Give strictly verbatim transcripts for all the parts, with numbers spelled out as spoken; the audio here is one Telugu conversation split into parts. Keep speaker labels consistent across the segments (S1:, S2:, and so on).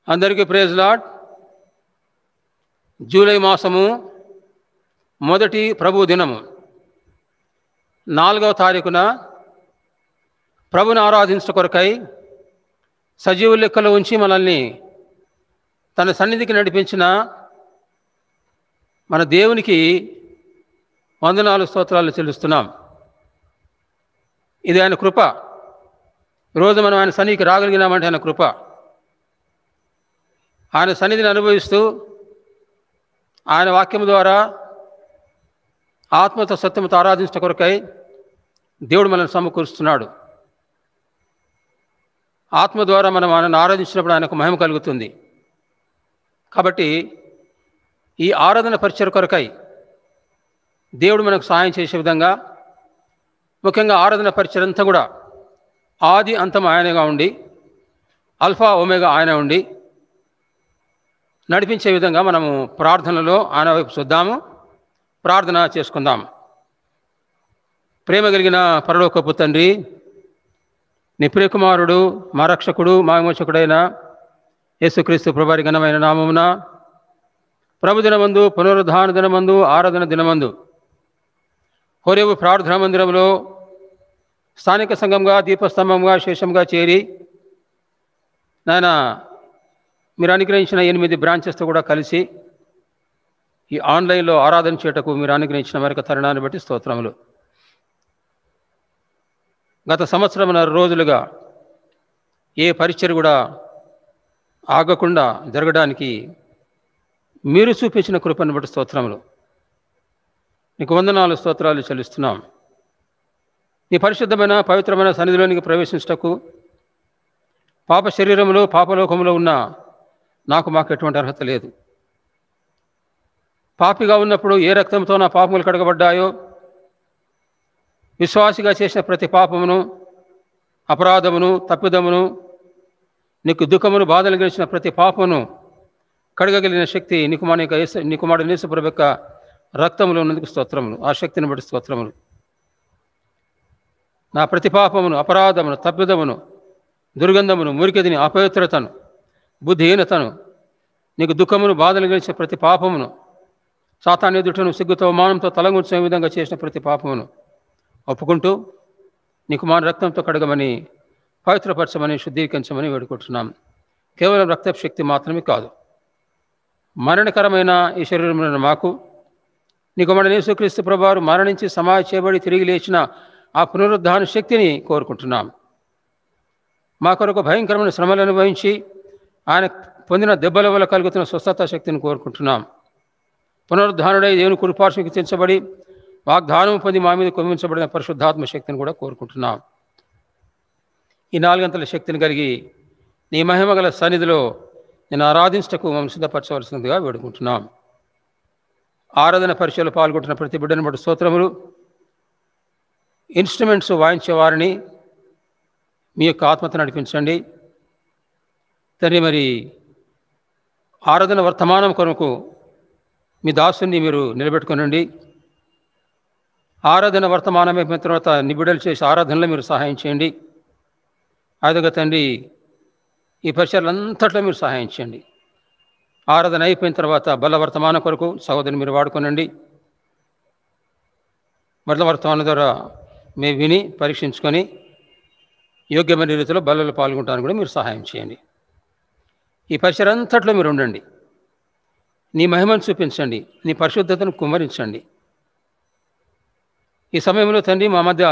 S1: అందరికీ ప్రైజ్ లార్డ్. జూలై మాసము మొదటి ప్రభు దినము నాలుగవ తారీఖున ప్రభుని ఆరాధించట కొరకై సజీవ లెక్కలో ఉంచి మనల్ని తన సన్నిధికి నడిపించిన మన దేవునికి వందనాలు స్తోత్రాలు చెల్లిస్తున్నాం. ఇది ఆయన కృప. ఈరోజు మనం ఆయన సన్నిధికి రాగలిగినామంటే ఆయన కృప. ఆయన సన్నిధిని అనుభవిస్తూ ఆయన వాక్యం ద్వారా ఆత్మతో సత్యంతో ఆరాధించట కొరకై దేవుడు మనల్ని సమకూరుస్తున్నాడు. ఆత్మ ద్వారా మనం ఆయనను ఆరాధించినప్పుడు ఆయనకు మహిమ కలుగుతుంది. కాబట్టి ఈ ఆరాధన పరిచయ కొరకై దేవుడు మనకు సహాయం చేసే విధంగా, ముఖ్యంగా ఆరాధన పరిచయం అంతా కూడా ఆది అంతం ఆయనగా ఉండి అల్ఫా ఒమేగా ఆయన ఉండి నడిపించే విధంగా మనము ప్రార్థనలో ఆయన వైపు చూద్దాము, ప్రార్థన చేసుకుందాం. ప్రేమ కలిగిన పరలోకపు తండ్రి, నీ ప్రియకుమారుడు మా రక్షకుడు మా విమోచకుడైన యేసుక్రీస్తు ప్రభువారి ఘనమైన నామమున ప్రభు దినమందు, పునరుద్ధాన దినమందు, ఆరాధన దినమందు హోరేవు ప్రార్థనా మందిరంలో స్థానిక సంఘంగా దీపస్తంభంగా శేషంగా చేరి నాయన మీరు అనుగ్రహించిన ఎనిమిది బ్రాంచెస్తో కూడా కలిసి ఈ ఆన్లైన్లో ఆరాధన చేయటకు మీరు అనుగ్రహించిన మరొక తరుణాన్ని బట్టి స్తోత్రములు. గత సంవత్సరమున్నర రోజులుగా ఏ పరిచయం కూడా ఆగకుండా జరగడానికి మీరు చూపించిన కృపను బట్టి స్తోత్రములు. నీకు వందనాలు స్తోత్రాలు చెల్లిస్తున్నాం. నీ పరిశుద్ధమైన పవిత్రమైన సన్నిధిలోనికి ప్రవేశించటకు పాప శరీరంలో పాపలోకంలో ఉన్న నాకు మాకు ఎటువంటి అర్హత లేదు. పాపిగా ఉన్నప్పుడు ఏ రక్తంతో నా పాపములు కడగబడ్డాయో, విశ్వాసిగా చేసిన ప్రతి పాపమును, అపరాధమును, తప్పిదమును, నీకు దుఃఖమును, బాధలు గెలిచిన ప్రతి పాపమును కడగగలిగిన శక్తి నీకు మా నీ కుమారుడు యేసుప్రభు యొక్క రక్తములో ఉన్నందుకు స్తోత్రములు. ఆ శక్తిని బట్టి స్తోత్రములు. నా ప్రతి పాపమును, అపరాధమును, తప్పిదమును, దుర్గంధమును, మురికిదిని, అపవిత్రతను, బుద్ధిహీనతను, నీకు దుఃఖమును, బాధలు గెలిచిన ప్రతి పాపమును, సాతాను ఎదుటను సిగ్గుతో మానంతో తలంగుంచే విధంగా చేసిన ప్రతి పాపమును ఒప్పుకుంటూ నీకు మా రక్తంతో కడగమని, పవిత్రపరచమని, శుద్ధీకరించమని వేడుకుంటున్నాం. కేవలం రక్త శక్తి మాత్రమే కాదు, మరణకరమైన ఈ శరీరంలో మాకు నీకు మన యేసుక్రీస్తు ప్రభువారు మరణించి సమాధి చేయబడి తిరిగి లేచిన ఆ పునరుద్ధాన శక్తిని కోరుకుంటున్నాం. మా కొరకు భయంకరమైన శ్రమలు అనుభవించి ఆయన పొందిన దెబ్బల వల్ల కలుగుతున్న స్వస్థత శక్తిని కోరుకుంటున్నాం. పునరుద్ధానుడై దేవుని కృపార్షణకి తెంచబడి వాగ్దానం పొంది మా మీద కుమించబడిన పరిశుద్ధాత్మ శక్తిని కూడా కోరుకుంటున్నాం. ఈ నాలుగంతల శక్తిని కలిగి నీ మహిమగల సన్నిధిలో నేను ఆరాధించటకు మమ్మల్ని సిద్ధపరచవలసిందిగా వేడుకుంటున్నాం. ఆరాధన పరిచయలో పాల్గొంటున్న ప్రతి బిడ్డను బట్టి స్తోత్రములు. ఇన్స్ట్రుమెంట్స్ వాయించే వారిని మీ యొక్క ఆత్మతో నడిపించండి తండ్రి. మరి ఆరాధన వర్తమానం కొరకు మీ దాసుని మీరు నిలబెట్టుకునండి. ఆరాధన వర్తమానం అయిపోయిన తర్వాత నిబిడలు చేసి ఆరాధనలో మీరు సహాయం చేయండి. అదిగా తండ్రి, ఈ పరిచయాలంతట్లో మీరు సహాయం చేయండి. ఆరాధన అయిపోయిన తర్వాత బల వర్తమానం కొరకు సహోదరిని మీరు వాడుకోనండి. బల వర్తమానం ద్వారా మేము విని పరీక్షించుకొని యోగ్యమైన రీతిలో బలలో పాల్గొనడానికి కూడా మీరు సహాయం చేయండి. ఈ పరిచయాలంతట్లో మీరు ఉండండి. నీ మహిమను చూపించండి, నీ పరిశుద్ధతను కుమ్మరించండి. ఈ సమయంలో తండ్రి మా మధ్య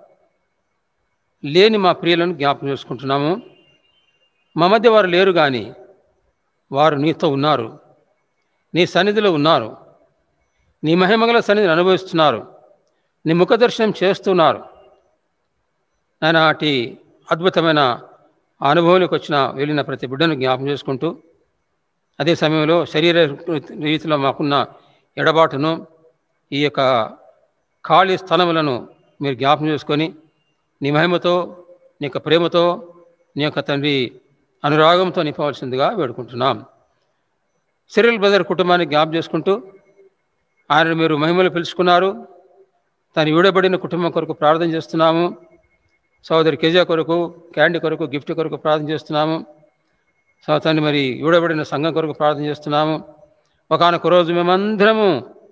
S1: లేని మా ప్రియులను జ్ఞాపకం చేసుకుంటున్నాము. మా మధ్య వారు లేరు, కానీ వారు నీతో ఉన్నారు, నీ సన్నిధిలో ఉన్నారు, నీ మహిమగల సన్నిధిని అనుభవిస్తున్నారు, నీ ముఖ దర్శనం చేస్తున్నారు. ఆయన అటు అద్భుతమైన అనుభవంలోకి వచ్చిన వెళ్ళిన ప్రతి బిడ్డను జ్ఞాపకం చేసుకుంటూ, అదే సమయంలో శరీర రీతిలో మాకున్న ఎడబాటును, ఈ యొక్క ఖాళీ స్థలములను మీరు జ్ఞాపకం చేసుకొని నీ మహిమతో, నీ యొక్క ప్రేమతో, నీ యొక్క తండ్రి అనురాగంతో నింపవలసిందిగా వేడుకుంటున్నాం. సిరిల్ బ్రదర్ కుటుంబాన్ని జ్ఞాపకం చేసుకుంటూ ఆయన మీరు మహిమలు పిలుచుకున్నారు. తను విడబడిన కుటుంబం కొరకు ప్రార్థన చేస్తున్నాము. సోదరి కేజా కొరకు, క్యాండీ కొరకు, గిఫ్ట్ కొరకు ప్రార్థన చేస్తున్నాము. సాతాన్ని మరి విడబడిన సంఘం కొరకు ప్రార్థన చేస్తున్నాము. ఒకానొక రోజు మేమందరము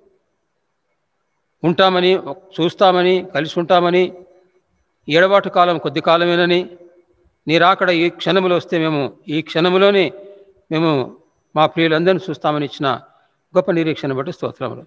S1: ఉంటామని, చూస్తామని, కలిసి ఉంటామని, ఎడబాటు కాలం కొద్ది కాలమేనని, నీ రాకడ ఈ క్షణములో వస్తే మేము ఈ క్షణములోనే మేము మా ప్రియులందరినీ చూస్తామని ఇచ్చిన గొప్ప నిరీక్షణ బట్టి స్తోత్రములు.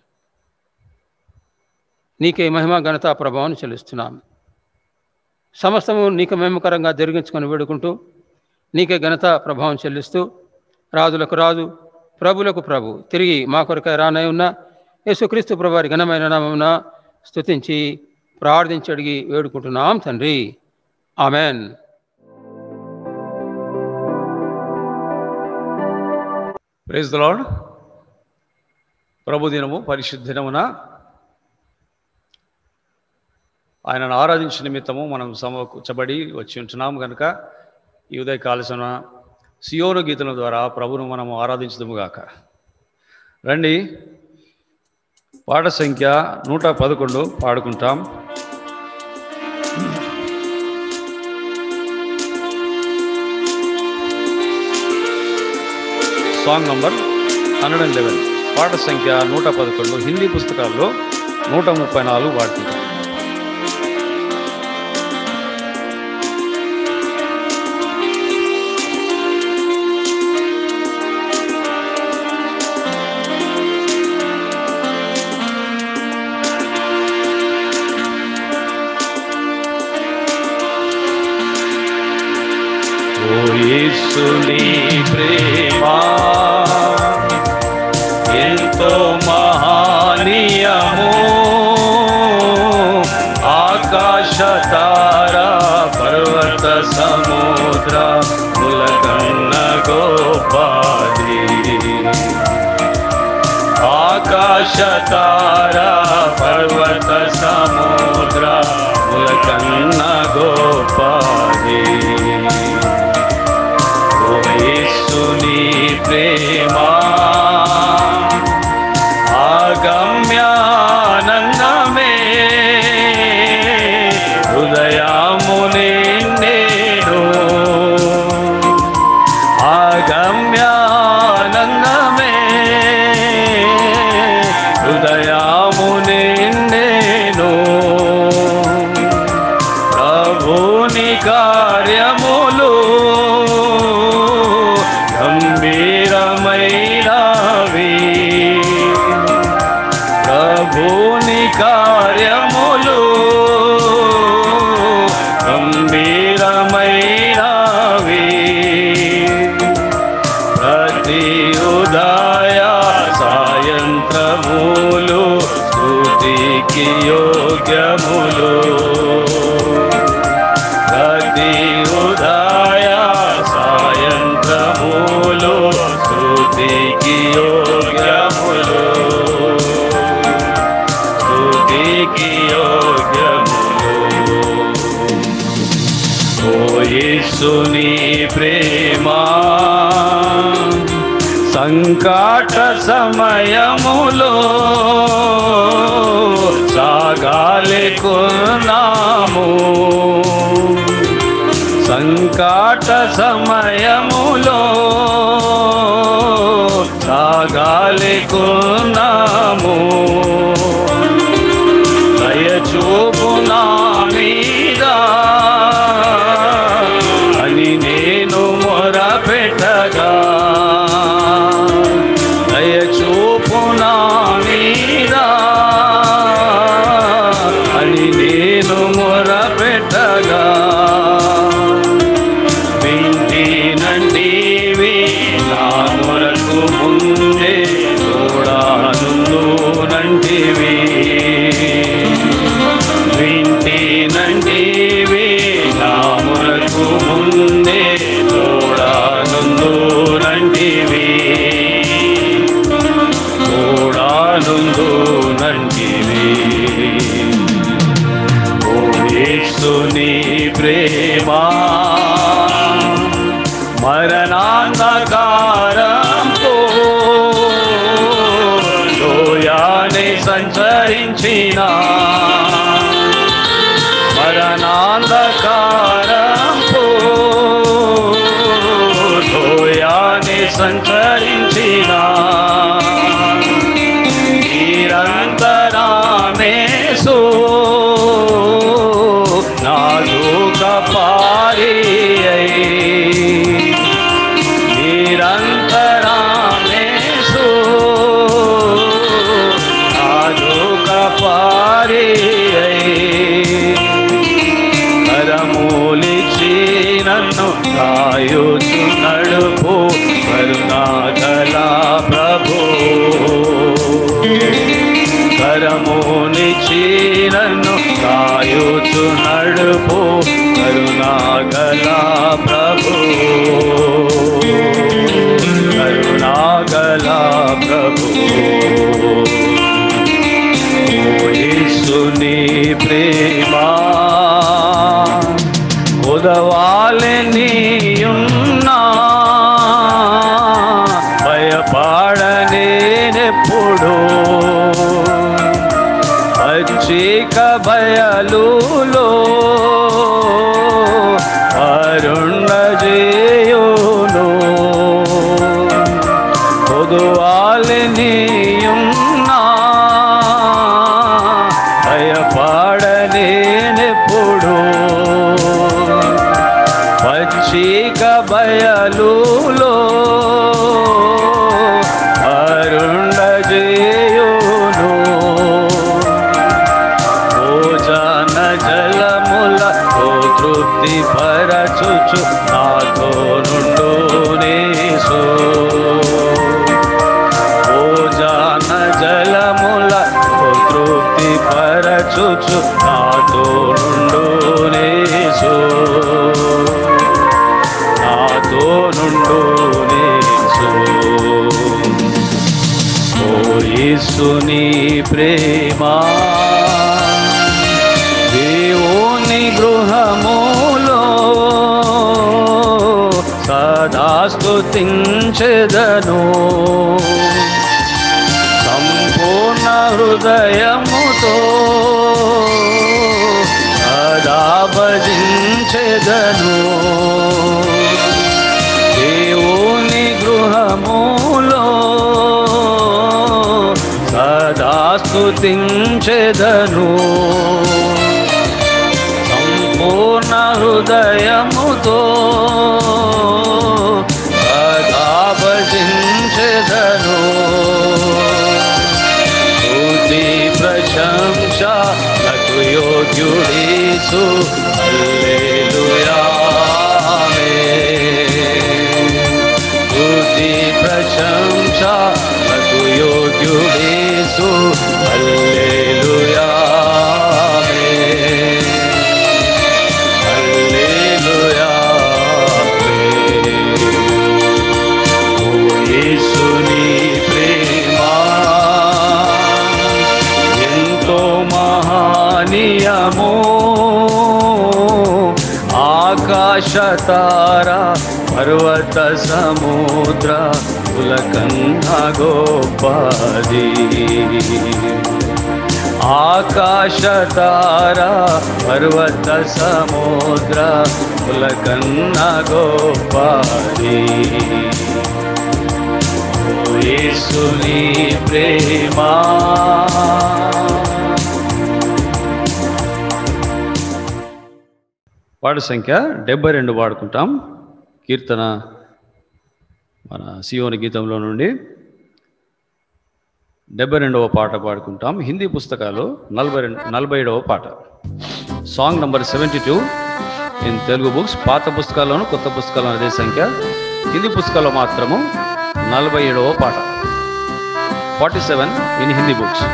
S1: నీకే మహిమ ఘనత ప్రభావాన్ని చెల్లిస్తున్నాము. సమస్తము నీకు మహిమకరంగా జరిగించుకొని వేడుకుంటూ నీకే ఘనత ప్రభావం చెల్లిస్తూ రాజులకు రాజు ప్రభులకు ప్రభు తిరిగి మా కొరకై రానై ఉన్న యేసుక్రీస్తు ప్రభు వారి ఘనమైన నామమున స్తుతించి ప్రార్థించి అడిగి వేడుకుంటున్నాం తండ్రి. ఆమెన్.
S2: Praise the Lord. ప్రభు దినము పరిశుద్ధ దినమున ఆయనను ఆరాధించిన నిమిత్తము మనం సమకూర్చబడి వచ్చి ఉంటున్నాము కనుక ఈ ఉదయ కాలసిన సియోను గీతల ద్వారా ప్రభును మనము ఆరాధించదుముగాక. రండి, పాట సంఖ్య నూట పదకొండు పాడుకుంటాం. Song number hundred and eleven, పాట సంఖ్య నూట పదకొండు. హిందీ పుస్తకాల్లో నూట ముప్పై నాలుగు వాడుకుంటాం.
S3: యేసుని ప్రేమ ఎంతో మహనీయము, ఆకాశ తారా పర్వత సముద్ర ములకన్న గోపాది. ఆకాశ తారా పర్వత సముద్ర ములకన్న గోపాది. యేసుని ప్రేమ ఆగమ్యానందమే, హృదయము నిండెను. ఆగమ్యానందమే, హృదయము నిండెను. ప్రభుని కార్యములు గంభీరమైనవి, ప్రభుని కార్యములు గంభీరమైనవి. ప్రతి ఉదయ సాయంత్రములు స్తుతికి యోగ్యములు. ప్రతి ఉదయ సాయంత్రములు స్తుతికి యోగ్యములు, స్తుతికి యోగ్యములు. ఓ యేసుని ప్రేమ సంకట సమయములో సాగాలేకున్నాము. సంకట సమయములో సాగాలేకున్నాము. దయచూపు నా మీద అని నేను మొరపెట్టగా, దయచూపు నా మీద అని నేను మొరపెట్టగా, వింటినండివి నా మొరకు ముందే తోడానుందునంటివి. వింటినండివి నా మొరకు ముందే తోడానుందునంటివి, తోడానుందునంటివి. ఓ యేసుని ప్రేమ మరణాంధకారంతో లోయానే సంచరించిన, మరణాంధకారంతో లోయా కాయుచు నడుపు కరుణాగల ప్రభు కరమునిచి నన్ను కాయుచు నడుపు కరుణాగల ప్రభు కరుణాగల ప్రభు యేసుని ప్రేమ కొదవాలెనియున్నా భయపడనేనెప్పుడు పచ్చిక బయలులో అరుణజేయును కొదవాలెనియున్నా భయపడనేనెప్పుడు పచ్చిక బయలులో అరుణజేయును భోజన జలములతో తృప్తి పరచుచు నాతో నుండు నేసు భోజన జలములతో తృప్తి పరచుచు నాతో నుండు నేసు నాతో నుండు నేసు ఓ యేసుని ప్రేమ దేవుని గృహములో సదా స్తుతించెదను సంపూర్ణ హృదయముతో సదా భజించెదను దేవుని గృహములో సదా స్తుతించెదను సంపూర్ణ హృదయముతో సదా భజించెదను స్తుతి ప్రశంసలకు యోగ్యుడేసు హల్లెలూయా స్తుతి ప్రశంసలకు యోగ్యుడేసు హల్లెలూయా హల్లెలూయా ఓ యేసుని ప్రేమ ఎంతో మహనీయము ఆకాశతార పర్వత సముద్ర పులకన్నా గోపది ఆకాశతార పర్వత సముద్ర పులకన్నా గోపది ఓ యేసుని ప్రేమ
S2: పాట సంఖ్య డెబ్బై రెండు వాడుకుంటాం. కీర్తన మన సియోని గీతంలో నుండి డెబ్బై రెండవ పాట పాడుకుంటాం. హిందీ పుస్తకాలు నలభై రెండు నలభై ఏడవ పాట, song number seventy two in Telugu books. పాత పుస్తకాల్లోను కొత్త పుస్తకాల్లో అదే సంఖ్య, హిందీ పుస్తకాల్లో మాత్రము నలభై ఏడవ పాట, forty seven in Hindi books.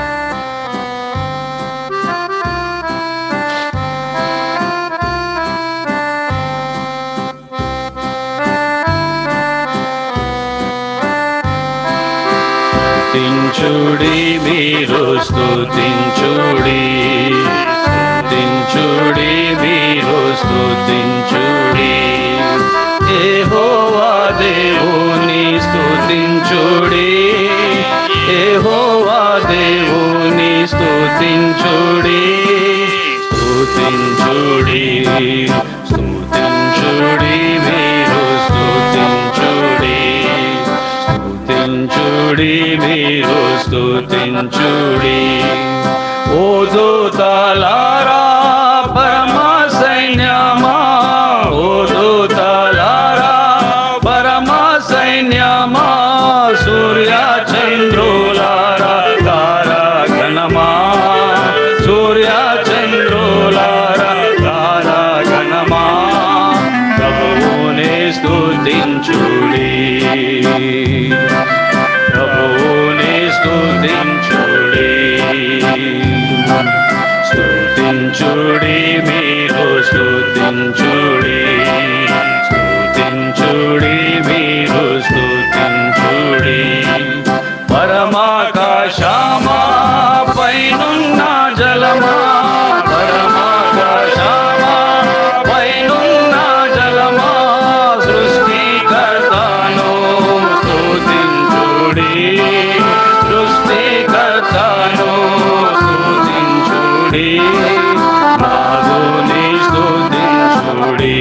S3: స్తుతించుడి మీరు స్తుతించుడి స్తుతించుడి మీరు స్తుతించుడి యెహోవా దేవుని స్తుతించుడి యెహోవా దేవుని స్తుతించుడి స్తుతించుడి స్తుతించుడి మీరు స్తుతించుడి స్తుతించుడి మీరు స్తుతించుడి ఓ దూతలారా పరమ సైన్యమా ఓ దూతలారా పరమ సైన్యమా సూర్య చంద్రులారా తారా గణమా సూర్య చంద్రులారా తారా గణమా ప్రభువునే స్తు స్తుతించుడి ప్రభువుని స్తుతించుడి స్తుతించుడి మీరు స్తుతించుడి స్తుతించుడి మీరు స్తుతించుడి పరమాకాశమా పైనున్న జలమా పరమాకాశమా పైనున్న జలమా సృష్టికర్తను స్తుతించుడి సృష్టికర్తను స్తుతించుడి నాదుని స్తుతించుడి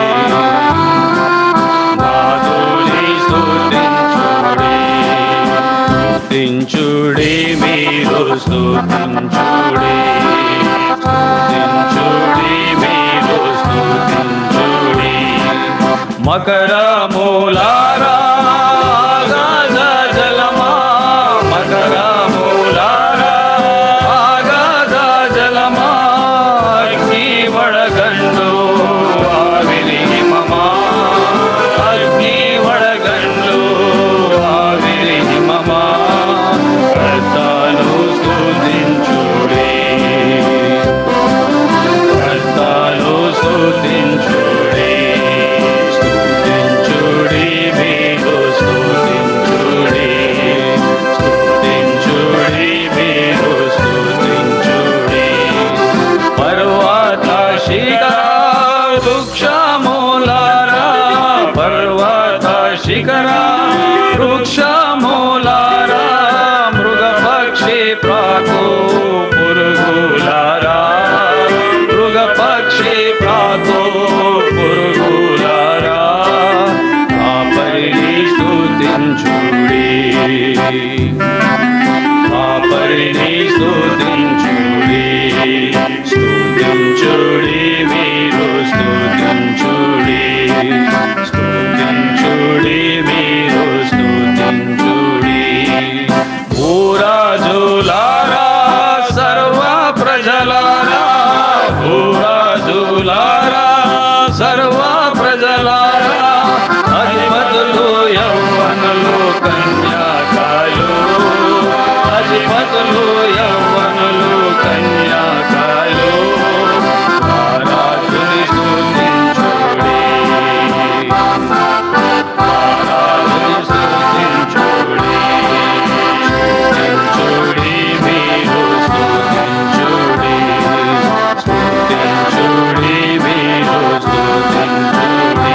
S3: నాదుని స్తుతించుడి స్తుతించుడి మీరు స్తుతించుడి స్తుతించుడి మీరు స్తుతించుడి మకరమూలారా ఆగాధ జలమా మకరమూలారా ఆగాధ జలమా అగ్ని వడగండు ఆవిరి హిమమా అగ్ని వడగండు ఆవిరి హిమమా కర్తను స్తుతించుడి కర్తను స్తుతించుడి స్తుతించుడి మీరు స్తుతించుడి స్తుతించుడి మీరు స్తుతించుడి పర్వత శిఖర వృక్షమూలారా పర్వత శిఖర వృక్షమూలారా మృగపక్షి ప్రాకు పురుగులారా మృగపక్షి ప్రాకు పురుగులారా ఆ పరిని స్తుతించుడి ఆ పరిని స్తుతించుడి స్తుతించుడి మీరు స్తుతించుడి స్తుతించుడి మీరు స్తుతించుడి భూరాజులారా సర్వ ప్రజలారా భూరాజులారా సర్వ ప్రజలారా అధిపతులు యవ్వనులు కన్యాకాలు అధిపతులు యవ్వనులు కన్యాకాలు రాజుని స్తుతించుడి రాజుని స్తుతించుడి స్తుతించుడి మీరు స్తుతించుడి స్తుతించుడి మీరు స్తుతించుడి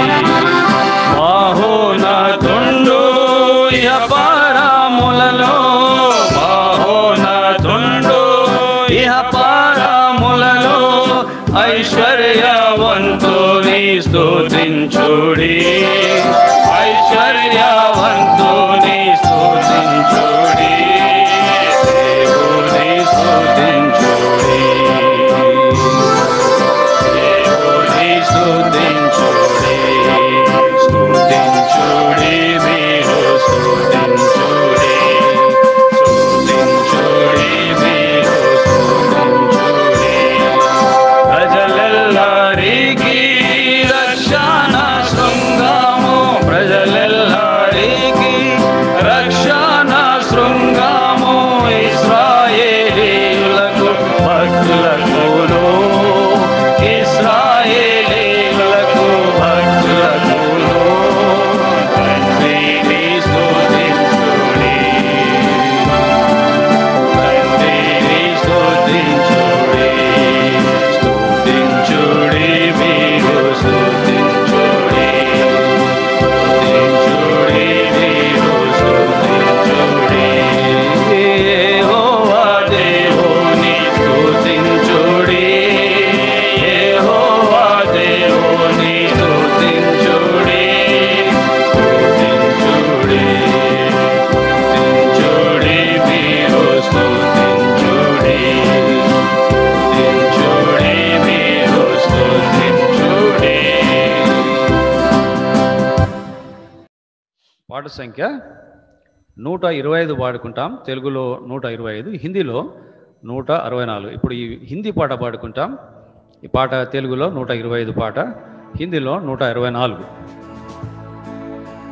S3: మహోన్నతుండు ఇహ పరములలో మహోన్నతుండు ఇహ పరములలో ఐశ్వర్యవంతుని స్తుతించుడి ఐశ్వర్యవంతుని స్తుతించుడి దేవుని స్తుతించుడి దేవుని స్తుతించుడి స్తుతించుడి మీరు స్తుతించుడి స్తుతించుడి మీరు స్తుతించుడి ప్రజలెల్లరికి రక్షణ శృంగము ప్రజలెల్లరికి రక్షణ శృంగము ఇశ్రాయేలీయులకు భక్తులకును ఇశ్రాయేలీయులకు భక్తులకును తండ్రిని స్తుతించుడి తండ్రిని స్తుతించుడి స్తుతించుడి మీరు స్తుతించుడి స్తుతించుడి మీరు స్తుతించుడి యెహోవా దేవుని స్తుతించుడి యెహోవా దేవుని స్తుతించుడి స్తుతించుడి స్తుతించుడి మీరు స్తుతించుడి స్తుతించుడి మీరు స్తుతించుడి
S2: పాట సంఖ్య నూట ఇరవై ఐదు పాడుకుంటాం. తెలుగులో నూట ఇరవై ఐదు, హిందీలో నూట అరవై నాలుగు. ఇప్పుడు ఈ హిందీ పాట పాడుకుంటాం. ఈ పాట తెలుగులో నూట ఇరవై ఐదు పాట, హిందీలో నూట ఇరవై నాలుగు.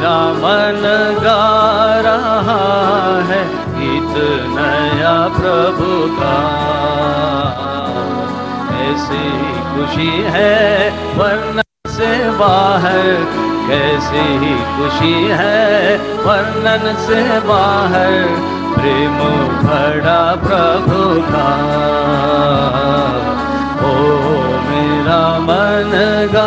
S2: मेरा मन गा रहा है गीत नया प्रभु का। ऐसी खुशी है वर्णन से बाहर, कैसी ही खुशी है वर्णन से बाहर, प्रेम भरा प्रभु का। ओ मेरा मन गा,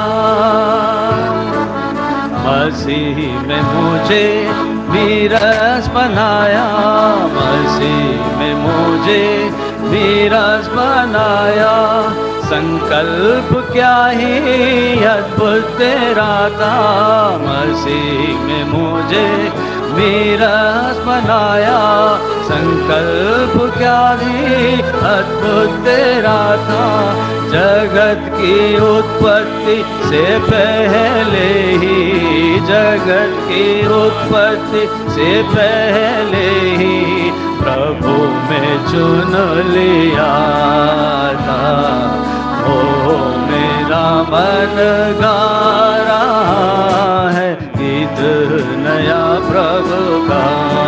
S2: मसीह में मुझे वीरस बनाया, मसीह में मुझे वीरस बनाया। संकल्प क्या ही अद्भुत तेरा था, मसीह में मुझे वीरस बनाया। संकल्प क्या ही अद्भुत तेरा था, जगत की उत्पत्ति से पहले ही, जगत की उत्पत्ति से पहले ही प्रभु में चुन लिया था। ओ मेरा मन गा रहा है गीत नया प्रभु का।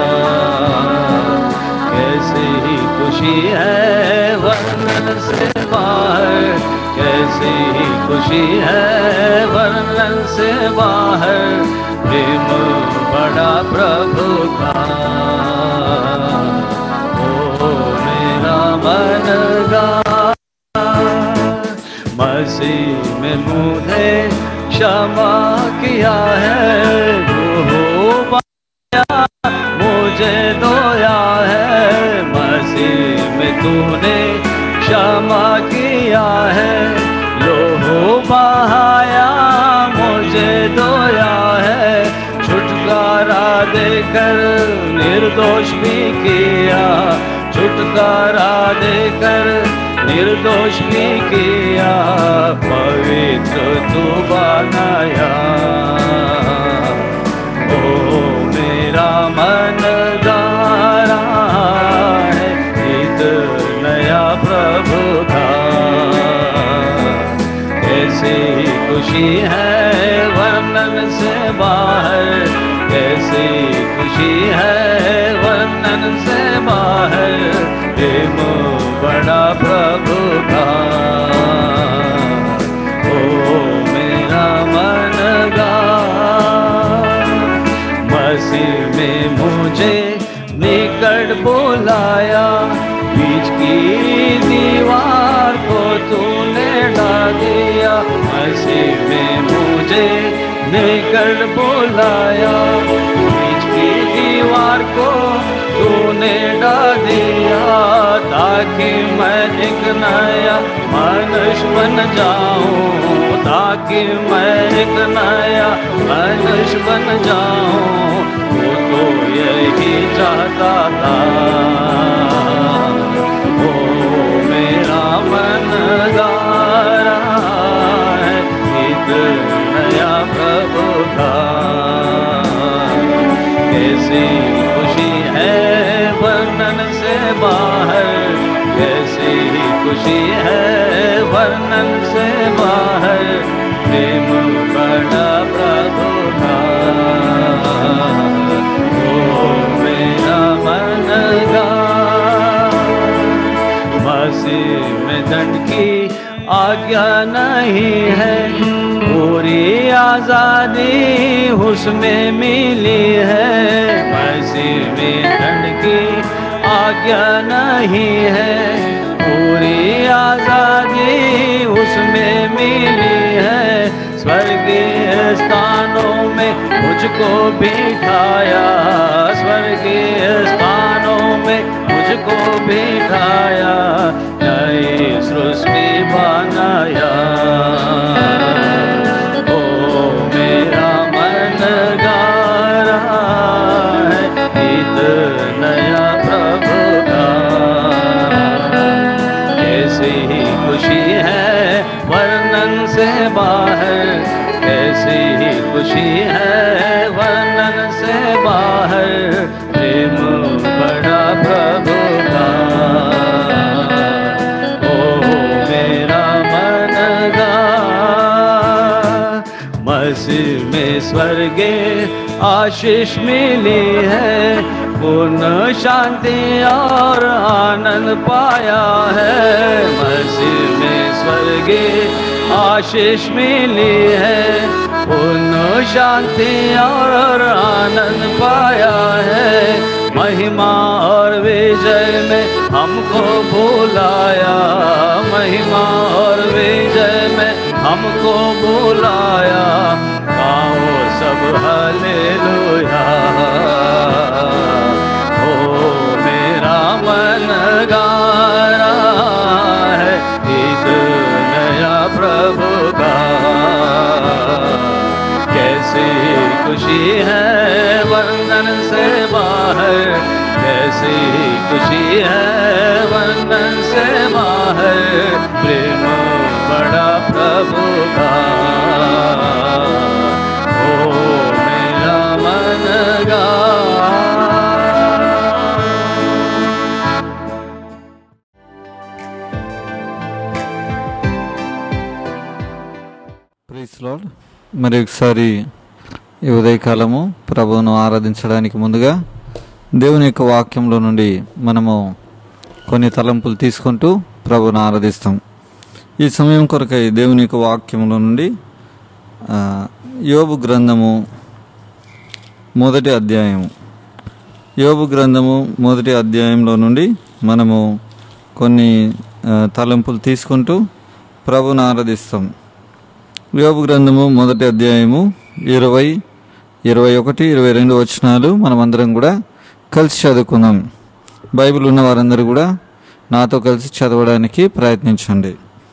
S2: कैसी ही खुशी है वर्णन से बाहर, कैसी ही खुशी है वर्णन से बाहर, प्रेम बड़ा प्रभु का। ओ मेरा मन गा, मसीह में मुझे क्षमा किया है, हो मुझे धोया है। मसीह में तूने क्षमा किया है, लोहो बहाया मुझे धोया है। छुटकारा देकर निर्दोष भी किया, छुटकारा देकर निर्दोष भी किया, पवित्र तू बनाया। ओ मेरा मन गा रहा है गीत नया प्रभु का। कैसी खुशी है वर्णन से बाहर, कैसी खुशी है वर्णन से बाहर, प्रेम बड़ा प्रभु का। ओ मेरा मन गा, मसीह में मुझे निकट बुलाया, बीच की दीवार को तूने डाल दिया। मसीह में मुझे निकट बुलाया, बीच की दीवार को तूने डाल दिया, ताकि मैं एक नया मनुष्य बन जाऊं, ताकि मैं एक नया मनुष्य बन जाऊं। वो तो यही चाहता था। ओ मेरा मन गा रहा है गीत नया प्रभु का। कैसी खुशी है वर्णन से बाहर, कैसी खुशी है वर्णन से बाहर, प्रेम बड़ा प्रभु का। ओ मेरा मन गा, मसीह में दंड की आज्ञा नहीं है, पूरी आजादी उसमें मिली है। मसीह में दंड की आज्ञा नहीं है, पूरी आजादी उसमें मिली है। स्वर्गीय स्थानों में मुझको बिठाया, स्वर्गीय स्थानों में मुझको बिठाया, नई सृष्टि बनाया। ओ मेरा मन गा रहा है गीत नया प्रभु का। कैसी ही खुशी है वर्णन से बाहर, कैसी ही खुशी है वर्णन से बाहर, प्रेम बड़ा प्रभु का। ओ मेरा मन गा, मसीह में स्वर्गीय आशीष मिली है, पूर्ण शांति और आनंद पाया है। मसीह में स्वर्गीय आशीष मिली है, पूर्ण शांति और आनंद पाया है। महिमा और विजय में हमको बुलाया, महिमा और विजय में हमको बुलाया। गाओ सब हालेलुया, ओ मेरा मन गा रहा है गीत नया प्रभु का। कैसी खुशी है वंदन से बाहर, कैसी खुशी है वंदन से बाहर। प्रेम बड़ा प्रभु का, ओ मेरा मन गा।
S4: Praise Lord. మరి ఒకసారి ఈ ఉదయకాలము ప్రభువును ఆరాధించడానికి ముందుగా దేవుని యొక్క వాక్యంలో నుండి మనము కొన్ని తలంపులు తీసుకుంటూ ప్రభువును ఆరాధిస్తాం. ఈ సమయం కొరకై దేవుని యొక్క వాక్యంలో నుండి యోబు గ్రంథము మొదటి అధ్యాయము యోబు గ్రంథము మొదటి అధ్యాయంలో నుండి మనము కొన్ని తలంపులు తీసుకుంటూ ప్రభువును ఆరాధిస్తాం. యోబు గ్రంథము మొదటి అధ్యాయము ఇరవై ఇరవై ఒకటి ఇరవై రెండు వచనాలు మనమందరం కూడా కలిసి చదువుకుందాం. బైబిల్ ఉన్న వారందరూ కూడా నాతో కలిసి చదవడానికి ప్రయత్నించండి.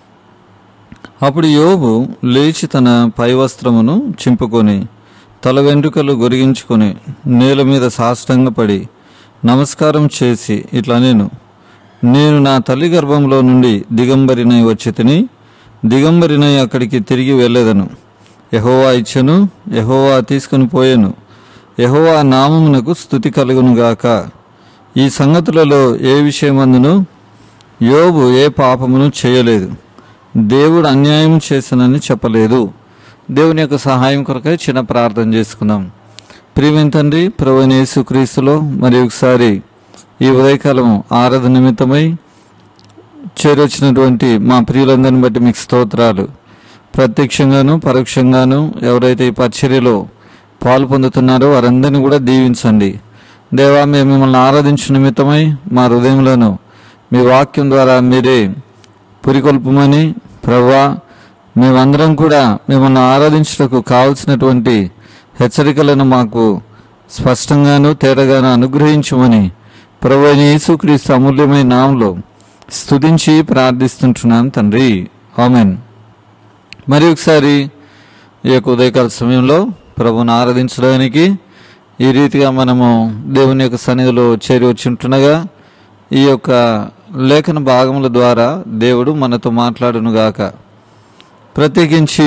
S4: అప్పుడు యోబు లేచి తన పై వస్త్రమును చింపుకొని తల వెంట్రుకలు గొరిగించుకొని నేల మీద సాష్టాంగపడి నమస్కారం చేసి ఇట్లా నేను నేను నా తల్లి గర్భంలో నుండి దిగంబరినై వచ్చి తిని దిగంబరినై అక్కడికి తిరిగి వెళ్ళేదను. యెహోవా ఇచ్చెను, యెహోవా తీసుకుని పోయెను, యెహోవా నామమునకు స్తుతి కలుగునుగాక. ఈ సంగతులలో ఏ విషయమందును యోబు ఏ పాపమును చేయలేదు, దేవుడు అన్యాయం చేసినని చెప్పలేదు. దేవుని యొక్క సహాయం కొరకై చిన్న ప్రార్థన చేసుకుందాం. ప్రియమైన తండ్రి, ప్రభువైన యేసుక్రీస్తులో మరి ఒకసారి ఈ ఉదయకాలం ఆరాధన నిమిత్తమై చేరొచ్చినటువంటి మా ప్రియులందరిని బట్టి మీకు స్తోత్రాలు. ప్రత్యక్షంగాను పరోక్షంగాను ఎవరైతే ఈ పరిచర్యలో పాలు పొందుతున్నారో వారందరినీ కూడా దీవించండి. దేవా, మేము మిమ్మల్ని ఆరాధించిన నిమిత్తమై మా హృదయంలోను మీ వాక్యం ద్వారా మీరే పురికొల్పమని ప్రభువా, మేమందరం కూడా మిమ్మల్ని ఆరాధించడానికి కావలసినటువంటి హెచ్చరికలను మాకు స్పష్టంగాను తేటగాను అనుగ్రహించమని ప్రభువైన యేసుక్రీస్తు అమూల్యమైన నామములో స్తుతించి ప్రార్థిస్తుంటున్నాను తండ్రి, ఆమేన్. మరి ఒకసారి ఈ యొక్క ఉదయకాల సమయంలో ప్రభువును ఆరాధించడానికి ఈ రీతిగా మనము దేవుని యొక్క సన్నిధిలో చేరి వచ్చి ఉంటుండగా ఈ యొక్క లేఖన భాగముల ద్వారా దేవుడు మనతో మాట్లాడునుగాక. ప్రత్యేకించి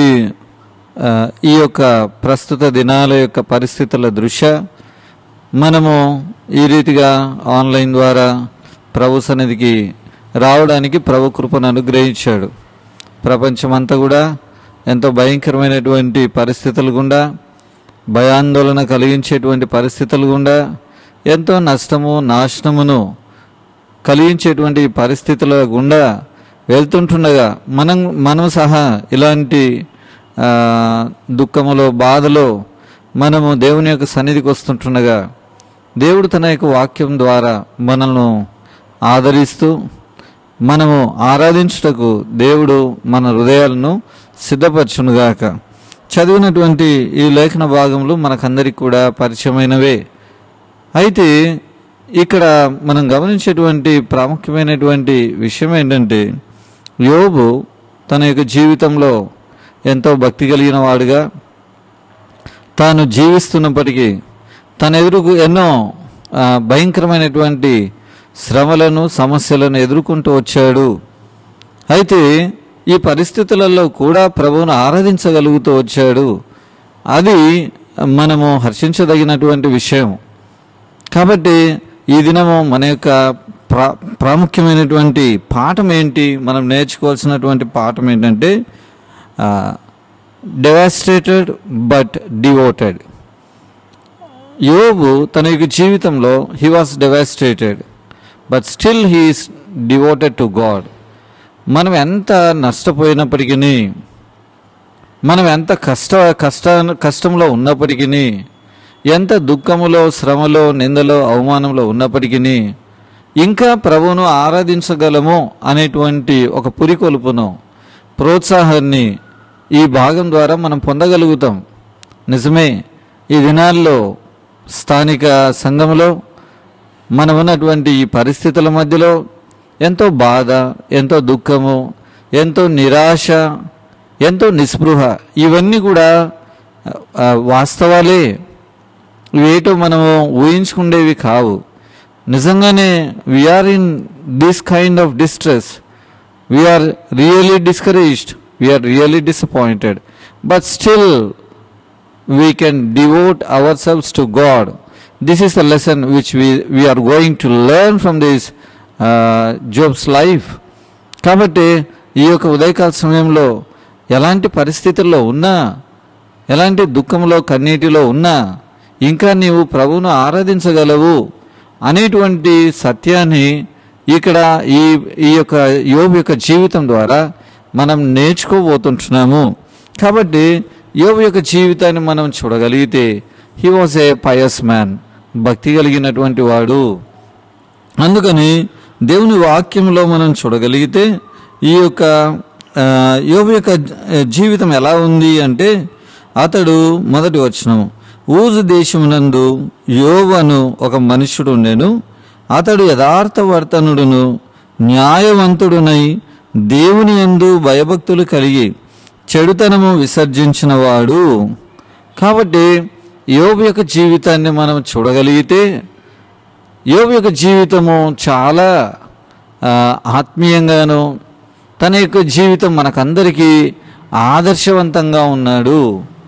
S4: ఈ యొక్క ప్రస్తుత దినాల యొక్క పరిస్థితుల దృష్ట్యా మనము ఈ రీతిగా ఆన్లైన్ ద్వారా ప్రభు సన్నిధికి రావడానికి ప్రభు కృపను అనుగ్రహించాడు. ప్రపంచమంతా కూడా ఎంతో భయంకరమైనటువంటి పరిస్థితులు గుండా, భయాందోళన కలిగించేటువంటి పరిస్థితులు గుండా, ఎంతో నష్టము నాశనమును కలిగించేటువంటి పరిస్థితుల గుండా వెళ్తుంటుండగా మనం మనం సహా ఇలాంటి దుఃఖములో బాధలో మనము దేవుని యొక్క సన్నిధికి వస్తుంటుండగా దేవుడు తన యొక్క వాక్యం ద్వారా మనల్ని ఆదరిస్తూ మనము ఆరాధించుటకు దేవుడు మన హృదయాలను సిద్ధపరచునుగాక. చదివినటువంటి ఈ లేఖన భాగములు మనకందరికి కూడా పరిచయమైనవే. అయితే ఇక్కడ మనం గమనించేటువంటి ప్రాముఖ్యమైనటువంటి విషయం ఏంటంటే, యోబు తన యొక్క జీవితంలో ఎంతో భక్తి కలిగిన వాడుగా తాను జీవిస్తున్నప్పటికీ తన ఎదురుకు ఎన్నో భయంకరమైనటువంటి శ్రమలను సమస్యలను ఎదుర్కొంటూ వచ్చాడు. అయితే ఈ పరిస్థితులలో కూడా ప్రభువును ఆరాధించగలుగుతూ వచ్చాడు. అది మనము హర్షించదగినటువంటి విషయం. కాబట్టి ఈ దినము మన యొక్క ప్రా ప్రాముఖ్యమైనటువంటి పాఠం ఏంటి, మనం నేర్చుకోవాల్సినటువంటి పాఠం ఏంటంటే, డెవాస్టేటెడ్ బట్ డివోటెడ్. యోబు తన యొక్క జీవితంలో he was devastated but still he is devoted to God. మనం ఎంత నష్టపోయినప్పటికీ, మనం ఎంత కష్ట కష్ట కష్టంలో ఉన్నప్పటికీ, ఎంత దుఃఖములో, శ్రమలో, నిందలో, అవమానంలో ఉన్నప్పటికీ ఇంకా ప్రభువును ఆరాధించగలము అనేటువంటి ఒక పురికొల్పును, ప్రోత్సాహాన్ని ఈ భాగం ద్వారా మనం పొందగలుగుతాం. నిజమే, ఈ దినాల్లో స్థానిక సంఘంలో మనం ఉన్నటువంటి ఈ పరిస్థితుల మధ్యలో ఎంతో బాధ, ఎంతో దుఃఖము, ఎంతో నిరాశ, ఎంతో నిస్పృహ, ఇవన్నీ కూడా వాస్తవాలే. ఇవేటో మనము ఊహించుకునేవి కావు. నిజంగానే we are in this kind of distress, we are really discouraged, we are really disappointed, but still we can devote ourselves to God. This is the lesson which we, we are going to learn from this uh, Job's life. కాబట్టి ఈ యొక్క ఉదయకాల సమయంలో ఎలాంటి పరిస్థితుల్లో ఉన్నా, ఎలాంటి దుఃఖంలో, కన్నీటిలో ఉన్నా ఇంకా నీవు ప్రభువును ఆరాధించగలవు అనేటువంటి సత్యాన్ని ఇక్కడ ఈ ఈ యొక్క యోబు యొక్క జీవితం ద్వారా మనం నేర్చుకోబోతుంటున్నాము. కాబట్టి యోబు యొక్క జీవితాన్ని మనం చూడగలిగితే he was a pious man, భక్తి కలిగినటువంటి వాడు. అందుకని దేవుని వాక్యంలో మనం చూడగలిగితే ఈ యొక్క యోబు యొక్క జీవితం ఎలా ఉంది అంటే, అతడు మొదటి వచనం, ఊజు దేశమునందు యోబు అను ఒక మనుష్యుడు ఉండెను. అతడు యథార్థవర్తనుడును న్యాయవంతుడునై దేవుని యందు భయభక్తులు కలిగి చెడుతనము విసర్జించిన వాడు. కాబట్టి యోబు యొక్క జీవితాన్ని మనం చూడగలిగితే యోబు యొక్క జీవితము చాలా ఆత్మీయంగాను, తన యొక్క జీవితం మనకందరికీ ఆదర్శవంతంగా ఉన్నాడు.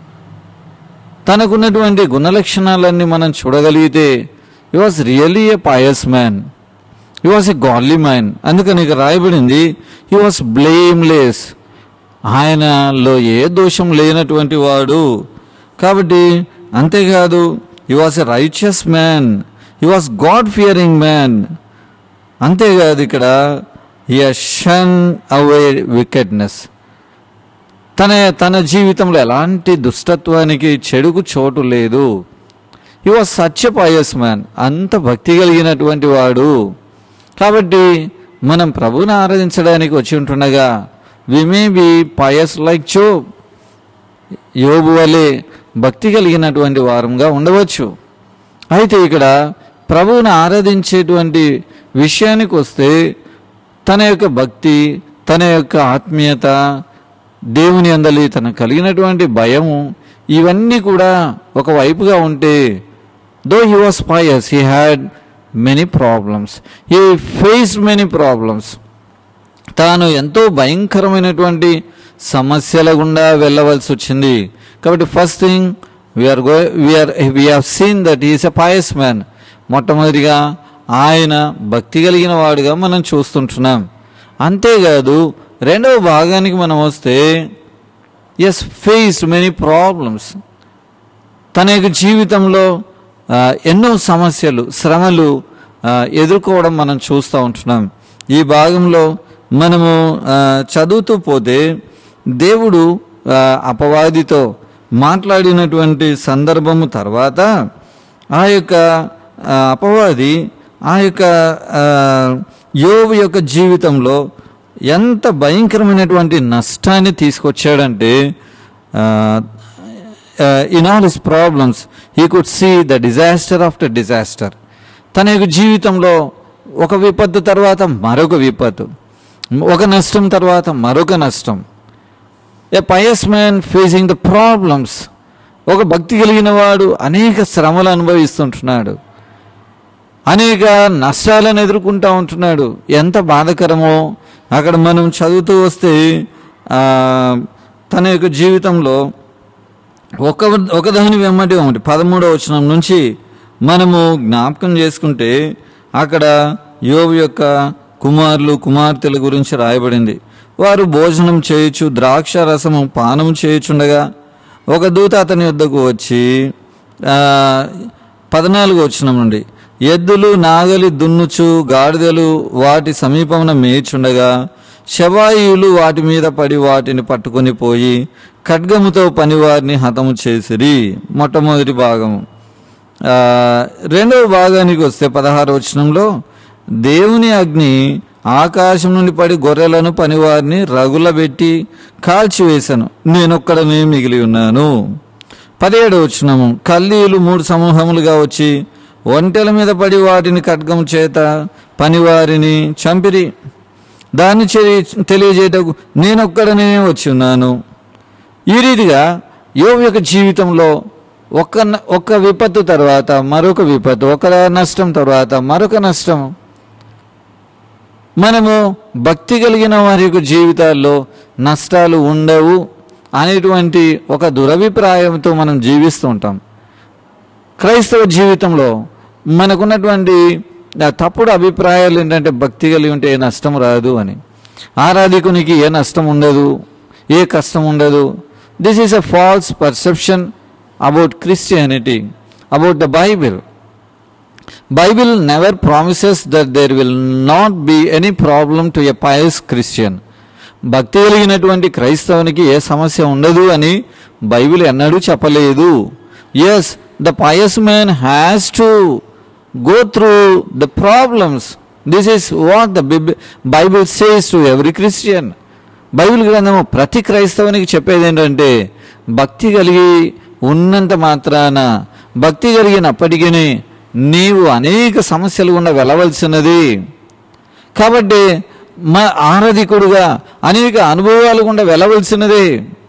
S4: తనకున్నటువంటి గుణలక్షణాలన్నీ మనం చూడగలిగితే he was really a pious man, he was a godly man. అందుకని ఇక రాయబడింది హీ వాజ్ బ్లేమ్లెస్, ఆయనలో ఏ దోషం లేనటువంటి వాడు. కాబట్టి అంతేకాదు he was a righteous man, he was God fearing man. అంతేకాదు ఇక్కడ he has shun away wickedness, తన తన జీవితంలో ఎలాంటి దుష్టత్వానికి, చెడుకు చోటు లేదు. He was such a pious man, అంత భక్తి కలిగినటువంటి వాడు. కాబట్టి మనం ప్రభువుని ఆరాధించడానికి వచ్చి ఉంటుండగా we may be pious like Job, యోబు వలె భక్తి కలిగినటువంటి వారంగా ఉండవచ్చు. అయితే ఇక్కడ ప్రభువుని ఆరాధించేటువంటి విషయానికి వస్తే తన యొక్క భక్తి, తన యొక్క ఆత్మీయత, దేవుని అందలి తన కలిగినటువంటి భయము, ఇవన్నీ కూడా ఒకవైపుగా ఉంటే, though he was pious, he had many problems, he faced many problems. తాను ఎంతో భయంకరమైనటువంటి సమస్యల గుండా వెళ్ళవలసి వచ్చింది. కాబట్టి first thing we are go we are we have seen that is a pious man. మొట్టమొదటిగా ఆయన భక్తి కలిగిన వాడుగా మనం చూస్తుంటున్నాం. అంతేకాదు రెండవ భాగానికి మనం వస్తే, ఎస్ ఫేస్డ్ మెనీ ప్రాబ్లమ్స్, తన యొక్క జీవితంలో ఎన్నో సమస్యలు, శ్రమలు ఎదుర్కోవడం మనం చూస్తూ ఉంటున్నాం. ఈ భాగంలో మనము చదువుతూ పోతే దేవుడు అపవాదితో మాట్లాడినటువంటి సందర్భము తర్వాత ఆ యొక్క అపవాది ఆ యొక్క యోబు యొక్క జీవితంలో ఎంత భయంకరమైనటువంటి నష్టాన్ని తీసుకొచ్చాడంటే, in all his problems he could see the disaster after disaster. తన యొక్క జీవితంలో ఒక విపత్తు తర్వాత మరొక విపత్తు, ఒక నష్టం తర్వాత మరొక నష్టం. A pious man facing the problems, ఒక భక్తి కలిగిన వాడు అనేక శ్రమలు అనుభవిస్తుంటున్నాడు, అనేక నష్టాలను ఎదుర్కొంటూ ఉంటున్నాడు. ఎంత బాధకరమో అక్కడ మనం చదువుతూ వస్తే తన యొక్క జీవితంలో ఒక ఒకదాని వెంబడి ఒకటి పదమూడవ వచనం నుంచి మనము జ్ఞాపకం చేసుకుంటే అక్కడ యోబు యొక్క కుమారులు కుమార్తెల గురించి రాయబడింది. వారు భోజనం చేయుచు ద్రాక్ష రసము పానం చేయుచుండగా ఒక దూత అతని యొద్దకు వచ్చి పద్నాలుగు వచనం నుండి ఎద్దులు నాగలి దున్నుచు గాడిదలు వాటి సమీపమున మేయుచుండగా శబాయిలు వాటి మీద పడి వాటిని పట్టుకొని పోయి ఖడ్గముతో పనివారిని హతము చేసిరి. మొట్టమొదటి భాగము. రెండవ భాగానికి వస్తే పదహారు వచనంలో దేవుని అగ్ని ఆకాశం నుండి పడి గొర్రెలను పనివారిని రగులబెట్టి కాల్చివేశాను, నేనొక్కడనే మిగిలి ఉన్నాను. పదిహేడు వచనము కల్లీలు మూడు సమూహములుగా వచ్చి ఒంటెల మీద పడి వాటిని ఖడ్గం చేత పనివారిని చంపిరి. దాన్ని తెలియజేయటకు నేనొక్కడనే వచ్చి ఉన్నాను. ఈ రీతిగా యోబు యొక్క జీవితంలో ఒక ఒక విపత్తు తర్వాత మరొక విపత్తు, ఒక నష్టం తర్వాత మరొక నష్టం. మనము భక్తి కలిగిన వారి యొక్క జీవితాల్లో నష్టాలు ఉండవు అనేటువంటి ఒక దురభిప్రాయంతో మనం జీవిస్తూ ఉంటాం. క్రైస్తవ జీవితంలో మనకున్నటువంటి తప్పుడు అభిప్రాయాలు ఏంటంటే భక్తి కలిగి ఉంటే ఏ నష్టం రాదు అని, ఆరాధికునికి ఏ నష్టం ఉండదు, ఏ కష్టం ఉండదు. This is a false perception about Christianity, about the Bible. Bible never promises that there will not be any problem to a pious Christian. భక్తి కలిగినటువంటి క్రైస్తవునికి ఏ సమస్య ఉండదు అని బైబిల్ ఎన్నడూ చెప్పలేదు. Yes, the pious man has to go through the problems. This is what the Bible says to every Christian. Bible గ్రంథము ప్రతి క్రైస్తవునికి చెప్పేది ఏంటంటే భక్తి కలిగి ఉన్నంత మాత్రాన, భక్తి కలిగినప్పటికీ నీవు అనేక సమస్యలు గుండా వెళ్ళవలసినది. కాబట్టి మా ఆరాధికుడుగా అనేక అనుభవాలు గుండా వెళ్ళవలసినదే.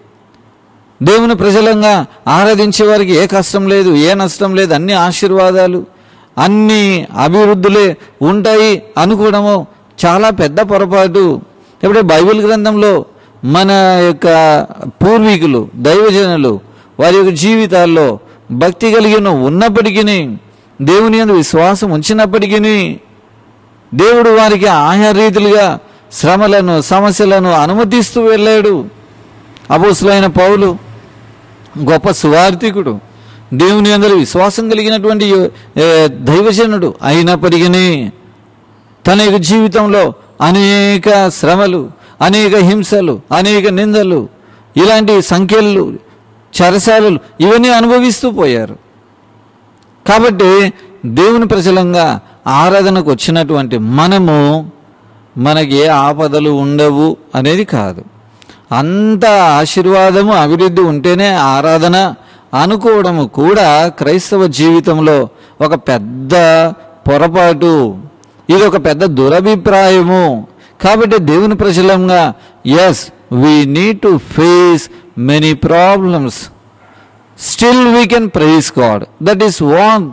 S4: దేవుని ప్రజలంగా ఆరాధించే వారికి ఏ కష్టం లేదు, ఏ నష్టం లేదు, అన్ని ఆశీర్వాదాలు, అన్ని అభివృద్ధులే ఉంటాయి అనుకోవడము చాలా పెద్ద పొరపాటు. ఎప్పుడే బైబిల్ గ్రంథంలో మన యొక్క పూర్వీకులు దైవజనులు వారి యొక్క జీవితాల్లో భక్తి కలిగిన ఉన్నప్పటికీ, దేవుని యందు విశ్వాసం ఉంచినప్పటికీ దేవుడు వారికి ఆయా రీతులుగా శ్రమలను సమస్యలను అనుమతిస్తూ వెళ్ళాడు. అపోస్తులైన పౌలు గొప్ప సువార్థికుడు, దేవుని అందరూ విశ్వాసం కలిగినటువంటి దైవజనుడు అయినప్పటికీ తన యొక్క జీవితంలో అనేక శ్రమలు, అనేక హింసలు, అనేక నిందలు, ఇలాంటి సంఖ్యలు, చెరసాలలు ఇవన్నీ అనుభవిస్తూ పోయారు. కాబట్టి దేవుని ప్రజలంగా ఆరాధనకు వచ్చినటువంటి మనము మనకి ఏ ఆపదలు ఉండవు అనేది కాదు. అంత ఆశీర్వాదము అభివృద్ధి ఉంటేనే ఆరాధన అనుకోవడము కూడా క్రైస్తవ జీవితంలో ఒక పెద్ద పొరపాటు, ఇది ఒక పెద్ద దురభిప్రాయము. కాబట్టి దేవుని ప్రజలంగా yes, we need to face many problems, still we can praise God. That is what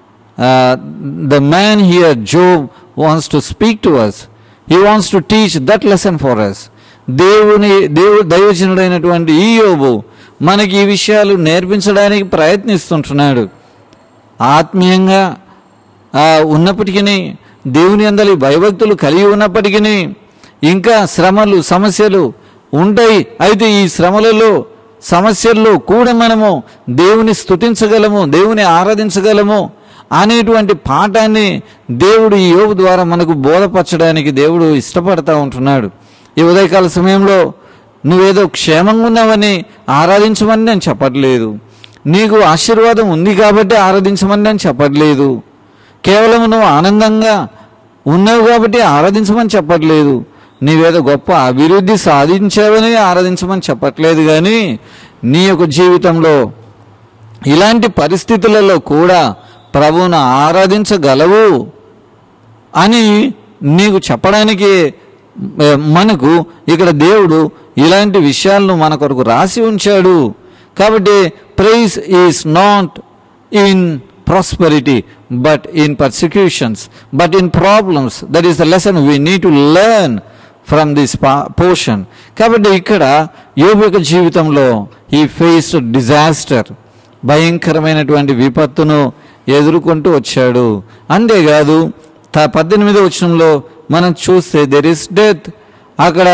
S4: the man here Job wants to speak to us. He wants to teach that lesson for us. దేవుని దేవు దైవజనుడైనటువంటి ఈ యోబు మనకి ఈ విషయాలు నేర్పించడానికి ప్రయత్నిస్తుంటున్నాడు. ఆత్మీయంగా ఉన్నప్పటికీ, దేవుని యందలి భయభక్తులు కలిగి ఉన్నప్పటికీ ఇంకా శ్రమలు సమస్యలు ఉంటాయి. అయితే ఈ శ్రమలలో సమస్యల్లో కూడా మనము దేవుని స్తుతించగలము, దేవుని ఆరాధించగలము అనేటువంటి పాఠాన్ని దేవుడు ఈ యోబు ద్వారా మనకు బోధపరచడానికి దేవుడు ఇష్టపడతా ఉంటున్నాడు. ఈ ఉదయకాల సమయంలో నువ్వేదో క్షేమంగా ఉన్నావని ఆరాధించమని నేను చెప్పట్లేదు, నీకు ఆశీర్వాదం ఉంది కాబట్టి ఆరాధించమని నేను చెప్పట్లేదు, కేవలం నువ్వు ఆనందంగా ఉన్నావు కాబట్టి ఆరాధించమని చెప్పట్లేదు, నీవేదో గొప్ప అభివృద్ధి సాధించావని ఆరాధించమని చెప్పట్లేదు. కానీ నీ యొక్క జీవితంలో ఇలాంటి పరిస్థితులలో కూడా ప్రభువును ఆరాధించగలవు అని నీకు చెప్పడానికి మనకు ఇక్కడ దేవుడు ఇలాంటి విషయాలను మన కొరకు రాసి ఉంచాడు. కాబట్టి praise is not in prosperity but in persecutions, but in problems. That is the lesson we need to learn from this portion. కాబట్టి ఇక్కడ యోబు యొక్క జీవితంలో ఈ ఫేస్డ్ డిజాస్టర్, భయంకరమైనటువంటి విపత్తును ఎదుర్కొంటూ వచ్చాడు. అంతేకాదు పద్దెనిమిదో వచనంలో మనం చూస్తే దెర్ ఇస్ డెత్, అక్కడ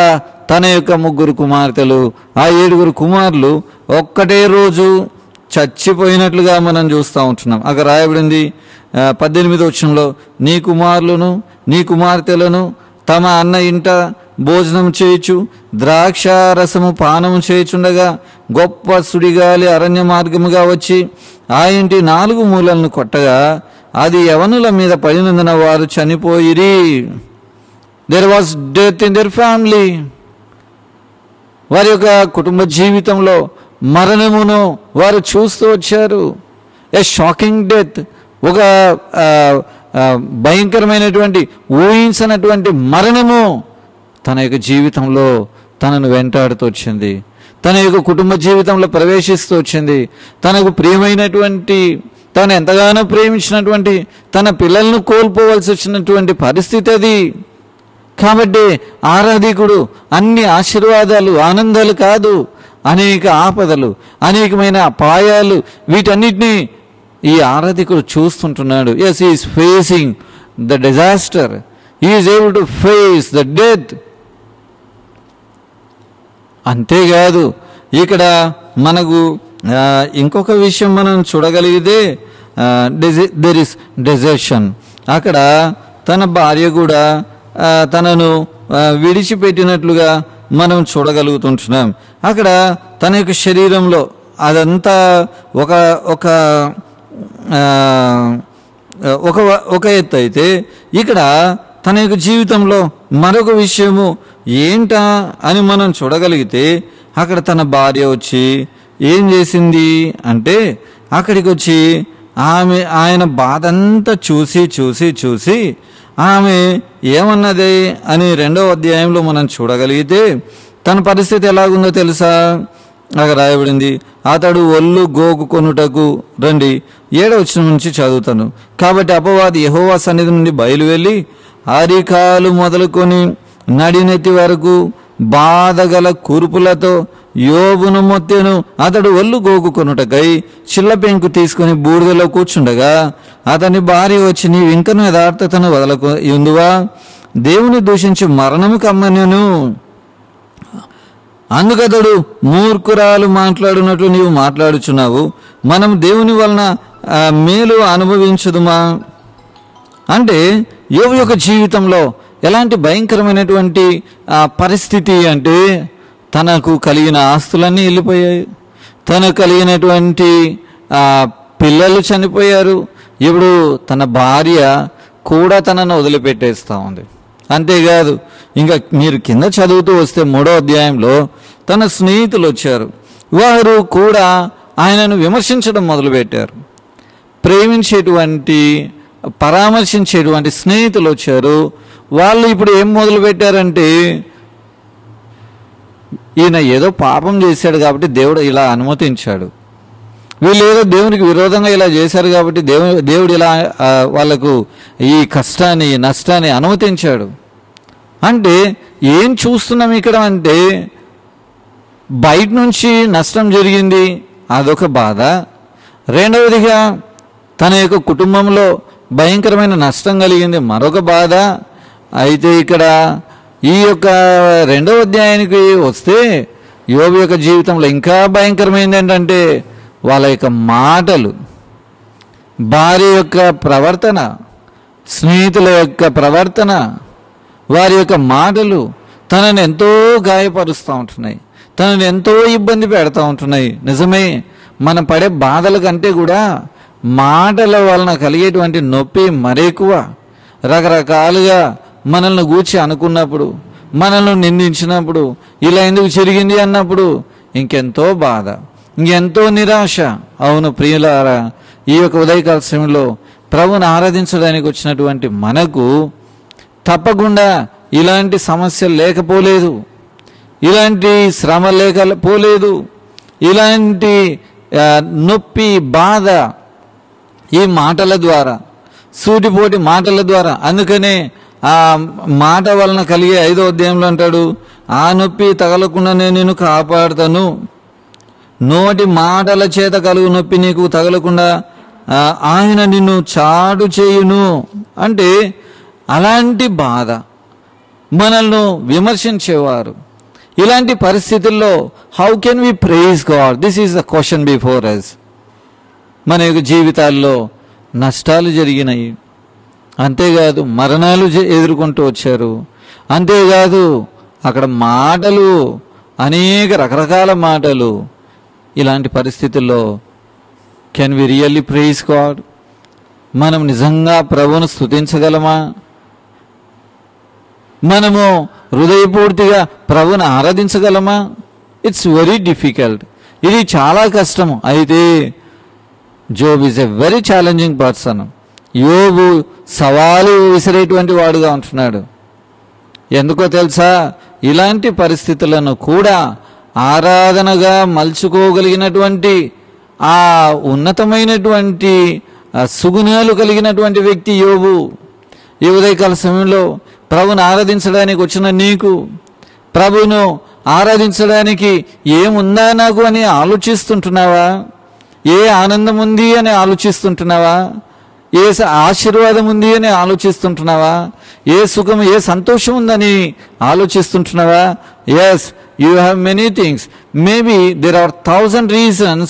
S4: తన యొక్క ముగ్గురు కుమార్తెలు, ఆ ఏడుగురు కుమారులు ఒక్కటే రోజు చచ్చిపోయినట్లుగా మనం చూస్తూ ఉంటున్నాం. అక్కడ రాయబడింది పద్దెనిమిది వచనంలో, నీ కుమారులను నీ కుమార్తెలను తమ అన్న ఇంట భోజనం చేయొచ్చు, ద్రాక్ష రసము పానము చేయుచుండగా గొప్ప సుడిగాలి అరణ్య మార్గముగా వచ్చి ఆ ఇంటి నాలుగు మూలలను కొట్టగా అది యవనుల మీద పడినందున వారు చనిపోయిరి. There was death in their family. వారి యొక్క కుటుంబ జీవితంలో మరణమును వారు చూస్తూ వచ్చారు. ఏ షాకింగ్ డెత్, ఒక భయంకరమైనటువంటి ఊహించినటువంటి మరణము తన యొక్క జీవితంలో తనను వెంటాడుతూ వచ్చింది, తన యొక్క కుటుంబ జీవితంలో ప్రవేశిస్తూ వచ్చింది. తనకు ప్రియమైనటువంటి, తను ఎంతగానో ప్రేమించినటువంటి తన పిల్లలను కోల్పోవలసి వచ్చినటువంటి పరిస్థితి అది. కాబట్టి ఆరాధికుడు అన్ని ఆశీర్వాదాలు ఆనందాలు కాదు, అనేక ఆపదలు, అనేకమైన అపాయాలు, వీటన్నిటినీ ఈ ఆరాధికుడు చూస్తుంటున్నాడు. Yes, he is facing the disaster, he is able to face the death. అంతేకాదు ఇక్కడ మనకు ఇంకొక విషయం మనం చూడగలిగితే దెర్ ఇస్ డెజర్షన్. అక్కడ తన భార్య కూడా తనను విడిచిపెట్టినట్లుగా మనం చూడగలుగుతుంటున్నాం. అక్కడ తన యొక్క శరీరంలో అదంతా ఒక ఒక ఒక ఒక ఎత్తు అయితే, ఇక్కడ తన యొక్క జీవితంలో మరొక విషయము ఏంటా అని మనం చూడగలిగితే, అక్కడ తన భార్య వచ్చి ఏం చేసింది అంటే, అక్కడికి వచ్చి ఆమె ఆయన బాధ అంతా చూసి చూసి చూసి ఆమె ఏమన్నది అని రెండవ అధ్యాయంలో మనం చూడగలిగితే తన పరిస్థితి ఎలాగుందో తెలుసా? అక్కడ రాయబడింది, అతడు ఒళ్ళు గోగు కొనుటకు రండి. ఏడవ వచనం నుంచి చదువుతాను. కాబట్టి అపవాది యెహోవా సన్నిధి నుండి బయలువెళ్ళి అరికాలు మొదలుకొని నడినెత్తి వరకు బాధగల కూర్పులతో యోబును మొత్తెను. అతడు ఒళ్ళు గోగు కొనుటకై చిల్ల పెంకు తీసుకుని బూడిదలో కూర్చుండగా అతని భార్య వచ్చి, నీవు ఇంకను యథార్థతను వదలకు ఎందువా? దేవుని దూషించి మరణము కమ్మనెను. అందుకతడు, మూర్ఖురాలు మాట్లాడినట్లు నీవు మాట్లాడుచున్నావు, మనం దేవుని వలన మేలు అనుభవించదుమా? అంటే యోబు యొక్క జీవితంలో ఎలాంటి భయంకరమైనటువంటి పరిస్థితి అంటే, తనకు కలిగిన ఆస్తులన్నీ వెళ్ళిపోయాయి, తనకు కలిగినటువంటి పిల్లలు చనిపోయారు, ఇప్పుడు తన భార్య కూడా తనను వదిలిపెట్టేస్తూ ఉంది. అంతేకాదు ఇంకా మీరు కింద చదువుతూ వస్తే మూడో అధ్యాయంలో తన స్నేహితులు వచ్చారు, వారు కూడా ఆయనను విమర్శించడం మొదలుపెట్టారు. ప్రేమించేటువంటి పరామర్శించేటువంటి స్నేహితులు వచ్చారు. వాళ్ళు ఇప్పుడు ఏం మొదలు పెట్టారంటే, ఈయన ఏదో పాపం చేశాడు కాబట్టి దేవుడు ఇలా అనుమతించాడు, వీళ్ళు ఏదో దేవునికి విరోధంగా ఇలా చేశారు కాబట్టి దేవు దేవుడు ఇలా వాళ్ళకు ఈ కష్టాన్ని నష్టాన్ని అనుమతించాడు. అంటే ఏం చూస్తున్నాం ఇక్కడ అంటే, బయట నుంచి నష్టం జరిగింది, అదొక బాధ. రెండవదిగా తన యొక్క కుటుంబంలో భయంకరమైన నష్టం కలిగింది, మరొక బాధ. అయితే ఇక్కడ ఈ యొక్క రెండవ అధ్యాయానికి వస్తే యోబు యొక్క జీవితంలో ఇంకా భయంకరమైంది ఏంటంటే, వాళ్ళ యొక్క మాటలు, భార్య యొక్క ప్రవర్తన, స్నేహితుల యొక్క ప్రవర్తన, వారి యొక్క మాటలు తనని ఎంతో గాయపరుస్తూ ఉంటున్నాయి, తనని ఎంతో ఇబ్బంది పెడతా ఉంటున్నాయి. నిజమే, మనం పడే బాధల కంటే కూడా మాటల వలన కలిగేటువంటి నొప్పి మరెక్కువ. రకరకాలుగా మనల్ని గూర్చి అనుకున్నప్పుడు, మనల్ని నిందించినప్పుడు, ఇలా ఎందుకు జరిగింది అన్నప్పుడు ఇంకెంతో బాధ, ఇంకెంతో నిరాశ. అవును ప్రియులారా, ఈ యొక్క ఉదయకాల సమయంలో ప్రభువుని ఆరాధించడానికి వచ్చినటువంటి మనకు తప్పకుండా ఇలాంటి సమస్యలు లేకపోలేదు, ఇలాంటి శ్రమ లేకపోలేదు, ఇలాంటి నొప్పి బాధ ఈ మాటల ద్వారా, సూటిపోటి మాటల ద్వారా. అందుకనే ఆ మాట వలన కలిగే ఐదో అధ్యాయంలో అంటాడు, ఆ నొప్పి తగలకుండా నేను నిన్ను కాపాడుతాను, నోటి మాటల చేత కలుగు నొప్పి నీకు తగలకుండా ఆయన నిన్ను చాటు చేయును. అంటే అలాంటి బాధ, మనల్ని విమర్శించేవారు, ఇలాంటి పరిస్థితుల్లో how can we praise God? This is the question before us. మన యొక్క జీవితాల్లో నష్టాలు జరిగినాయి, అంతేకాదు మరణాలు ఎదుర్కొంటూ వచ్చారు, అంతేకాదు అక్కడ మాటలు అనేక రకరకాల మాటలు. ఇలాంటి పరిస్థితుల్లో can we really praise God? మనం నిజంగా ప్రభువును స్తుతించగలమా? మనము హృదయపూర్తిగా ప్రభువును ఆరాధించగలమా? It's very difficult. ఇది చాలా కష్టము. అయితే Job is a very challenging person. యోబు సవాలు విసిరేటువంటి వాడుగా ఉంటున్నాడు. ఎందుకో తెలుసా? ఇలాంటి పరిస్థితులను కూడా ఆరాధనగా మలుచుకోగలిగినటువంటి ఆ ఉన్నతమైనటువంటి సుగుణాలు కలిగినటువంటి వ్యక్తి యోబు. ఈ ఉదయకాల సమయంలో ప్రభువును ఆరాధించడానికి వచ్చిన నీకు, ప్రభువును ఆరాధించడానికి ఏముందా నాకు అని ఆలోచిస్తుంటున్నావా? ఏ ఆనందం ఉంది అని ఆలోచిస్తుంటున్నావా? ఏ ఆశీర్వాదం ఉంది అని ఆలోచిస్తుంటున్నావా? ఏ సుఖం, ఏ సంతోషం ఉందని ఆలోచిస్తుంటున్నావా? Yes, you have many things. Maybe there are thousand reasons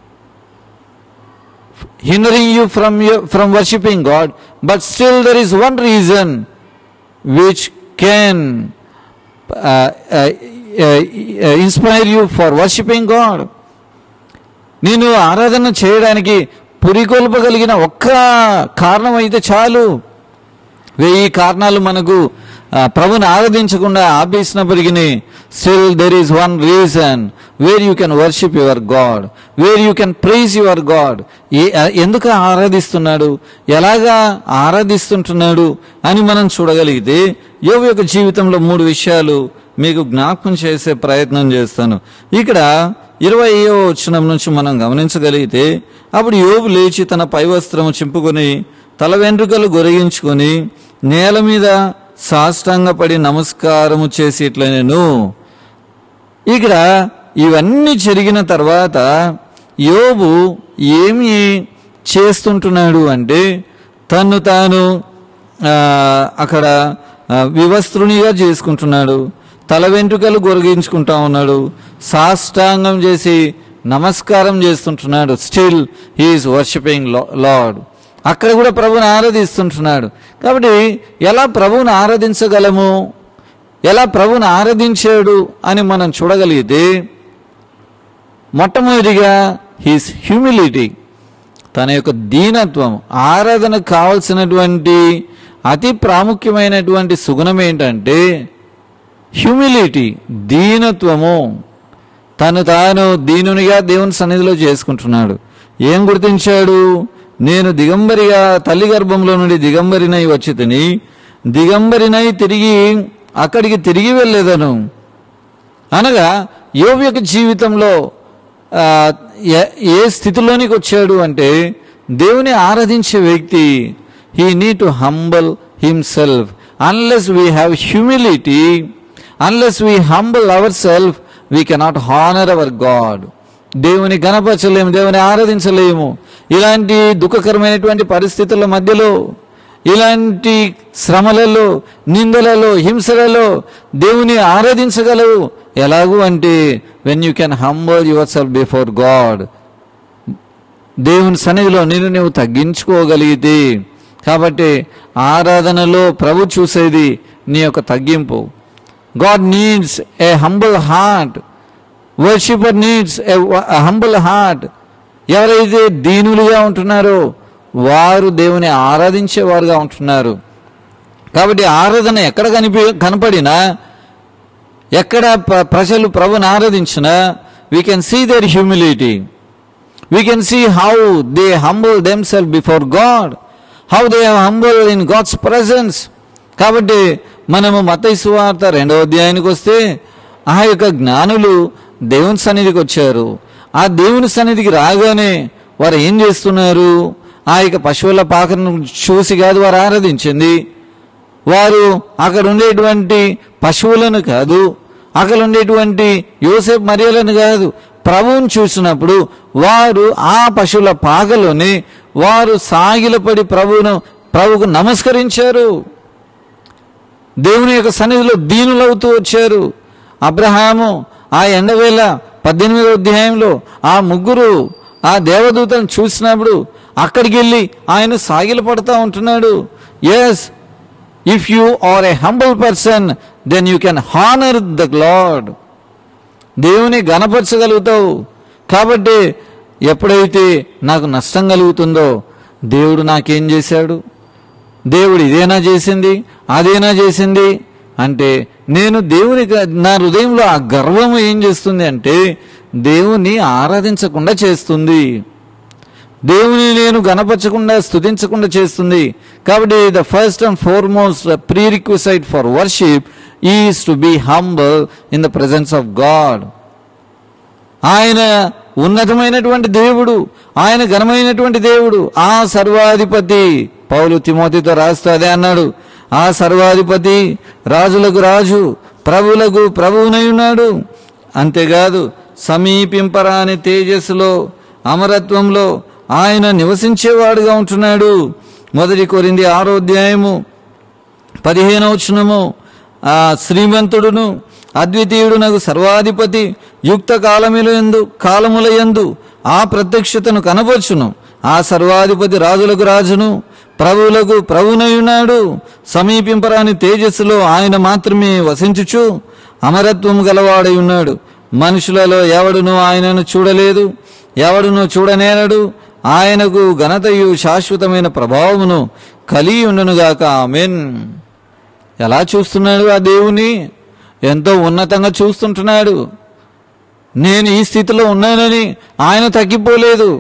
S4: hindering you from your, from worshipping God, but still there is one reason which can uh, uh, uh, inspire you for worshipping God. నేను ఆరాధన చేయడానికి పురికొల్పగలిగిన ఒక్క కారణం అయితే చాలు. వెయ్యి కారణాలు మనకు ప్రభుని ఆరాధించకుండా ఆపేసినప్పటికీ still there is one reason where you can worship your God, where you can praise your God. ఏ ఎందుకు ఆరాధిస్తున్నాడు, ఎలాగా ఆరాధిస్తుంటున్నాడు అని మనం చూడగలిగితే యోబు యొక్క జీవితంలో మూడు విషయాలు మీకు జ్ఞాపకం చేసే ప్రయత్నం చేస్తాను. ఇక్కడ ఇరవైయో వచనం నుంచి మనం గమనించగలిగితే, అప్పుడు యోబు లేచి తన పై వస్త్రము చింపుకొని తల వెంట్రుకలు గొరిగించుకొని నేల మీద సాష్టాంగపడి నమస్కారము చేసి ఇట్లా నేను. ఇక్కడ ఇవన్నీ జరిగిన తర్వాత యోబు ఏమి చేస్తుంటున్నాడు అంటే, తను తాను అక్కడ వివస్త్రునిగా చేసుకుంటున్నాడు, తల వెంట్రుకలు గొరిగించుకుంటా ఉన్నాడు, సాష్టాంగం చేసి నమస్కారం చేస్తుంటున్నాడు. Still he is worshipping Lord. అక్కడ కూడా ప్రభువుని ఆరాధిస్తుంటున్నాడు. కాబట్టి ఎలా ప్రభువుని ఆరాధించగలము, ఎలా ప్రభువుని ఆరాధించాడు అని మనం చూడగలిగితే, మొట్టమొదటిగా హీస్ హ్యూమిలిటీ, తన యొక్క దీనత్వం. ఆరాధనకు కావలసినటువంటి అతి ప్రాముఖ్యమైనటువంటి సుగుణం ఏంటంటే హ్యూమిలిటీ, దీనత్వము. తను తాను దీనునిగా దేవుని సన్నిధిలో చేసుకుంటున్నాడు. ఏం గుర్తించాడు? నేను దిగంబరిగా తల్లి గర్భంలో నుండి దిగంబరినై వచ్చి తిని దిగంబరినై తిరిగి అక్కడికి తిరిగి వెళ్ళేదను. అనగా యోబు యొక్క జీవితంలో ఏ స్థితిలోనికి వచ్చాడు అంటే, దేవుని ఆరాధించే వ్యక్తి he need to humble himself. Unless we have humility, unless we humble our self, we cannot honour our God. దేవుని గణపరచలేము, దేవుని ఆరాధించలేము. ఇలాంటి దుఃఖకరమైనటువంటి పరిస్థితుల మధ్యలో, ఇలాంటి శ్రమలలో, నిందలలో, హింసలలో దేవుని ఆరాధించగలవు. ఎలాగూ అంటే when you can humble your self before God. దేవుని సన్నిధిలో నిన్ను నువ్వు తగ్గించుకోగలిగితే. కాబట్టి ఆరాధనలో ప్రభు చూసేది నీ యొక్క తగ్గింపు. God needs a humble heart. Worshipper needs a humble heart. ఎవరైతే దీనులుగా ఉంటున్నారో వారు దేవుని ఆరాధించేవారుగా ఉంటున్నారు. కాబట్టి ఆరాధన ఎక్కడ కనిపి కనపడినా, ఎక్కడ ప్రజలు ప్రభుని ఆరాధించినా, we can see their humility, we can see how they humble themselves before God, how they humble in God's presence. కాబట్టి మనము మత్తయి సువార్త రెండవ అధ్యాయానికి వస్తే, ఆ యొక్క జ్ఞానులు దేవుని సన్నిధికి వచ్చారు. ఆ దేవుని సన్నిధికి రాగానే వారు ఏం చేస్తున్నారు? ఆ యొక్క పశువుల పాకను చూసి కాదు వారు ఆరాధించింది. వారు అక్కడ ఉండేటువంటి పశువులను కాదు, అక్కడ ఉండేటువంటి యోసేపు మరియలను కాదు, ప్రభువును చూసినప్పుడు వారు ఆ పశువుల పాకలోనే వారు సాగిలపడి ప్రభువును ప్రభువుకు నమస్కరించారు. దేవుని యొక్క సన్నిధిలో దీనులవుతూ వచ్చారు. అబ్రహాము ఆ ఎండవేళ పద్దెనిమిదవ అధ్యాయంలో ఆ ముగ్గురు ఆ దేవదూతను చూసినప్పుడు అక్కడికి వెళ్ళి ఆయన సాగిల పడుతూ ఉంటున్నాడు. Yes, if you are a humble person then you can honour the Lord. దేవుని గణపరచగలుగుతావు. కాబట్టి ఎప్పుడైతే నాకు నష్టం కలుగుతుందో, దేవుడు నాకేం చేశాడు, దేవుడు ఇదేనా చేసింది, అదేనా చేసింది అంటే నేను దేవుని నా హృదయంలో ఆ గర్వం ఏం చేస్తుంది అంటే దేవుని ఆరాధించకుండా చేస్తుంది, దేవుని నేను గణపరచకుండా స్తుతించకుండా చేస్తుంది. కాబట్టి the first and foremost prerequisite for worship is to be humble in the presence of God. ఆయన ఉన్నతమైనటువంటి దేవుడు, ఆయన ఘనమైనటువంటి దేవుడు, ఆ సర్వాధిపతి. పౌలు తిమోతితో రాస్తూ అదే అన్నాడు, ఆ సర్వాధిపతి రాజులకు రాజు ప్రభువులకు ప్రభువునై ఉన్నాడు. అంతేకాదు సమీపింపరాని తేజస్సులో అమరత్వంలో ఆయన నివసించేవాడుగా ఉంటున్నాడు. మొదటి కొరింథీ ఆరో అధ్యాయము పదిహేనవ వచనము, ఆ శ్రీమంతుడును అద్వితీయుడు నాకు సర్వాధిపతి యుక్త కాలముల యందు కాలముల యందు ఆ ప్రత్యక్షతను కనపరచును. ఆ సర్వాధిపతి రాజులకు రాజును ప్రభువులకు ప్రభువునై ఉన్నాడు. సమీపింపరాని తేజస్సులో ఆయన మాత్రమే వసించుచు అమరత్వం గలవాడై ఉన్నాడు. మనుషులలో ఎవడును ఆయనను చూడలేదు, ఎవడును చూడనేరడు. ఆయనకు ఘనతయు శాశ్వతమైన ప్రభావమును కలిగి ఉండునుగాక. ఆమేన్. ఎలా చూస్తున్నాడు ఆ దేవుని? ఎంతో ఉన్నతంగా చూస్తుంటున్నాడు. నేను ఈ స్థితిలో ఉన్నానని ఆయన తగ్గిపోలేదు.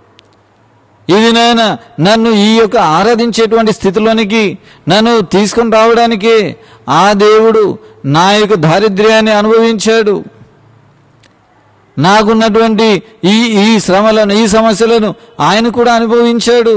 S4: ఇది నాయన నన్ను ఈ యొక్క ఆరాధించేటువంటి స్థితిలోనికి నన్ను తీసుకుని రావడానికి ఆ దేవుడు నా యొక్క దారిద్ర్యాన్ని అనుభవించాడు. నాకున్నటువంటి ఈ ఈ శ్రమలను ఈ సమస్యలను ఆయన కూడా అనుభవించాడు.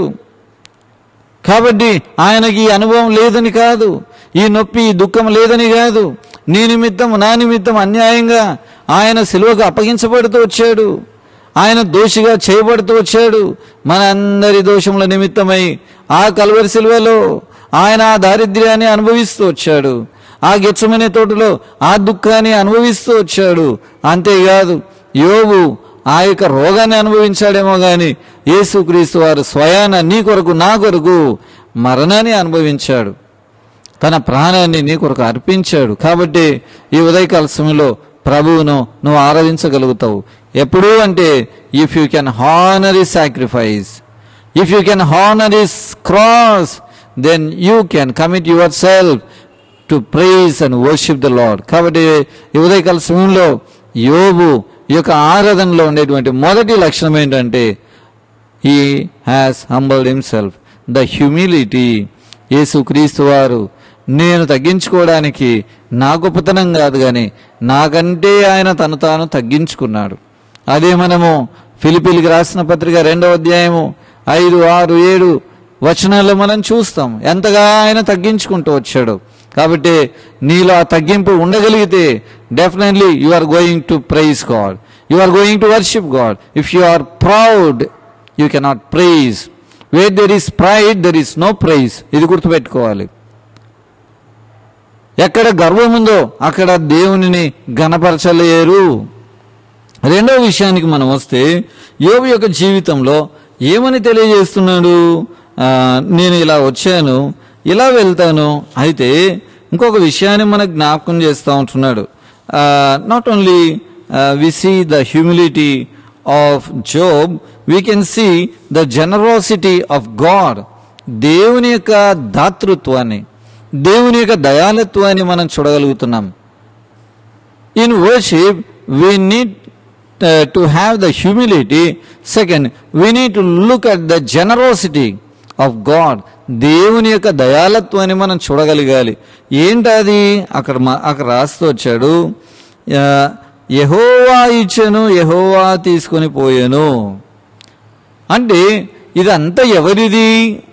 S4: కాబట్టి ఆయనకి ఈ అనుభవం లేదని కాదు, ఈ నొప్పి ఈ దుఃఖం లేదని కాదు. నీ నిమిత్తం నా నిమిత్తం అన్యాయంగా ఆయన సిలువకు అప్పగించబడుతూ వచ్చాడు. ఆయన దోషిగా చేయబడుతూ వచ్చాడు. మన అందరి దోషముల నిమిత్తమై ఆ కల్వరి సిలువలో ఆయన ఆ దారిద్ర్యాన్ని అనుభవిస్తూ వచ్చాడు. ఆ గెత్సెమనే తోటలో ఆ దుఃఖాన్ని అనుభవిస్తూ వచ్చాడు. అంతేకాదు యోబు ఆ యొక్క రోగాన్ని అనుభవించాడేమో కానీ యేసుక్రీస్తు వారు స్వయాన నీ కొరకు నా కొరకు మరణాన్ని అనుభవించాడు, తన ప్రాణాన్ని నీ కొరకు అర్పించాడు. కాబట్టి ఈ ఉదయకాల సమయంలో ప్రభువును నువ్వు ఆరాధించగలుగుతావు. ఎప్పుడు అంటే if you can honour his sacrifice, if you can honour his cross, then you can commit your self to praise and worship the Lord. కాబట్టి ఈ ఉదయకాల సమయంలో యోబు ఈ యొక్క ఆరాధనలో ఉండేటువంటి మొదటి లక్షణం ఏంటంటే he has humbled himself, the humility. యేసుక్రీస్తు వారు నేను తగ్గించుకోవడానికి నా గొప్పతనం కాదు కానీ నాకంటే ఆయన తను తాను తగ్గించుకున్నాడు. అదే మనము ఫిలిప్పీలకు రాసిన పత్రిక రెండవ అధ్యాయము ఐదు ఆరు ఏడు వచనాల్లో మనం చూస్తాం ఎంతగా ఆయన తగ్గించుకుంటూ వచ్చాడు. కాబట్టి నీలో ఆ తగ్గింపు ఉండగలిగితే definitely you are going to praise God, you are going to worship God. If you are proud you cannot praise. Where there is pride there is no praise. ఇది గుర్తుపెట్టుకోవాలి. ఎక్కడ గర్వం ఉందో అక్కడ దేవునిని గణపరచలేరు. రెండవ విషయానికి మనం వస్తే యోబు యొక్క జీవితంలో ఏమని తెలియజేస్తున్నాడు? నేను ఇలా వచ్చాను, ఇలా వెళ్తాను. అయితే ఇంకొక విషయాన్ని మనకు జ్ఞాపకం చేస్తూ ఉంటున్నాడు. Not only we see the humility of Job, we can see the generosity of God. దేవుని యొక్క దాతృత్వాన్ని, దేవుని యొక్క దయాళత్వాన్ని మనం చూడగలుగుతున్నాం. In worship we need to have the humility. Second, we need to look at the generosity of God. దేవుని యొక్క దయాళత్వాన్ని మనం చూడగలగాలి. ఏంటది? అక్కడ అక్కడ రాస్తూ వచ్చాడు, యెహోవా ఇచ్చెను, యెహోవా తీసుకొని పోయాను. అంటే ఇదంతా ఎవరిది?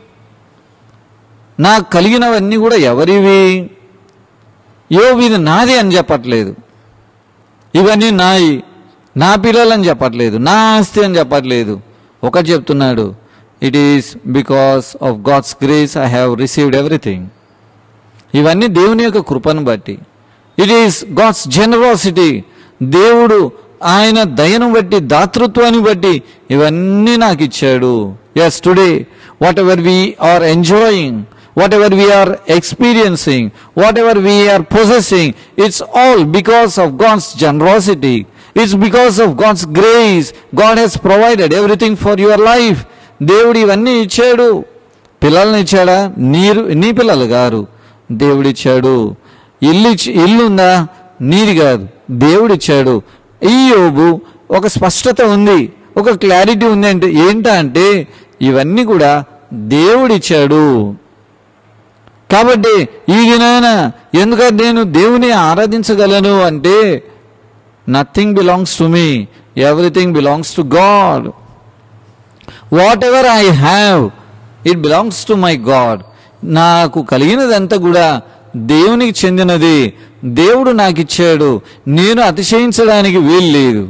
S4: నాకు కలిగినవన్నీ కూడా ఎవరివి? యోబు ఇది నాది అని చెప్పట్లేదు, ఇవన్నీ నాయి, నా పిల్లలని చెప్పట్లేదు, నా ఆస్తి అని చెప్పట్లేదు. ఒకటి చెప్తున్నాడు, it is because of God's grace I have received everything. ఇవన్నీ దేవుని యొక్క కృపను బట్టి, ఇట్ ఈస్ గాడ్స్ జనరాసిటీ. దేవుడు ఆయన దయను బట్టి, దాతృత్వాన్ని బట్టి ఇవన్నీ నాకు ఇచ్చాడు. Yes, today whatever we are enjoying, whatever we are experiencing, whatever we are possessing, it's all because of God's generosity. It's because of God's grace. God has provided everything for your life. దేవుడు ఇవన్నీ ఇచ్చాడు. పిల్లల్ని ఇచ్చాడా? నీరు నీ పిల్లలు గారు దేవుడిచ్చాడు. ఇల్లు ఇల్లు ఉందా? నీది కాదు, దేవుడిచ్చాడు. ఈ యోబు ఒక స్పష్టత ఉంది, ఒక క్లారిటీ ఉంది. అంటే ఏంటా అంటే ఇవన్నీ కూడా దేవుడిచ్చాడు. కాబట్టి ఈ దినాన ఎందుకంటే నేను దేవుని ఆరాధించగలను అంటే nothing belongs to me, everything belongs to God. Whatever I have it belongs to my God. నాకు కలిగినదంతా కూడా దేవునికి చెందినది. దేవుడు నాకు ఇచ్చాడు, నేను అతిశయించడానికి వీలు లేదు.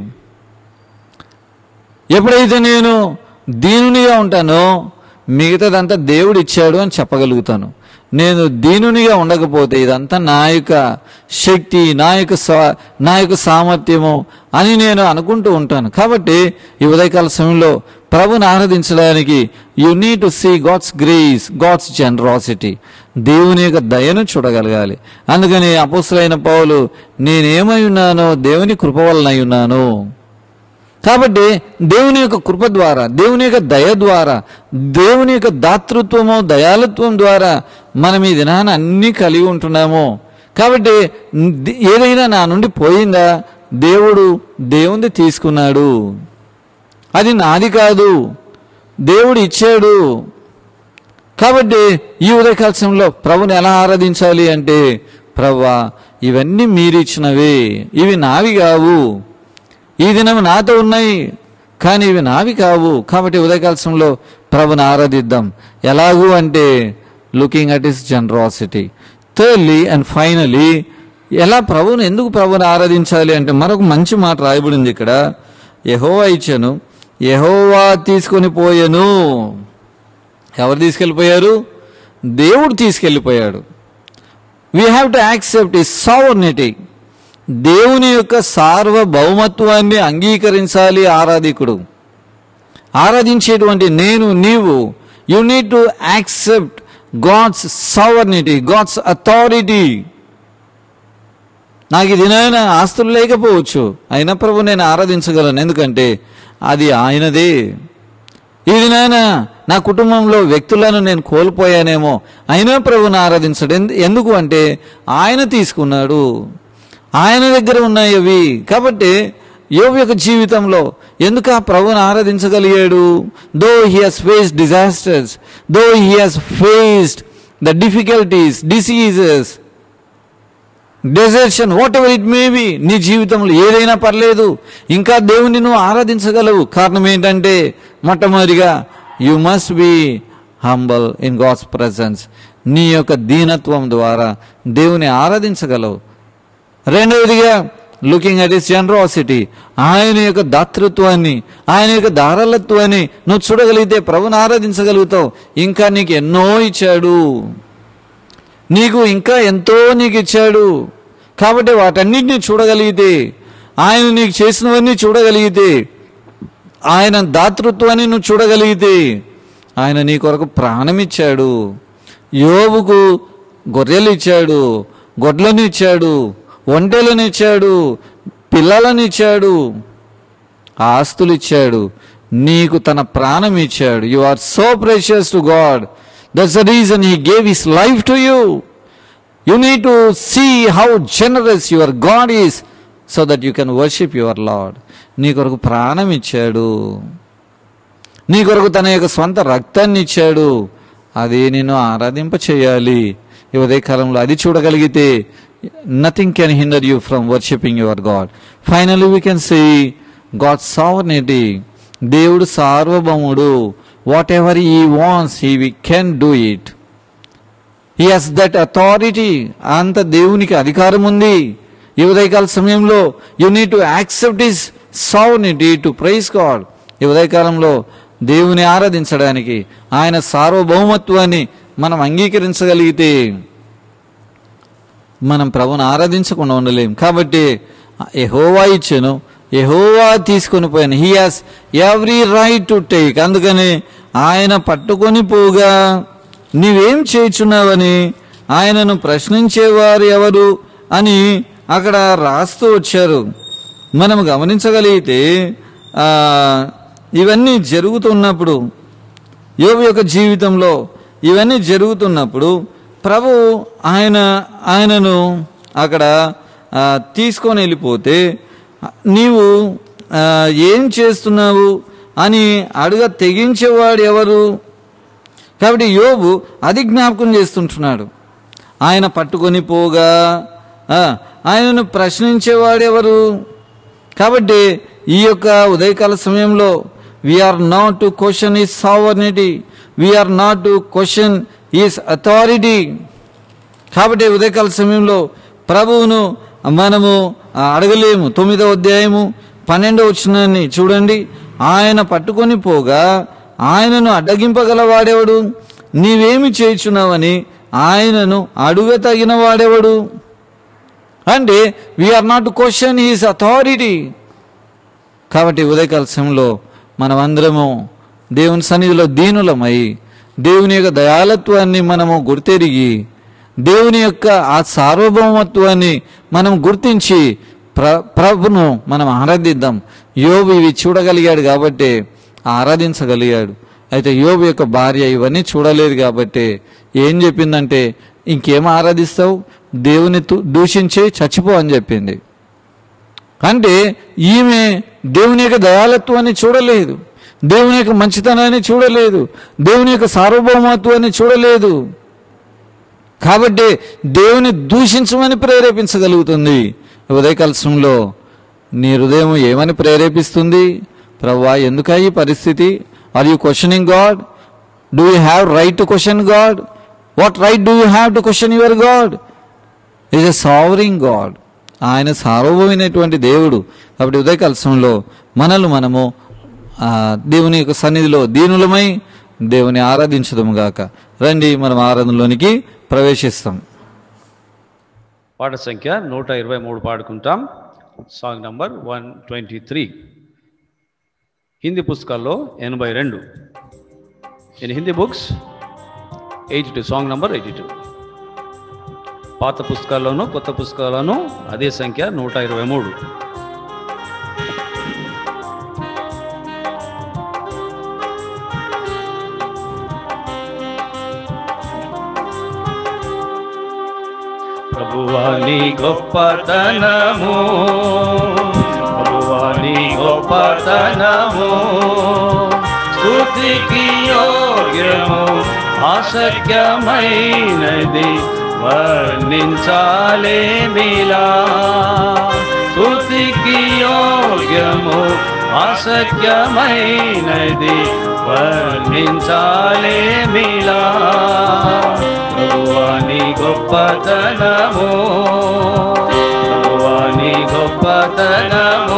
S4: ఎప్పుడైతే నేను దీనునిగా ఉంటానో మిగతాదంతా దేవుడు ఇచ్చాడు అని చెప్పగలుగుతాను. నేను దీనునిగా ఉండకపోతే ఇదంతా నా యొక్క శక్తి, నా యొక్క నా యొక్క సామర్థ్యము అని నేను అనుకుంటూ ఉంటాను. కాబట్టి ఈ ఉదయకాల సమయంలో ప్రభుని ఆరాధించడానికి you need to see God's grace, God's generosity. దేవుని యొక్క దయను చూడగలగాలి. అందుకని అపోస్తలుడైన పౌలు నేనేమై ఉన్నానో దేవుని కృప వలనై ఉన్నాను. కాబట్టి దేవుని యొక్క కృప ద్వారా, దేవుని యొక్క దయ ద్వారా, దేవుని యొక్క దాతృత్వము, దయాళుత్వం ద్వారా మనం ఈ దినాన్ని అన్నీ కలిగి ఉంటున్నాము. కాబట్టి ఏదైనా నా నుండి పోయిందా? దేవుడు దేవుని తీసుకున్నాడు, అది నాది కాదు, దేవుడు ఇచ్చాడు. కాబట్టి ఈ ఉదయకాల సమయంలో ప్రభుని ఎలా ఆరాధించాలి అంటే, ప్రభువా ఇవన్నీ మీరు ఇచ్చినవే, ఇవి నావి కావు. ఈ దినం నాతో ఉన్నాయి కానీ ఇవి నావి కావు. కాబట్టి ఉదయకాల సమయంలో ప్రభుని ఆరాధిద్దాం. ఎలాగూ అంటే looking at his generosity. Thirdly and finally ఎలా ప్రభుని ఎందుకు ప్రభుని ఆరాధించాలి అంటే మరొక మంచి మాట రాయబడింది ఇక్కడ. యెహోవా ఇచ్చాను, యెహోవా తీసుకొని పోయాను. ఎవరు తీసుకెళ్ళిపోయారు? దేవుడు తీసుకెళ్ళిపోయాడు. We have to accept his sovereignty. దేవుని యొక్క సార్వభౌమత్వాన్ని అంగీకరించాలి ఆరాధికుడు. ఆరాధించేటువంటి నేను, నీవు, you need to accept God's sovereignty, God's authority. నాకు ఇది నేను ఆస్తులు లేకపోవచ్చు, అయినా ప్రభు నేను ఆరాధించగలను, ఎందుకంటే అది ఆయనదే. ఇది నాయన నా కుటుంబంలో వ్యక్తులను నేను కోల్పోయానేమో, అయినా ప్రభుని ఆరాధించడు. ఎందుకు అంటే ఆయన తీసుకున్నాడు, ఆయన దగ్గర ఉన్నాయి అవి. కాబట్టి యోబు యొక్క జీవితంలో ఎందుకు ఆ ప్రభుని ఆరాధించగలిగాడు? Though he has faced disasters, though he has faced the difficulties, diseases, desertion, whatever it may be. నీ జీవితంలో ఏదైనా పర్లేదు, ఇంకా దేవుని నువ్వు ఆరాధించగలవు. కారణం ఏంటంటే మొట్టమొదటిగా you must be humble in God's presence. నీ యొక్క దీనత్వం ద్వారా దేవుని ఆరాధించగలవు. రెండవదిగా లుకింగ్ అట్ హిస్ జనరాసిటీ, ఆయన యొక్క దాతృత్వాన్ని, ఆయన యొక్క ధారాళత్వాన్ని నువ్వు చూడగలిగితే ప్రభుని ఆరాధించగలుగుతావు. ఇంకా నీకు ఎన్నో ఇచ్చాడు, నీకు ఇంకా ఎంతో నీకు ఇచ్చాడు. కాబట్టి వాటన్నిటిని చూడగలిగితే, ఆయన నీకు చేసినవన్నీ చూడగలిగితే, ఆయన దాతృత్వాన్ని నువ్వు చూడగలిగితే, ఆయన నీ కొరకు ప్రాణం ఇచ్చాడు. యోబుకు గొర్రెలు ఇచ్చాడు, గొడ్లను ఇచ్చాడు, ఒంటెలను ఇచ్చాడు, పిల్లలను ఇచ్చాడు, ఆస్తులు ఇచ్చాడు, నీకు తన ప్రాణం ఇచ్చాడు. You are so precious to God. That's the reason he gave his life to you. You need to see how generous your God is so that you can worship your Lord. నీ కొరకు ప్రాణం ఇచ్చాడు, నీ కొరకు తన యొక్క స్వంత రక్తాన్ని ఇచ్చాడు. అది నేను ఆరాధింప చేయాలి. ఈ ఉదయ కాలంలో అది చూడగలిగితే nothing can hinder you from worshipping your God. Finally we can see God's sovereignty. దేవుడు సార్వభౌముడు. Whatever he wants he can do it. He has that authority. అంత దేవునికి అధికారం ఉంది. ఈ ఉదయకాల సమయంలో you need to accept his sovereignty to praise God. ఈ ఉదయకాలంలో దేవుని ఆరాధించడానికి ఆయన సార్వభౌమత్వాన్ని మనం అంగీకరించగలిగితే మనం ప్రభుని ఆరాధించకుండా ఉండలేం. కాబట్టి యెహోవా ఇచ్చాను, యెహోవా తీసుకొని పోయాను. He has every right to take. అందుకని ఆయన పట్టుకొని పోగా నీవేం చేయుచున్నావని ఆయనను ప్రశ్నించేవారు ఎవరు అని అక్కడ రాస్తూ వచ్చారు. మనం గమనించగలిగితే ఇవన్నీ జరుగుతున్నప్పుడు, యోబు యొక్క జీవితంలో ఇవన్నీ జరుగుతున్నప్పుడు ప్రభు ఆయన ఆయనను అక్కడ తీసుకొని వెళ్ళిపోతే నీవు ఏం చేస్తున్నావు అని అడుగ తెగించేవాడు ఎవరు? కాబట్టి యోబు అది జ్ఞాపకం చేస్తుంటున్నాడు. ఆయన పట్టుకొని పోగా ఆయనను ప్రశ్నించేవాడు ఎవరు? కాబట్టి ఈ యొక్క ఉదయకాల సమయంలో we are not to question his sovereignty, we are not to question his authority. కాబట్టి ఉదయకాల సమయంలో ప్రభువును మనము అడగలేము. తొమ్మిదవ అధ్యాయము పన్నెండవ వచనాన్ని చూడండి. ఆయన పట్టుకొని పోగా ఆయనను అడ్డగింపగల వాడెవడు? నీవేమి చేయుచున్నావని ఆయనను అడుగ తగిన వాడెవడు? అంటే we are not to question his authority. కాబట్టి ఉదయకాల సమయంలో మనమందరము దేవుని సన్నిధిలో దీనులమై దేవుని యొక్క దయాళత్వాన్ని మనము గుర్తెరిగి దేవుని యొక్క ఆ సార్వభౌమత్వాన్ని మనం గుర్తించి ప్ర ప్రభును మనం ఆరాధిద్దాం. యోబు ఇవి చూడగలిగాడు కాబట్టి ఆరాధించగలిగాడు. అయితే యోబు యొక్క భార్య ఇవన్నీ చూడలేదు కాబట్టి ఏం చెప్పిందంటే, ఇంకేం ఆరాధిస్తావు, దేవుని దూషించి చచ్చిపో అని చెప్పింది. అంటే ఈమె దేవుని యొక్క దయాళత్వాన్ని చూడలేదు, దేవుని యొక్క మంచితనాన్ని చూడలేదు, దేవుని యొక్క సార్వభౌమత్వాన్ని చూడలేదు. కాబట్టి దేవుని దూషించమని ప్రేరేపించగలుగుతుంది. ఉదయకాల సమయంలో నీ హృదయం ఏమని ప్రేరేపిస్తుంది? ప్రభువా, ఎందుక ఈ పరిస్థితి? Are you questioning God? Do you have right to question God? What right do you have to question your God? Is a sovereign God. ఆయన సార్వభౌమైనటువంటి దేవుడు. కాబట్టి ఉదయకాల సమయంలో మనల్ని మనము దేవుని యొక్క సన్నిధిలో దీనులమై దేవుని ఆరాధించదము గాక. రండి, మనం ఆరాధనలోనికి ప్రవేశిస్తాం.
S2: పాట సంఖ్య నూట ఇరవై మూడు పాడుకుంటాం. Song number one twenty three. Hindi పుస్తకాల్లో ఎనభై రెండు. In Hindi books eighty two, song number eighty two. పాత పుస్తకాల్లోనూ కొత్త పుస్తకాల్లోనూ అదే సంఖ్య నూట ఇరవై మూడు.
S3: ప్రభువాని గొప్పతనము, ప్రభువాని గొప్పతనము, స్తుతికి యోగ్యము, అసఖ్యమైనది, వర్ణించాలేమిలా. స్తుతికి యోగ్యము, అసఖ్యమైనది, వర్ణించాలేమిలా. ప్రభువాని గొప్పతనము, ప్రభువాని గొప్పతనము,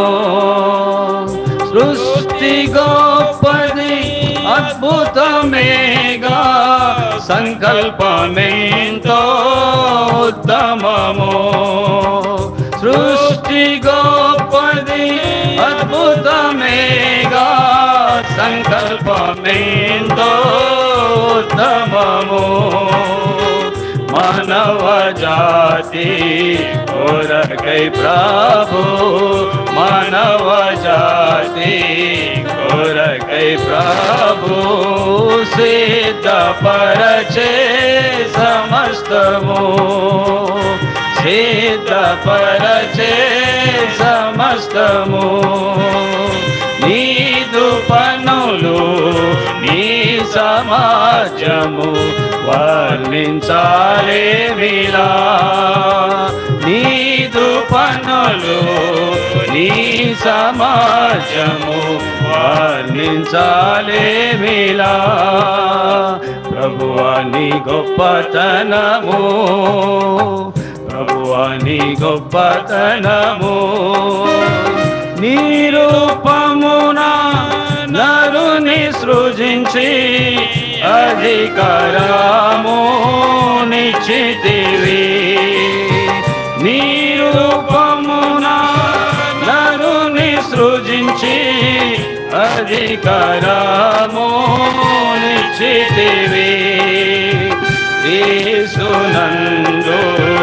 S3: సృష్టి గొప్పది, అద్భుతమేగా, సంకల్పమెంతో ఉత్తమము. సృష్టి గొప్పది, అద్భుతమేగా, సంకల్పమెంతో ఉత్తమము. మానవ జాతి కొరకై ప్రభు, మానవ జాతి కొరకై ప్రభు, సిద్ధపరచే సమస్తము, సిద్ధపరచే సమస్తము. నీదు పనులు, నీ సమాజము, వర్ణించాలేమిలా. నీదు పనులు, నీ సమాజము, వర్ణించాలేమిలా. ప్రభువాని గొప్పతనము, ప్రభువాని గొప్పతనము, నీ రూపమున నరుని సృజించి అధికారము నిశ్చితివి. నీ రూపమున నరుని సృజించి అధికారము నిశ్చితివి. క్రీస్తునందు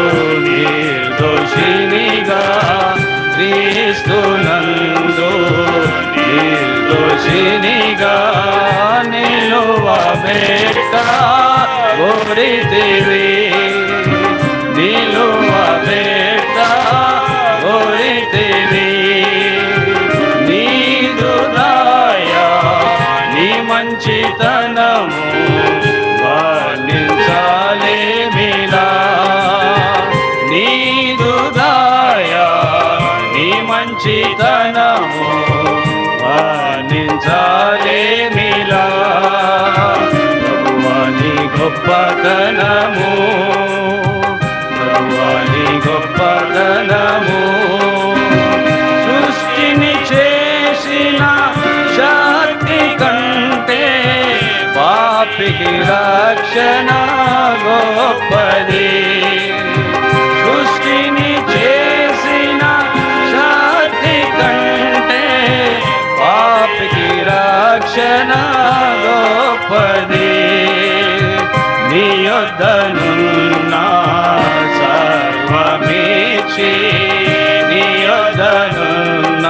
S3: నిర్దోషినిగా క్రీస్తునందు నిర్దోషినిగా నిలువబెట్ట గోరితివి. నిలువబెట్ట గోరితివి. నీదు దయ నీ మంచితనము వర్ణించాలేమిలా. నీదు దయ నీ మంచితనము వర్ణించాలేమిలా. ప్రభువా నీ గొప్పతనము ప్రభువా నీ గొప్పతనము. సృష్టిని చేసిన శక్తి కంటే పాపికి రక్షణ గొప్పది. సృష్టిని చేసిన శక్తి కంటే పాపికి రక్షణ గొప్పది. నీ యొద్దనున్న సర్వమిచ్చి నీ యొద్దనున్న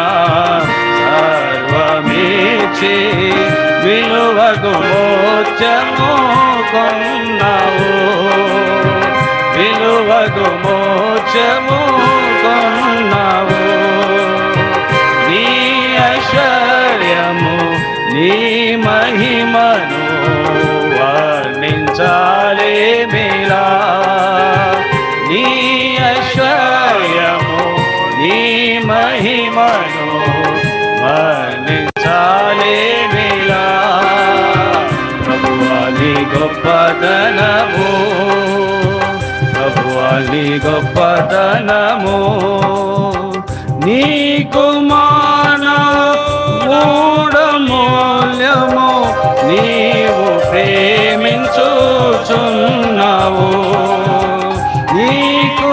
S3: సర్వమిచ్చి విలువకు మోక్షము కొన్నావు. విలువకు మోక్షము కొన్నావు. నీ ఐశ్వర్యము నీ మహిమను వర్ణించాలేమిలా. నీ ఐశ్వర్యము నీ మహిమను వర్ణించాలేమిలా. ప్రభువా నీ గొప్పతనము ప్రభువా నీ గొప్పతనము. నీకు మానవుడమూల్యము నీవు ప్రేమించుచున్నావు. నీకు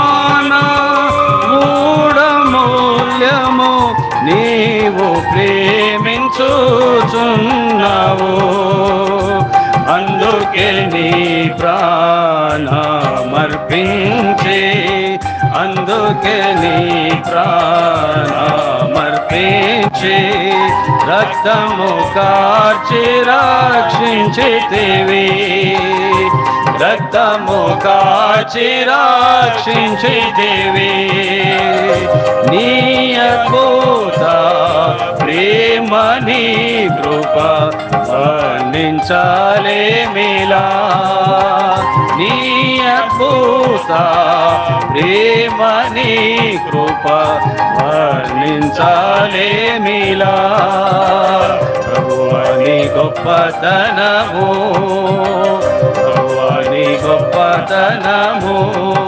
S3: మానవుడమూల్యము నీవు ప్రేమించుచున్నావు. అందుకే నీ ప్రాణమర్పించి అందుకే నీ ప్రాణమర్పించి రక్తము కార్చి రక్షించితివి. రక్తము కార్చి రక్షించితివి. నీ అద్భుత ప్రేమ నీ కృప వర్ణించాలేమిలా. నీ అద్భుత ప్రేమ నీ కృప వర్ణించాలేమిలా. ప్రభువా నీ గొప్పతనము ప్రభువా నీ గొప్పతనము.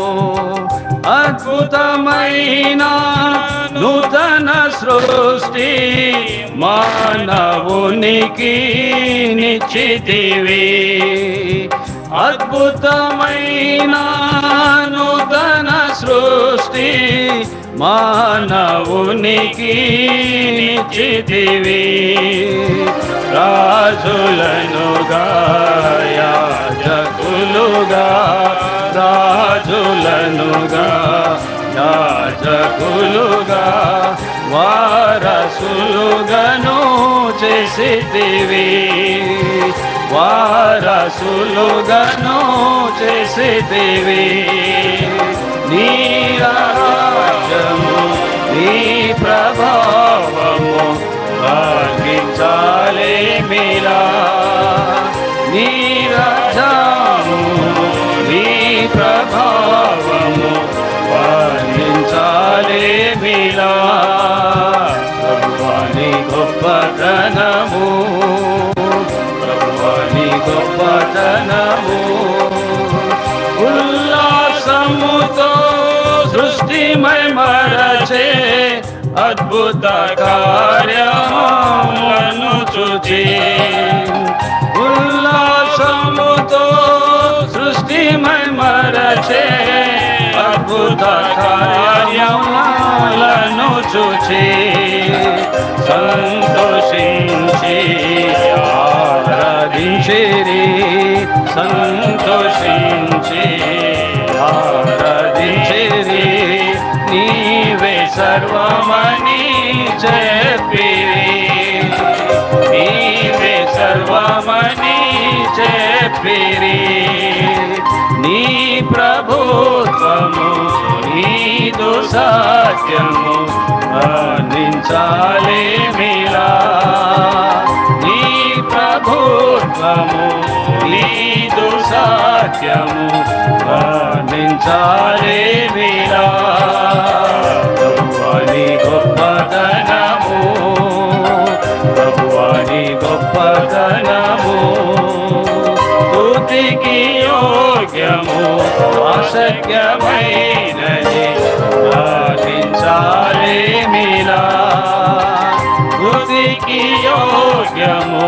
S3: అద్భుతమైన నూతన సృష్టి మానవునికి నిశ్చితివి. అద్భుతమైన నూతన సృష్టి మానవునికి నిశ్చితివి. రాజులనుగా యాజకులుగా రాజులనుగా యాజకులుగా వారసులుగాను చేసితివి. వారసులుగాను చేసితివి. నీ రాజ్యము నీ ప్రభావము వర్ణించాలేమిలా. నీ రాజ్యము నీ ప్రభావము వర్ణించాలేమిలా. ప్రభువా నీ గొప్పతనము ప్రభువా నీ గొప్పతనము. ఉల్లాసముతో సృష్టిమై మరచే అద్భుత కార్యములను చూచి. ఉల్లాసముతో సృష్టిమై మరచే అద్భుత అద్భుత కార్యములను చూచి సంతోషించి
S2: ఆరాధించిరి
S3: సంతోషించి
S2: ఆరాధించిరి
S3: నీవే సర్వమని చెప్పిరి నీవే సర్వమని చెప్పిరి నీ ప్రభుత్వము నీదు సత్యము వర్ణించాలే మిలా నీ ప్రభుత్వము నీదు సత్యము వర్ణించాలే మిలా ప్రభువాని గొప్పతనము ప్రభువాని గొప్పతనము స్తుతికి యోగ్యము అసఖ్యమైనది వర్ణించాలే మిలా స్తుతికి యోగ్యము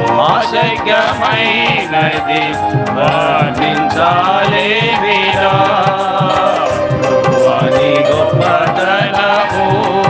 S3: అసఖ్యమైనది వర్ణించాలే మిలా ప్రభువాని గొప్పతనము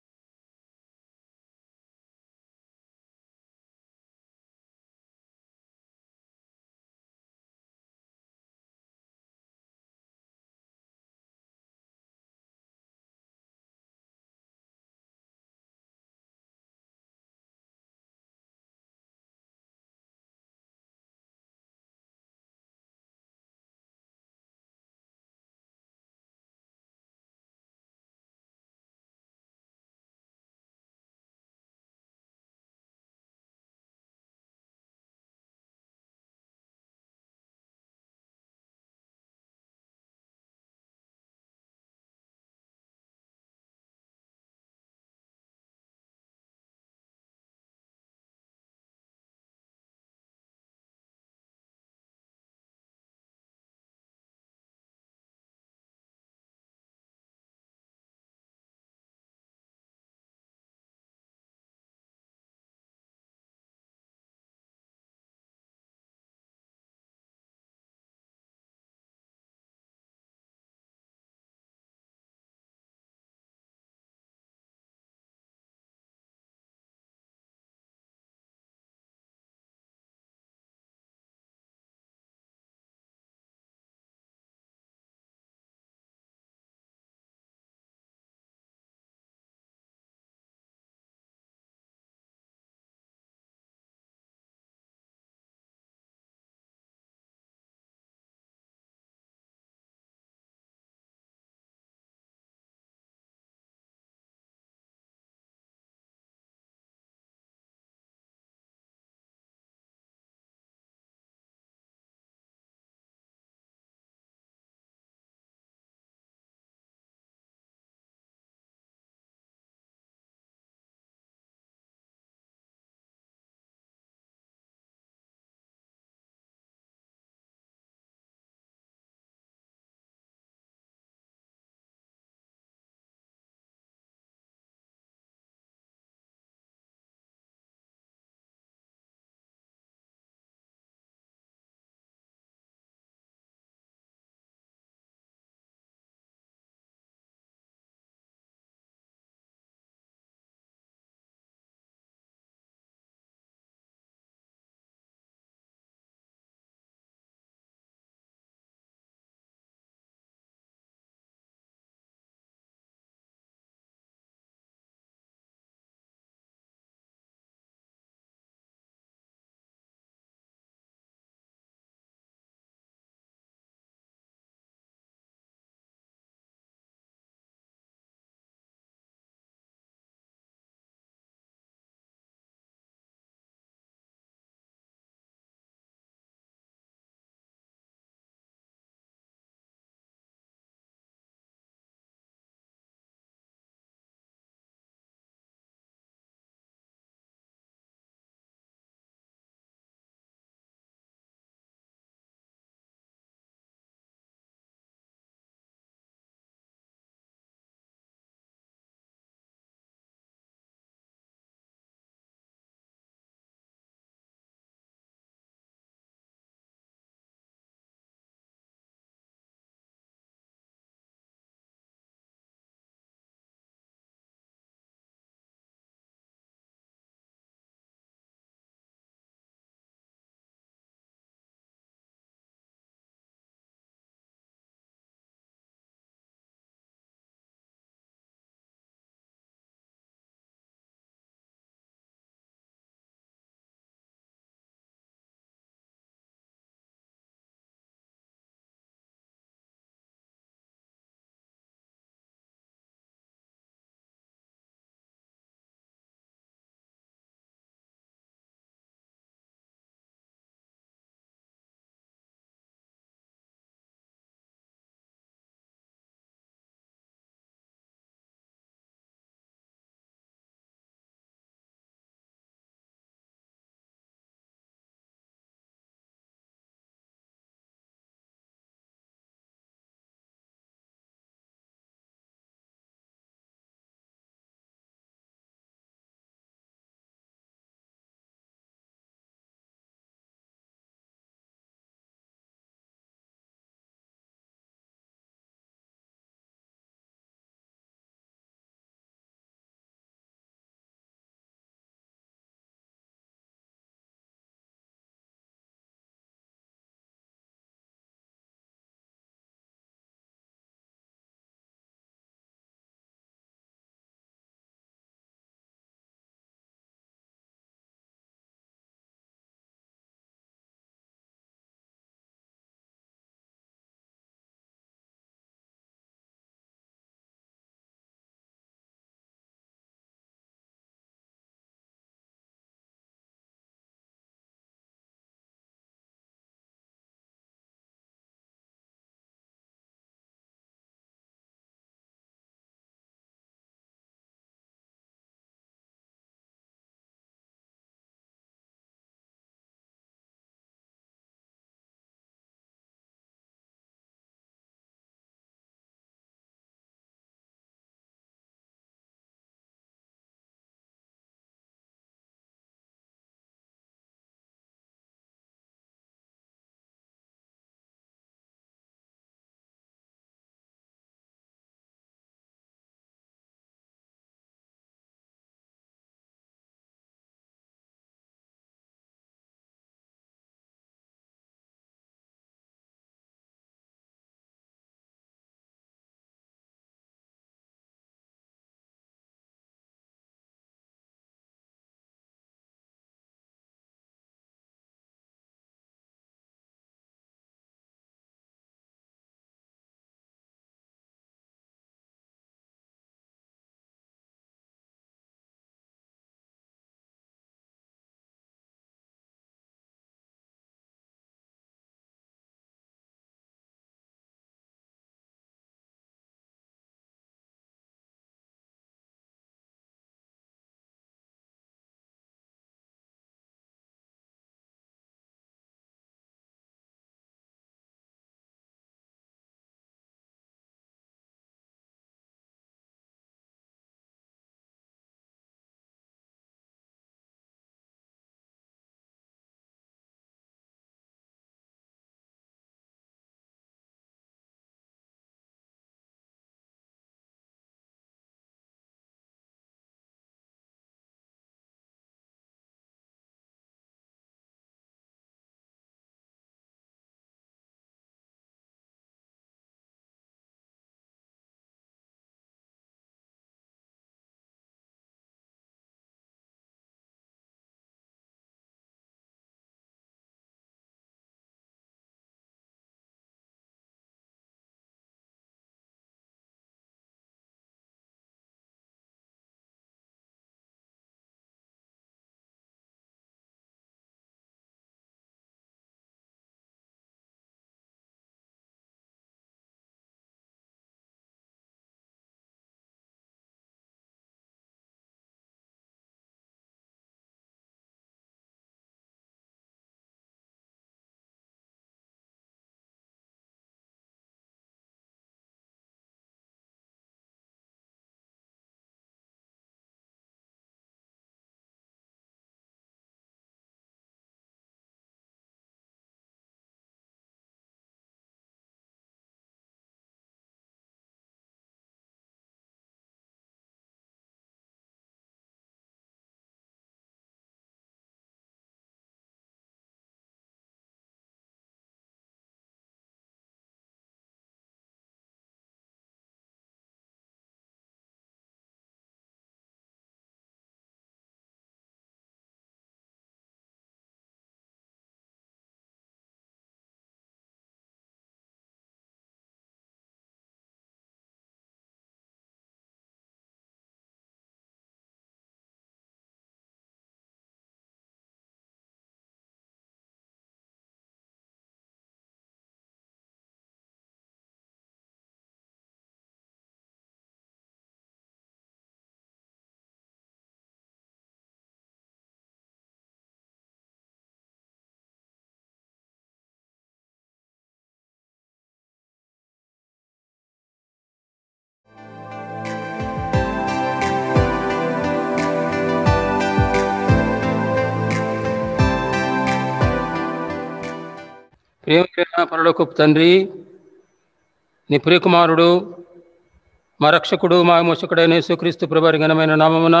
S1: ప్రేమ పరలోకపు తండ్రి, నీ ప్రియకుమారుడు, మా రక్షకుడు, మా మోచకుడైన యేసుక్రీస్తు ప్రభువారి ఘనమైన నామమున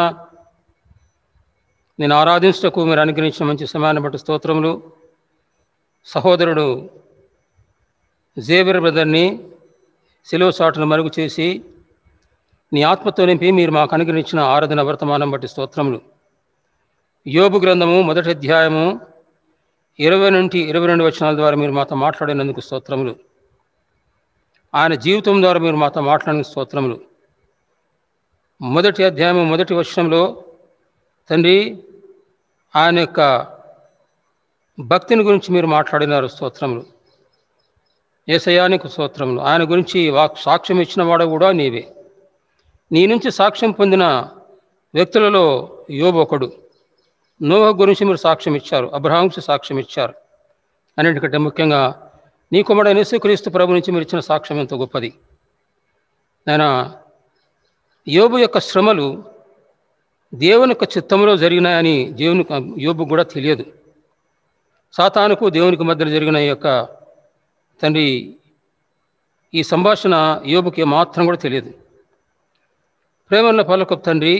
S1: నేను ఆరాధించటకు మీరు అనుగ్రహించిన మంచి సమయాన్ని బట్టి స్తోత్రములు. సహోదరుడు జేవియర్ బ్రదర్ని శిలువ సాటును మరుగు చేసి నీ ఆత్మతో నింపి మీరు మాకు అనుగ్రహించిన ఆరాధన వర్తమానం బట్టి స్తోత్రములు. యోబు గ్రంథము మొదటి అధ్యాయము ఇరవై నుండి ఇరవై రెండు వచనాల ద్వారా మీరు మాతో మాట్లాడినందుకు స్తోత్రములు. ఆయన జీవితం ద్వారా మీరు మాతో మాట్లాడినందుకు స్తోత్రములు. మొదటి అధ్యాయము మొదటి వచనంలో తండ్రి ఆయన యొక్క భక్తిని గురించి మీరు మాట్లాడినారు. స్తోత్రములు. యేసయ్యానికి స్తోత్రములు. ఆయన గురించి వాక్ సాక్ష్యం ఇచ్చిన వాడు కూడా నీవే. నీ నుంచి సాక్ష్యం పొందిన వ్యక్తులలో యోబు ఒకడు. నోహ గురించి మీరు సాక్ష్యం ఇచ్చారు, అబ్రహాంకు సాక్ష్యం ఇచ్చారు. అన్నింటికంటే ముఖ్యంగా నీ కుమారుడైన యేసుక్రీస్తు ప్రభు నుంచి మీరు ఇచ్చిన సాక్ష్యం ఎంతో గొప్పది. నేను యోబు యొక్క శ్రమలు దేవుని యొక్క చిత్తంలో జరిగినాయని దేవుని యోబు కూడా తెలియదు. సాతానుకు దేవునికి మధ్యలో జరిగిన ఈ యొక్క తండ్రి ఈ సంభాషణ యోబుకి మాత్రం కూడా తెలియదు. ప్రేమన్న పరలోకపు తండ్రి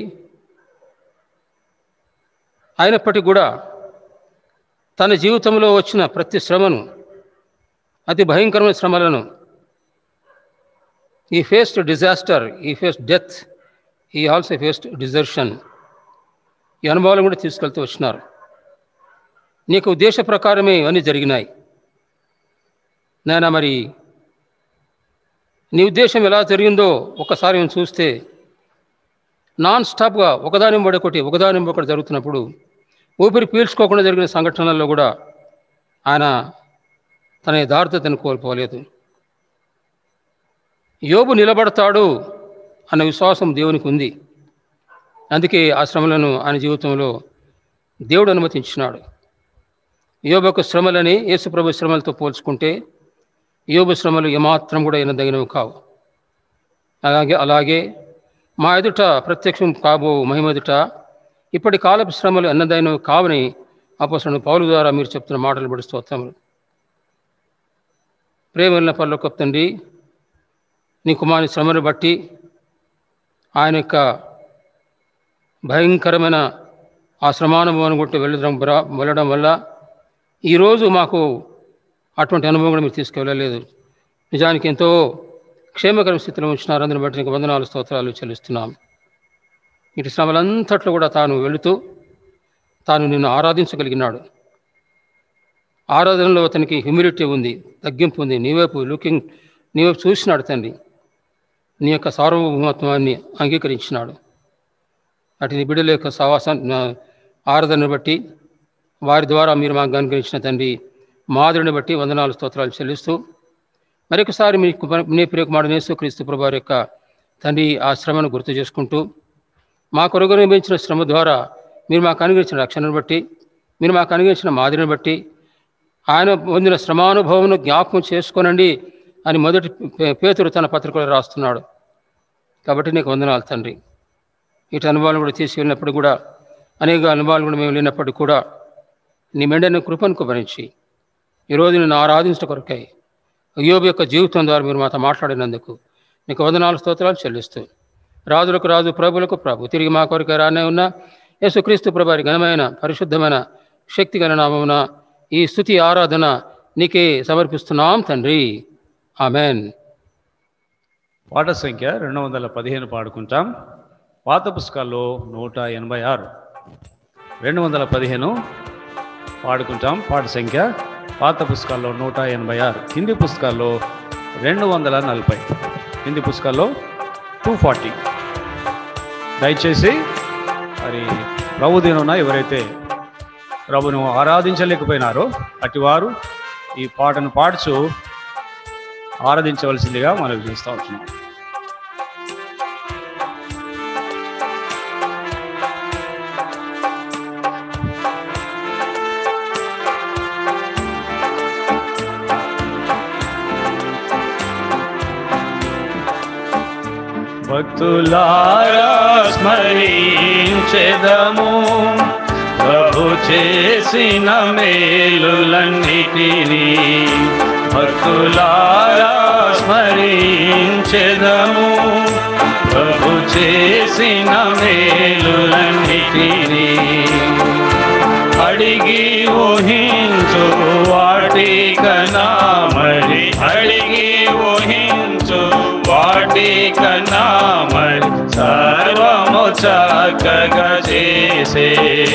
S1: అయినప్పటికీ కూడా తన జీవితంలో వచ్చిన ప్రతి శ్రమను, అతి భయంకరమైన శ్రమలను, he faced disaster, he faced death, he also faced desertion, ఈ అనుభవాలను కూడా తీసుకెళ్తూ వచ్చినారు. నీకు ఉద్దేశ ప్రకారమే ఇవన్నీ జరిగినాయి. నాయన, మరి నీ ఉద్దేశం ఎలా జరిగిందో ఒకసారి మేము చూస్తే నాన్ స్టాప్గా ఒకదాని ఒకటి ఒకదాని ఒకటి జరుగుతున్నప్పుడు ఊపిరి పీల్చుకోకుండా జరిగిన సంఘటనల్లో కూడా ఆయన తన యథార్థతను కోల్పోలేదు. యోబు నిలబడతాడు అన్న విశ్వాసం దేవునికి ఉంది. అందుకే ఆ శ్రమలను ఆయన జీవితంలో దేవుడు అనుమతించినాడు. యోబు యొక్క శ్రమలని యేసుప్రభు శ్రమలతో పోల్చుకుంటే యోబు శ్రమలు ఏమాత్రం కూడా ఎనదగినవి కావు. అలాగే అలాగే మా ఎదుట ప్రత్యక్షం కాబో మహిమ ఎదుట ఇప్పటి కాలపు శ్రమలు ఎన్నదైనవి కావని అపొస్తలుడైన పౌలు ద్వారా మీరు చెప్తున్న మాటలు బట్టి స్తోత్రములు. ప్రేమల పరలోకపు తండ్రి, నీ కుమారుని శ్రమను బట్టి ఆయన యొక్క భయంకరమైన ఆ శ్రమానుభవాన్ని కొట్టి వెళ్ళడం వెళ్ళడం వల్ల ఈరోజు మాకు అటువంటి అనుభవం కూడా మీరు తీసుకెళ్ళలేదు. నిజానికి ఎంతో క్షేమకర స్థితిలో ఉంచినారు. అందుని బట్టి నీకు వందనాలు, స్తోత్రాలు చెల్లిస్తున్నాం. ఇటు శ్రమలంతట్లో కూడా తాను వెళుతూ తాను నిన్ను ఆరాధించగలిగినాడు. ఆరాధనలో అతనికి హ్యూమిలిటీ ఉంది, తగ్గింపు ఉంది. నీవైపు లుకింగ్ నీవైపు చూసినాడు తండ్రి. నీ యొక్క సార్వభౌమత్వాన్ని అంగీకరించినాడు. అటు నీ బిడ్డల యొక్క సహవాసం ఆరాధనను బట్టి వారి ద్వారా మీరు మాకు అనుగ్రహించిన తండ్రి మాదిరిని బట్టి వందనాలు, స్తోత్రాలు చెల్లిస్తూ మరొకసారి మీకు నీ ప్రియకుమారుడు యేసుక్రీస్తు ప్రభువారి యొక్క తండ్రి ఆ శ్రమను గుర్తు చేసుకుంటూ మా కొరకు నిర్మించిన శ్రమ ద్వారా మీరు మాకు అనుగ్రహించిన రక్షణను బట్టి, మీరు మాకు అనుగ్రహించిన మాదిరిని బట్టి ఆయన పొందిన శ్రమానుభవం జ్ఞాపకం చేసుకోనండి అని మొదటి పేతురు తన పత్రికలో రాస్తున్నాడు. కాబట్టి నీకు వందనాలు తండ్రి. ఇటు అనుభవాలు కూడా తీసుకెళ్ళినప్పుడు కూడా అనేక అనుభవాలు కూడా మేము లేనప్పటికీ కూడా నీ మెండైన కృపను భరించి ఈరోజు నేను ఆరాధించట కొరకై యోబు యొక్క జీవితం ద్వారా మీరు మాతో మాట్లాడినందుకు నీకు వందనాలు, స్తోత్రాలు చెల్లిస్తూ రాజులకు రాజు, ప్రభులకు ప్రభు, తిరిగి మా కొరకు రానే ఉన్న యేసుక్రీస్తు ప్రభువారి ఘనమైన పరిశుద్ధమైన శక్తిగల నామమున ఈ స్తుతి ఆరాధన నీకే సమర్పిస్తున్నాం తండ్రి. ఆమెన్.
S2: పాట సంఖ్య రెండు వందల పదిహేను పాడుకుంటాం. పాత పుస్తకాల్లో నూట ఎనభై ఆరు రెండు వందల పదిహేను పాడుకుంటాం. పాట సంఖ్య పాత పుస్తకాల్లో నూట ఎనభై ఆరు హిందీ పుస్తకాల్లో రెండు వందల నలభై హిందీ పుస్తకాల్లో టూ ఫార్టీ. దయచేసి మరి ప్రభు దినమున ఎవరైతే ప్రభును ఆరాధించలేకపోయినారో అటివారు ఈ పాటను పాడుచు ఆరాధించవలసిందిగా మనం చూస్తూ ఉంటున్నాం.
S3: భక్తులారా స్మరించెదము
S2: ప్రభు చేసిన మేలులన్నిటినీ భక్తులారా స్మరించెదము. ప్రభు చేసిన మేలులన్నిటినీ అడిగి ఊహించు వాటి కన్నా మరి అడిగి ఊహించు వాటి కన్నా మరి సర్వము చక్కగా చేసే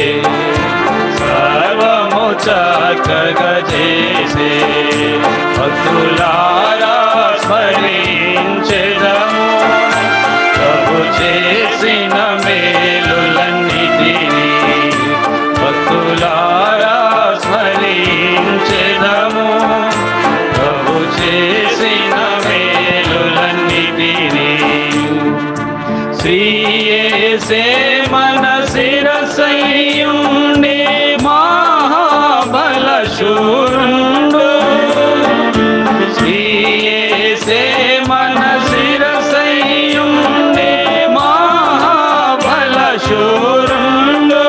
S2: సర్వము చక్కగా చేసే భక్తులారా స్మరించెదము. ప్రభు చేసిన మేలులన్నిటినీ భక్తులారా స్మరించెదము. ప్రభు చేసిన మేలులన్నిటినీ శ్రీయేసే మన శిరసయ్యుండి మహాబలశూరుండు. శ్రీయేసే మన శిరసయ్యుండి మహాబలశూరుండు.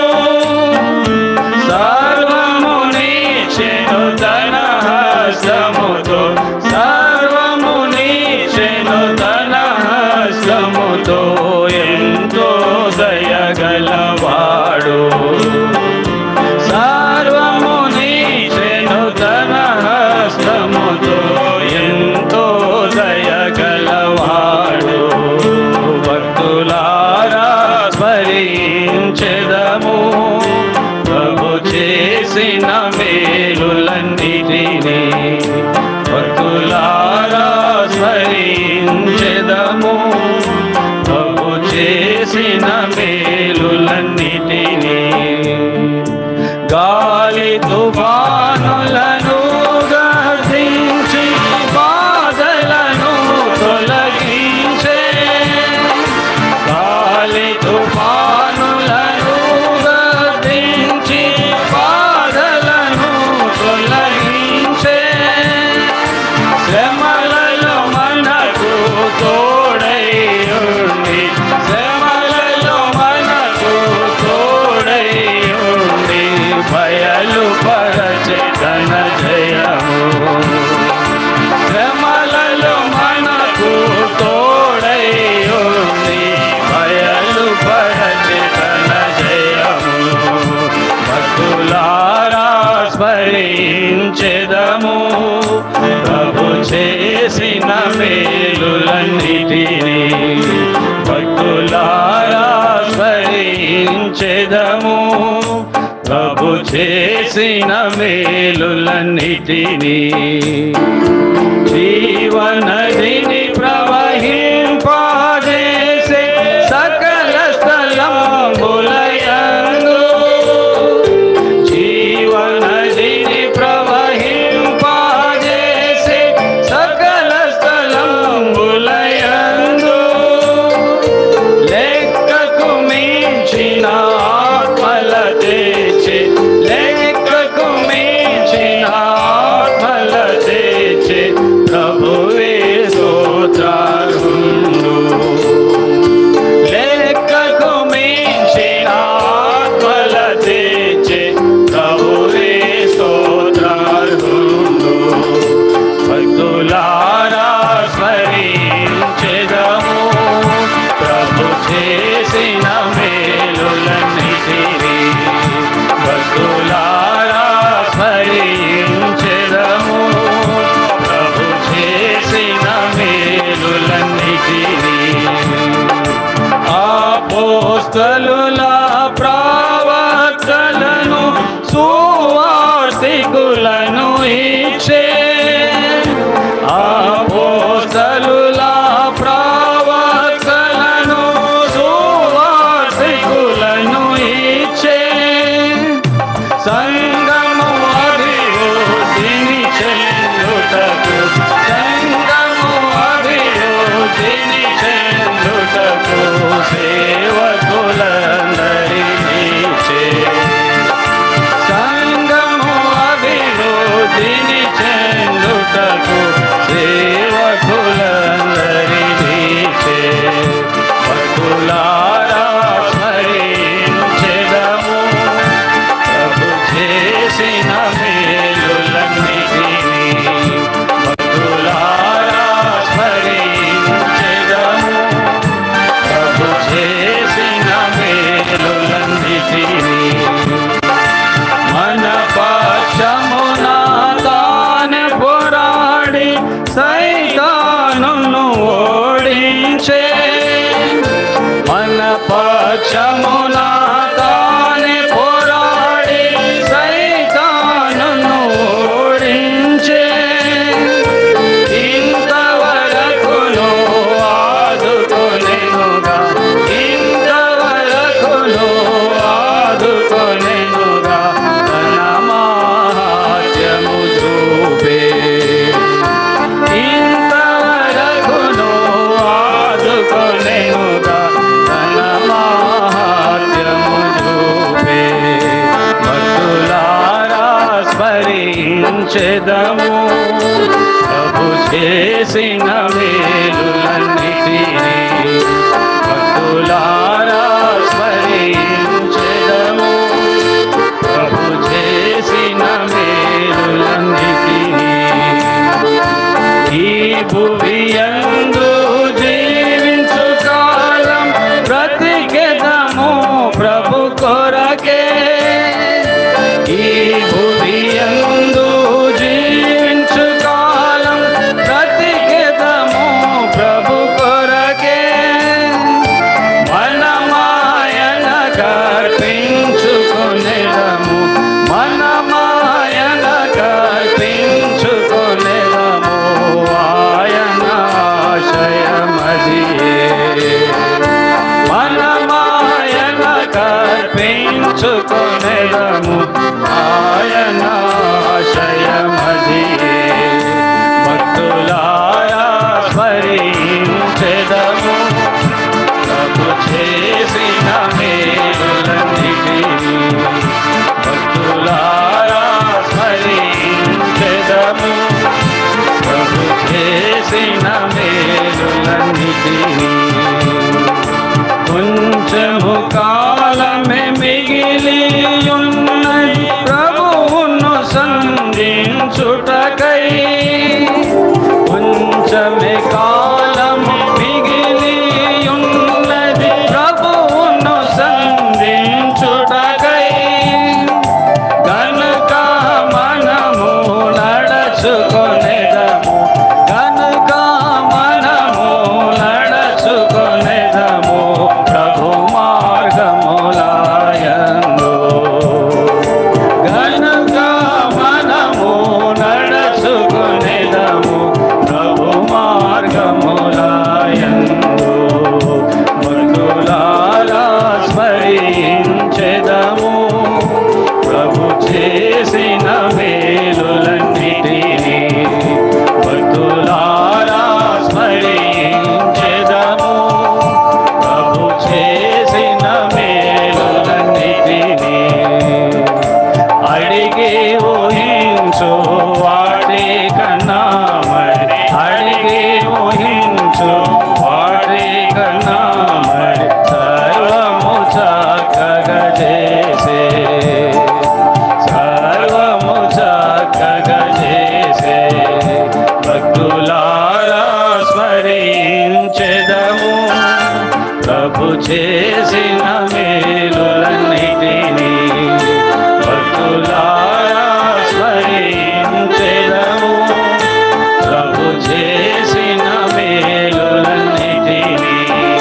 S2: సర్వము నీచెను తన హస్తముతో సర్వము నీచెను తన హస్తముతో ఎంతో దయగలవాడు. సర్వము నీచెను తన హస్తముతో ఎంతో దయగలవాడు. భక్తులారా స్మరించెదము. ప్రభు చేసిన మేలులన్నిటినీ భక్తులారా స్మరించెదము. ప్రభు చేసిన మేలులన్నిటినీ గాలి తుఫానులను గర్జించి బాధలను తొలగించే గాలి తుఫానులను గర్జించి బాధలను తొలగించే శ్రమలలో మనకు తోడై ఉండి శ్రమలలో మనకు తోడై ఉండి బయలు పరచే తన జయము. శ్రమలలో మనకు తోడై ఉండి బయలు పరచే తన జయము. భక్తులారా స్మరించెదము. ప్రభు చేసిన మేలులన్నిటినీ భక్తులారా స్మరించెదము. ప్రభు చేసిన మేలులన్నిటినీ జీవనదిని ప్రవహింపజేసే సకల స్థలంబులయందు జీవనదిని ప్రవహింపజేసే సకల స్థలంబులయందు లెక్కకు మించిన ఆత్మల తెచ్చే లెక్కకు మించిన ఆత్మల తెచ్చే ప్రభువే స్తోత్రార్హుండు. లెక్కకు మించిన ఆత్మల తెచ్చే ప్రభువే స్తోత్రార్హుండు. భక్తులారా స్మరించెదము. ప్రభు చేసిన మేలులన్నిటినీ భక్తులారా స్మరించెదము. ప్రభు చేసిన మేలులన్నిటినీ అపోస్తలుల ప్రవక్తలను సువార్తికులను ఇచ్చే అపోస్తలుల ప్రవక్తలను సువార్తికులను ఇచ్చే సంగము అభివృద్ధిని చెందుటకు సంగము అభివృద్ధిని చెందుటకు సేవకులందరినీ చే సంగము అభివృద్ధిని చెందుటకు సేవకులందరినీ చే భక్తులారా స్మరించెదము. పక్షమునా తానే పోరాడి సైతానును ఓడించే ఇంతవరకును ఆదుకొనెనుగా ఇంతవరకును ఆదుకొనెనుగా తన మహాత్యము చూపే ఇంతవరకును ఆదుకొనెనుగా తన మహాత్యము చూపే భక్తులారా స్మరించెదము ప్రభు చేసిన మేలులన్నిటినీ భక్తులారా స్మరించెదము ప్రభు చేసిన మేలులన్నిటినీ ఈ భువియందు జీవించు కాలం బ్రతికెదము ప్రభు కొరకే ఈ భువియందు జీవించు కాలం బ్రతికెదము ప్రభు కొరకే మనమాయన కర్పించుకొనెదము మనమాయన కర్పించుకొనెదము ఆయన ఆశయమదియే మనమాయన కర్పించుకొనెదము ఆయన ఆశయమదియే భక్తులారా స్మరించెదము ప్రభు చేసిన మేలులన్నిటినీ భక్తులారా స్మరించెదము ప్రభు చేసిన మేలులన్నిటినీ కొంచెము కాలమే మిగిలి ఉన్నది ప్రభువును సంధించుటకై కొంచెమే కాలము మిగిలి ఉన్నది ప్రభువును సంధించుటకై గనుక మనము నడచుకొనెదము గనుక మనము నడచుకొనెదము ప్రభు మార్గములాయందు గనుక మనము నడచుకొనెదము ప్రభు మార్గములాయందు భక్తులారా స్మరించెదము ప్రభు చేసిన మేలులన్నిటినీ భక్తులారా స్మరించెదము ప్రభు చేసిన మేలులన్నిటినీ అడిగి ఊహించు వాడే కన్నా మరి అడిగి ఊహించు వాడే కన్నా మరి సర్వము చక్కగా చేసే సర్వము చక్కగా చేసే భక్తులారా స్మరించెదము ప్రభు చేసిన మేలులన్నిటినీ భక్తులారా స్మరించెదము ప్రభు చేసిన మేలులన్నిటినీ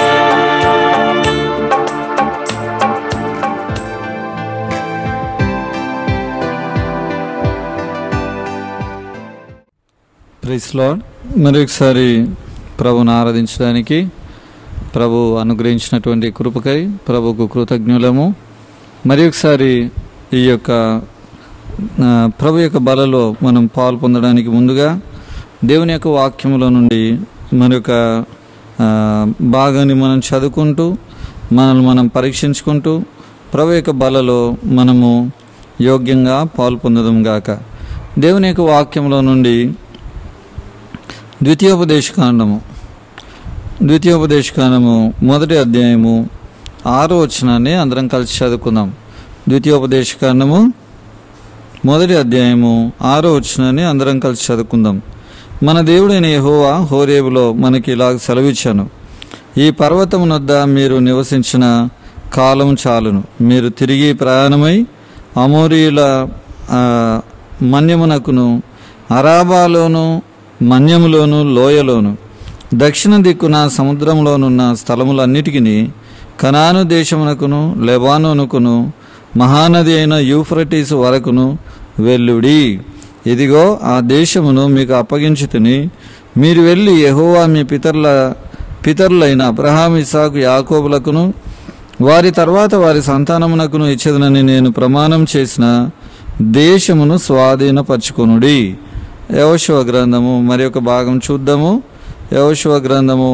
S4: ప్రైజ్ లార్డ్. మరి ఒకసారి ప్రభుని ఆరాధించడానికి ప్రభు అనుగ్రహించినటువంటి కృపకై ప్రభుకు కృతజ్ఞులము. మరి ఒకసారి ఈ యొక్క ఆ, ప్రభు యొక్క బలలో మనం పాలు పొందడానికి ముందుగా దేవుని యొక్క వాక్యములో నుండి మరి యొక్క ఆ, భాగాన్ని మనం చదువుకుంటూ మనల్ని మనం పరీక్షించుకుంటూ ప్రభు యొక్క బలలో మనము యోగ్యంగా పాలు పొందడం గాక. దేవుని యొక్క వాక్యంలో నుండి ద్వితీయోపదేశకాండము ద్వితీయోపదేశకాండము మొదటి అధ్యాయము ఆరో వచనాన్ని అందరం కలిసి చదువుకుందాం. ద్వితీయోపదేశకాండము మొదటి అధ్యాయము ఆరో వచనాన్ని అందరం కలిసి చదువుకుందాం. మన దేవుడైన యెహోవా హోరేబులో మనకి ఇలాగ సెలవిచ్చాను. ఈ పర్వతమునొద్ద మీరు నివసించిన కాలం చాలును. మీరు తిరిగి ప్రయాణమై అమోరీయుల మన్యమునకును అరాబాలోను మన్యములోను లోయలోను దక్షిణ దిక్కున సముద్రంలోనున్న స్థలములన్నిటికీ కనాను దేశమునకును లెబానోనుకును మహానది అయిన యూఫ్రటీసు వరకును వెళ్ళుడి. ఇదిగో ఆ దేశమును మీకు అప్పగించుతుని మీరు వెళ్ళి యెహోవా మీ పితరుల పితరులైన అబ్రహాము ఇస్సాకు యాకోబులకును వారి తర్వాత వారి సంతానమునకును ఇచ్చేదనని నేను ప్రమాణం చేసిన దేశమును స్వాధీనపరచుకొనుడి. యెహోషువ గ్రంథము మరి ఒక భాగం చూద్దాము. యెహోషువ గ్రంథము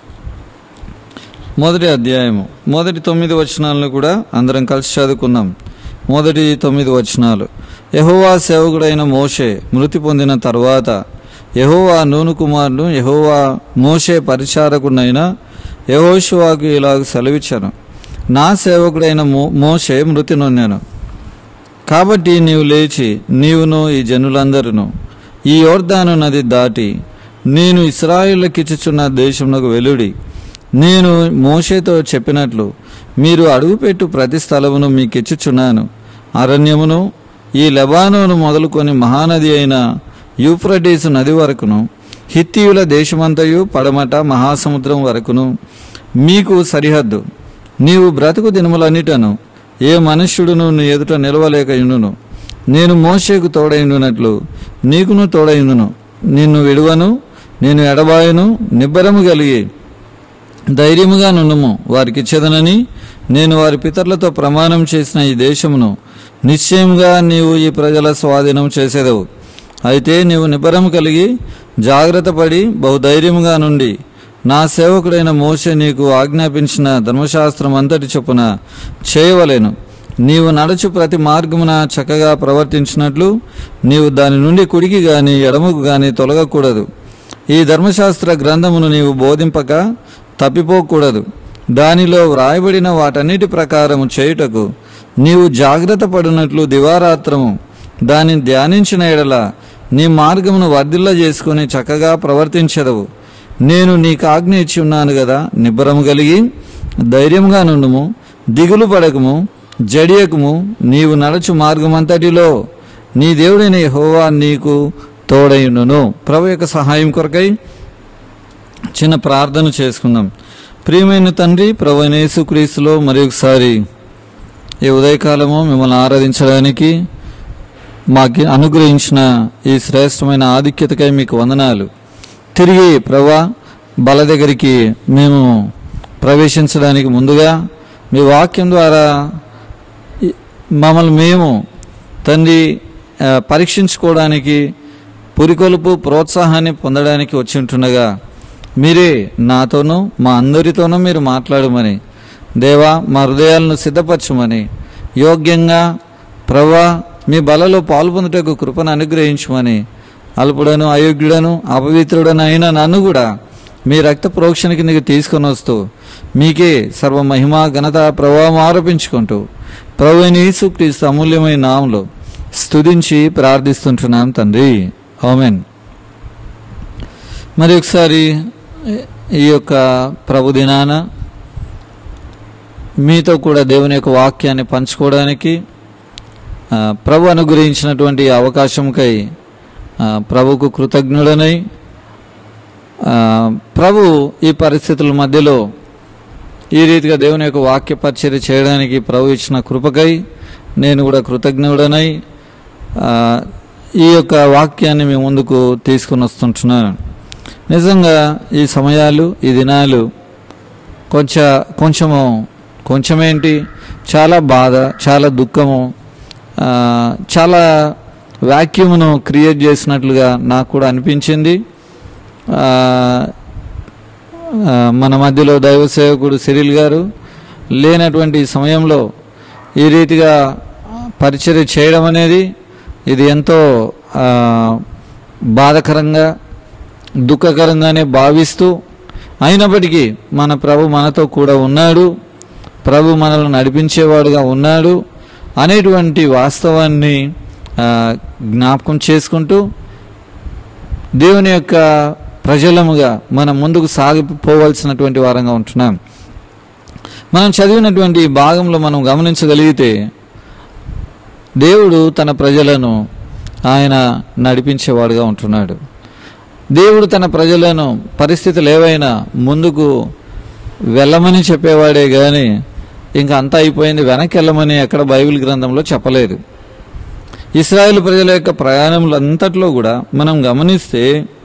S4: మొదటి అధ్యాయము మొదటి తొమ్మిది వచనాలను కూడా అందరం కలిసి చదువుకున్నాం. మొదటి తొమ్మిది వచనాలు. యెహోవా సేవకుడైన మోషే మృతి పొందిన తర్వాత యెహోవా నూను కుమారుడు యెహోవా మోషే పరిచారకుడైన యెహోషువకు ఇలాగ సెలవిచ్చాను. నా సేవకుడైన మో మోషే మృతి నొందాను. కాబట్టి నీవు లేచి నీవును ఈ జనులందరూ ఈ యొర్దాను నది దాటి నేను ఇశ్రాయేలుకిచ్చుచున్న దేశమునకు వెలుడి. నేను మోషేతో చెప్పినట్లు మీరు అడుగుపెట్టు ప్రతి స్థలమును మీకిచ్చుచున్నాను. అరణ్యమును ఈ లెబానోను మొదలుకొని మహానది అయిన యూఫ్రటీసు నది వరకును హిత్తీయుల దేశమంతయు పడమట మహాసముద్రం వరకును మీకు సరిహద్దు. నీవు బ్రతుకు దినములన్నిటను ఏ మనుష్యుడును నీ ఎదుట నిలవలేకయుండును. నేను మోషేకు తోడైండునట్లు నీకును తోడైండును. నిన్ను విడువను, నేను ఎడబాయను. నిబ్బరము కలిగి ధైర్యముగా నుండుము. వారికి ఇచ్చేదనని నేను వారి పితరులతో ప్రమాణం చేసిన ఈ దేశమును నిశ్చయముగా నీవు ఈ ప్రజల స్వాధీనం చేసేదవు. అయితే నీవు నిబ్బరము కలిగి జాగ్రత్త పడి బహుధైర్యముగా నుండి నా సేవకుడైన మోషే నీకు ఆజ్ఞాపించిన ధర్మశాస్త్రం అంతటి చొప్పున చేయవలెను. నీవు నడుచు ప్రతి మార్గమున చక్కగా ప్రవర్తించినట్లు నీవు దాని నుండి కుడికి గాని ఎడమకు గాని తొలగకూడదు. ఈ ధర్మశాస్త్ర గ్రంథమును నీవు బోధింపక తప్పిపోకూడదు. దానిలో వ్రాయబడిన వాటన్నిటి ప్రకారము చేయుటకు నీవు జాగ్రత్త పడినట్లు దివారాత్రము దానిని ధ్యానించిన ఎడల నీ మార్గమును వర్ధిల్ల చేసుకుని చక్కగా ప్రవర్తించెదవు. నేను నీకు ఆజ్ఞ ఇచ్చి ఉన్నాను కదా. నిబ్బరము కలిగి ధైర్యంగా నుండుము, దిగులు పడకము, జడియకము. నీవు నడచు మార్గమంతటిలో నీ దేవుడైన యెహోవా నీకు తోడైండును. ప్రభు యొక్క సహాయం కొరకై చిన్న ప్రార్థన చేసుకుందాం. ప్రియమైన తండ్రి, ప్రభు అయిన యేసుక్రీస్తులో మరి ఒకసారి ఈ ఉదయకాలము మిమ్మల్ని ఆరాధించడానికి మాకు అనుగ్రహించిన ఈ శ్రేష్టమైన ఆధిక్యతకై మీకు వందనాలు. తిరిగి ప్రభా బల దగ్గరికి మేము ప్రవేశించడానికి ముందుగా మీ వాక్యం ద్వారా మమ్మల్ని మేము తండ్రి పరీక్షించుకోవడానికి పురికొలుపు ప్రోత్సాహాన్ని పొందడానికి వచ్చి ఉంటుండగా మీరే నాతోనూ మా అందరితోనూ మీరు మాట్లాడమని దేవా మా హృదయాలను సిద్ధపరచమని యోగ్యంగా ప్రభా మీ బలలో పాల్పొందుటకు కృపను అనుగ్రహించమని అల్పుడను అయోగ్యుడను అపవిత్రుడను అయిన నన్ను కూడా మీ రక్త ప్రోక్షణ కిందకి తీసుకొని వస్తూ మీకే సర్వ మహిమ ఘనత ప్రభావం ఆరోపించుకుంటూ ప్రభువైన యేసుక్రీస్తు అమూల్యమైన నామములో స్తుతించి ప్రార్థిస్తుంటున్నాం తండ్రి, ఆమేన్. మరి ఒకసారి ఈ యొక్క ప్రభు దినాన మీతో కూడా దేవుని యొక్క వాక్యాన్ని పంచుకోవడానికి ప్రభు అనుగ్రహించినటువంటి అవకాశంకై ప్రభుకు కృతజ్ఞుడనై ప్రభు ఈ పరిస్థితుల మధ్యలో ఈ రీతిగా దేవుని యొక్క వాక్య పరిచర్య చేయడానికి ప్రభు ఇచ్చిన కృపకై నేను కూడా కృతజ్ఞుడనై ఈ యొక్క వాక్యాన్ని మీ ముందుకు తీసుకుని వస్తుంటున్నాను. నిజంగా ఈ సమయాలు ఈ దినాలు కొంచెం కొంచెము కొంచెమేంటి చాలా బాధ, చాలా దుఃఖము, చాలా వాక్యూమ్ను క్రియేట్ చేసినట్లుగా నాకు కూడా అనిపించింది. మన మధ్యలో దైవ సేవకుడు సిరిల్ గారు లేనటువంటి సమయంలో ఈ రీతిగా పరిచర్య చేయడం అనేది ఇది ఎంతో బాధకరంగా దుఃఖకరంగానే భావిస్తూ, అయినప్పటికీ మన ప్రభు మనతో కూడా ఉన్నాడు, ప్రభు మనల్ని నడిపించేవాడుగా ఉన్నాడు అనేటువంటి వాస్తవాన్ని జ్ఞాపకం చేసుకుంటూ దేవుని యొక్క ప్రజలముగా మనం ముందుకు సాగిపోవలసినటువంటి వారంగా ఉంటున్నాం. మనం చదివినటువంటి భాగంలో మనం గమనించగలిగితే దేవుడు తన ప్రజలను ఆయన నడిపించేవాడుగా ఉంటున్నాడు. దేవుడు తన ప్రజలను పరిస్థితులు ఏవైనా ముందుకు వెళ్ళమని చెప్పేవాడే కానీ ఇంకా అంతా అయిపోయింది వెనక్కి వెళ్ళమని ఎక్కడ బైబిల్ గ్రంథంలో చెప్పలేదు. ఇశ్రాయేలు ప్రజల యొక్క ప్రయాణంలో అంతట్లో కూడా మనం గమనిస్తే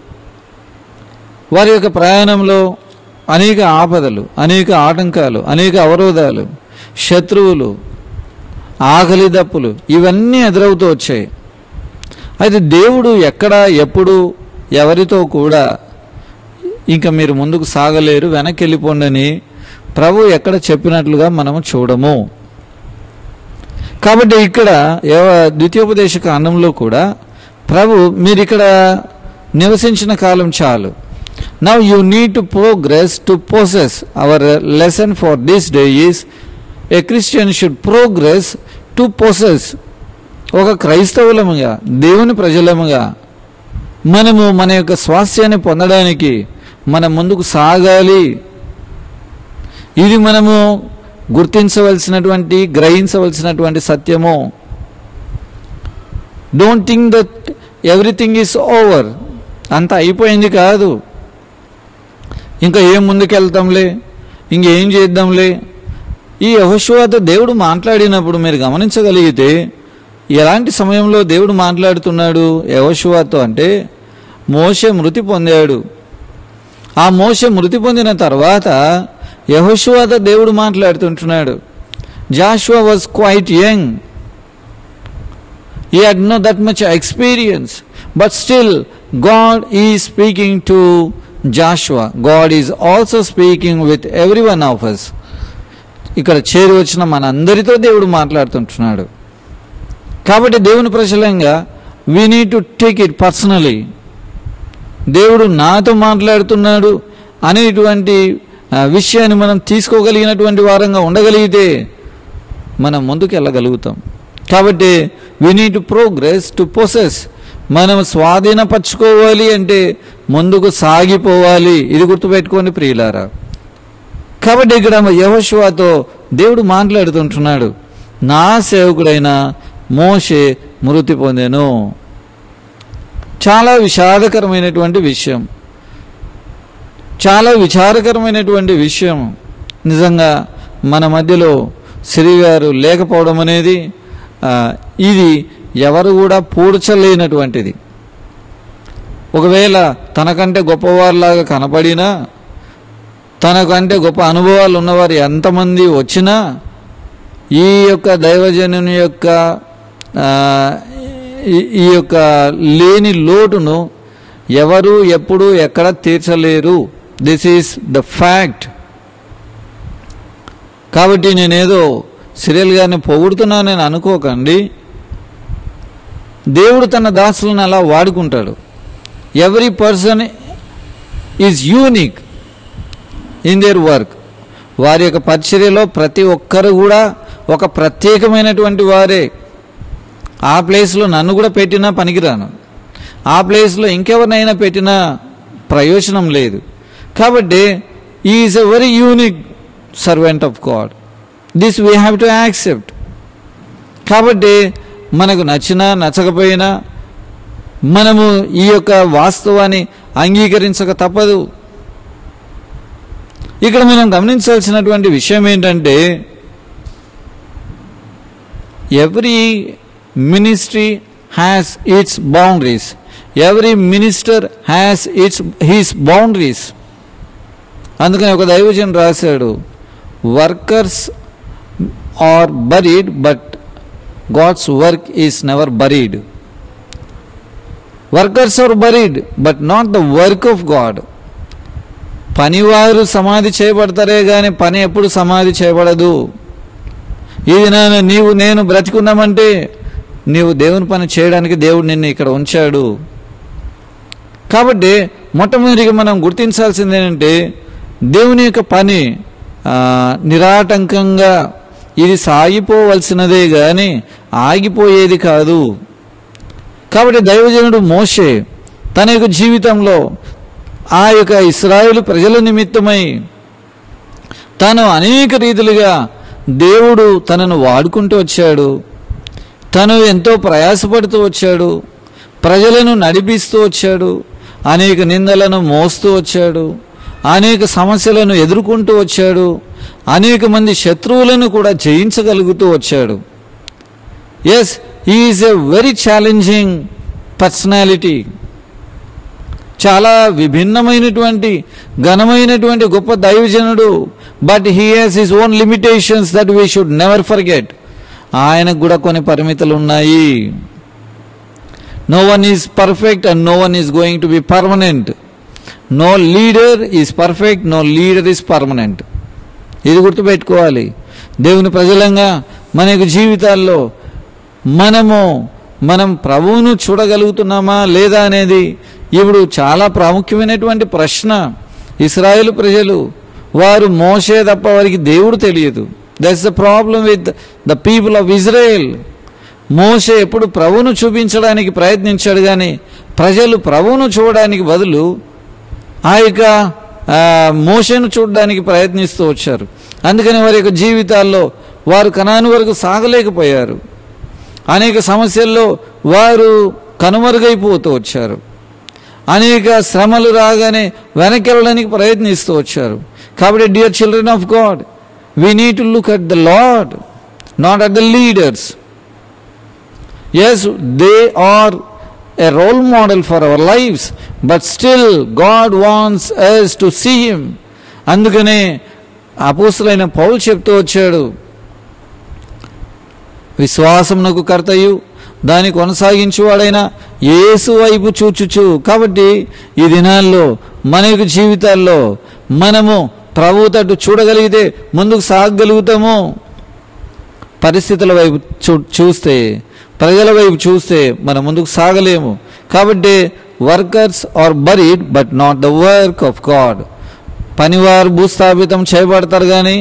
S4: వారి యొక్క ప్రయాణంలో అనేక ఆపదలు, అనేక ఆటంకాలు, అనేక అవరోధాలు, శత్రువులు, ఆకలి దప్పులు ఇవన్నీ ఎదురవుతూ వచ్చాయి. అయితే దేవుడు ఎక్కడ ఎప్పుడు ఎవరితో కూడా ఇంకా మీరు ముందుకు సాగలేరు, వెనక్కి వెళ్ళిపోండి అని ప్రభు ఎక్కడ చెప్పినట్లుగా మనము చూడము. కాబట్టి ఇక్కడ ద్వితీయోపదేశ కాండంలో కూడా ప్రభు మీరు ఇక్కడ నివసించిన కాలం చాలు. Now you need to progress to possess. Our lesson for this day is a Christian should progress to possess. ఒక క్రైస్తవులముగా, దేవుని ప్రజలముగా మనము మన యొక్క స్వాస్థ్యాన్ని పొందడానికి మనం ముందుకు సాగాలి. ఇది మనము గుర్తించవలసినటువంటి, గ్రహించవలసినటువంటి సత్యము. Don't think that everything is over. అంత అయిపోయింది కాదు, ఇంకా ఏం ముందుకెళ్తాంలే, ఇంకేం చేద్దాంలే. ఈ యెహోషువతో దేవుడు మాట్లాడినప్పుడు మీరు గమనించగలిగితే ఎలాంటి సమయంలో దేవుడు మాట్లాడుతున్నాడు యెహోషువతో అంటే, మోషే మృతి పొందాడు. ఆ మోషే మృతి పొందిన తర్వాత యెహోషువతో దేవుడు మాట్లాడుతుంటున్నాడు. Joshua was quite young, he had not that much experience, but still God is speaking to Joshua. God is also speaking with every one of us. ఇక్కడ చేరి వచ్చిన మనందరితో దేవుడు మాట్లాడుతుంటున్నాడు. కాబట్టి దేవుని ప్రజలంగా we need to take it personally. దేవుడు నాతో మాట్లాడుతున్నాడు అనేటువంటి విషయాన్ని మనం తీసుకోగలిగినటువంటి వారంగా ఉండగలిగితే మనం ముందుకు వెళ్ళగలుగుతాం. కాబట్టి we need to progress to possess. మనం స్వాధీనపరచుకోవాలి అంటే ముందుకు సాగిపోవాలి. ఇది గుర్తుపెట్టుకోండి ప్రియులారా. కాబట్టి ఇక్కడ యెహోషువతో దేవుడు మాట్లాడుతుంటున్నాడు, నా సేవకుడైన మోషే మృతి పొందెను. చాలా విషాదకరమైనటువంటి విషయం, చాలా విచారకరమైనటువంటి విషయం. నిజంగా మన మధ్యలో శ్రీ గారు లేకపోవడం అనేది ఇది ఎవరు కూడా పూడ్చలేనటువంటిది. ఒకవేళ తనకంటే గొప్పవారిలాగా కనపడినా, తనకంటే గొప్ప అనుభవాలు ఉన్నవారు ఎంతమంది వచ్చినా ఈ యొక్క దైవజనుని యొక్క ఈ యొక్క లేని లోటును ఎవరు ఎప్పుడు ఎక్కడ తీర్చలేరు. This is the fact. కాబట్టి నేనేదో సిరియల్ గారిని పొగుడుతున్నానని అనుకోకండి. దేవుడు తన దాసులను అలా వాడుకుంటాడు. Every person is unique in their work. వారి యొక్క పరిచర్యలో ప్రతి ఒక్కరు కూడా ఒక ప్రత్యేకమైనటువంటి వారే. ఆ ప్లేస్లో నన్ను కూడా పెట్టినా పనికిరాను, ఆ ప్లేస్లో ఇంకెవరినైనా పెట్టినా ప్రయోజనం లేదు. కాబట్టి he is a very unique servant of God. This we have to accept. కాబట్టి మనకు నచ్చినా నచ్చకపోయినా మనము ఈ యొక్క వాస్తవాన్ని అంగీకరించక తప్పదు. ఇక్కడ మనం గమనించాల్సినటువంటి విషయం ఏంటంటే, every ministry has its boundaries, every minister has its his boundaries. అందుకని ఒక దైవజన్ రాశాడు, workers are buried but God's work is never buried. Workers are buried but not the work of God. పనివారు సమాధి చేయబడతారే కానీ పని ఎప్పుడు సమాధి చేయబడదు. ఇది నేను నీవు నేను బ్రతికున్నామంటే నీవు దేవుని పని చేయడానికి దేవుడు నిన్ను ఇక్కడ ఉంచాడు. కాబట్టి మొట్టమొదటిగా మనం గుర్తించాల్సింది ఏంటంటే, దేవుని యొక్క పని నిరాటంకంగా ఇది సాగిపోవలసినదే కానీ ఆగిపోయేది కాదు. కాబట్టి దైవజనుడు మోషే తన యొక్క జీవితంలో ఆ యొక్క ఇశ్రాయేలు ప్రజల నిమిత్తమై తను అనేక రీతిలుగా దేవుడు తనను వాడుకుంటూ వచ్చాడు. తను ఎంతో ప్రయాసపడుతూ వచ్చాడు, ప్రజలను నడిపిస్తూ వచ్చాడు, అనేక నిందలను మోస్తూ వచ్చాడు, అనేక సమస్యలను ఎదుర్కొంటూ వచ్చాడు. అనేక మంది శత్రువులను కూడా జయించగలుగుతూ వచ్చాడు. Yes, he is a very challenging personality. చాలా విభిన్నమైనటువంటి ఘనమైనటువంటి గొప్ప దైవజనుడు. But he has his own limitations that we should never forget. ఆయనకు కూడా కొన్ని పరిమితులు ఉన్నాయి. No one is perfect and no one is going to be permanent. No leader is perfect, no leader is permanent. ఇది గుర్తుపెట్టుకోవాలి. దేవుని ప్రజలంగా మన యొక్క జీవితాల్లో మనము మనం ప్రభువును చూడగలుగుతున్నామా లేదా అనేది ఇప్పుడు చాలా ప్రాముఖ్యమైనటువంటి ప్రశ్న. ఇశ్రాయేలు ప్రజలు వారు మోషే తప్ప వారికి దేవుడు తెలియదు. That's the problem with the people of Israel. మోషే ఎప్పుడు ప్రభువును చూపించడానికి ప్రయత్నించాడు, కానీ ప్రజలు ప్రభువును చూడడానికి బదులు ఆ యొక్క మోషేను చూడడానికి ప్రయత్నిస్తూ వచ్చారు. అందుకని వారి యొక్క జీవితాల్లో వారు కనాను వరకు సాగలేకపోయారు. అనేక సమస్యల్లో వారు కనుమరుగైపోతూ వచ్చారు. అనేక శ్రమలు రాగానే వెనక్కి వెళ్ళడానికి ప్రయత్నిస్తూ వచ్చారు. కాబట్టి dear children of God, we need to look at the Lord, not at the leaders. Yes, they are a role model for our lives, but still God wants us to see him. అందుకనే అపోస్తలుడైన పౌలు చెప్తూ వచ్చాడు, విశ్వాసమునకు కర్తయు దాన్ని కొనసాగించువాడైన యేసు వైపు చూచుచు. కాబట్టి ఈ దినాల్లో మన యొక్క జీవితాల్లో మనము ప్రభు తట్టు చూడగలిగితే ముందుకు సాగగలుగుతాము. పరిస్థితుల వైపు చూ చూస్తే ప్రజల వైపు చూస్తే మనం ముందుకు సాగలేము. కాబట్టి workers are buried but not the work of God. పనివారు భూస్థాపితం చేయబడతారు, కానీ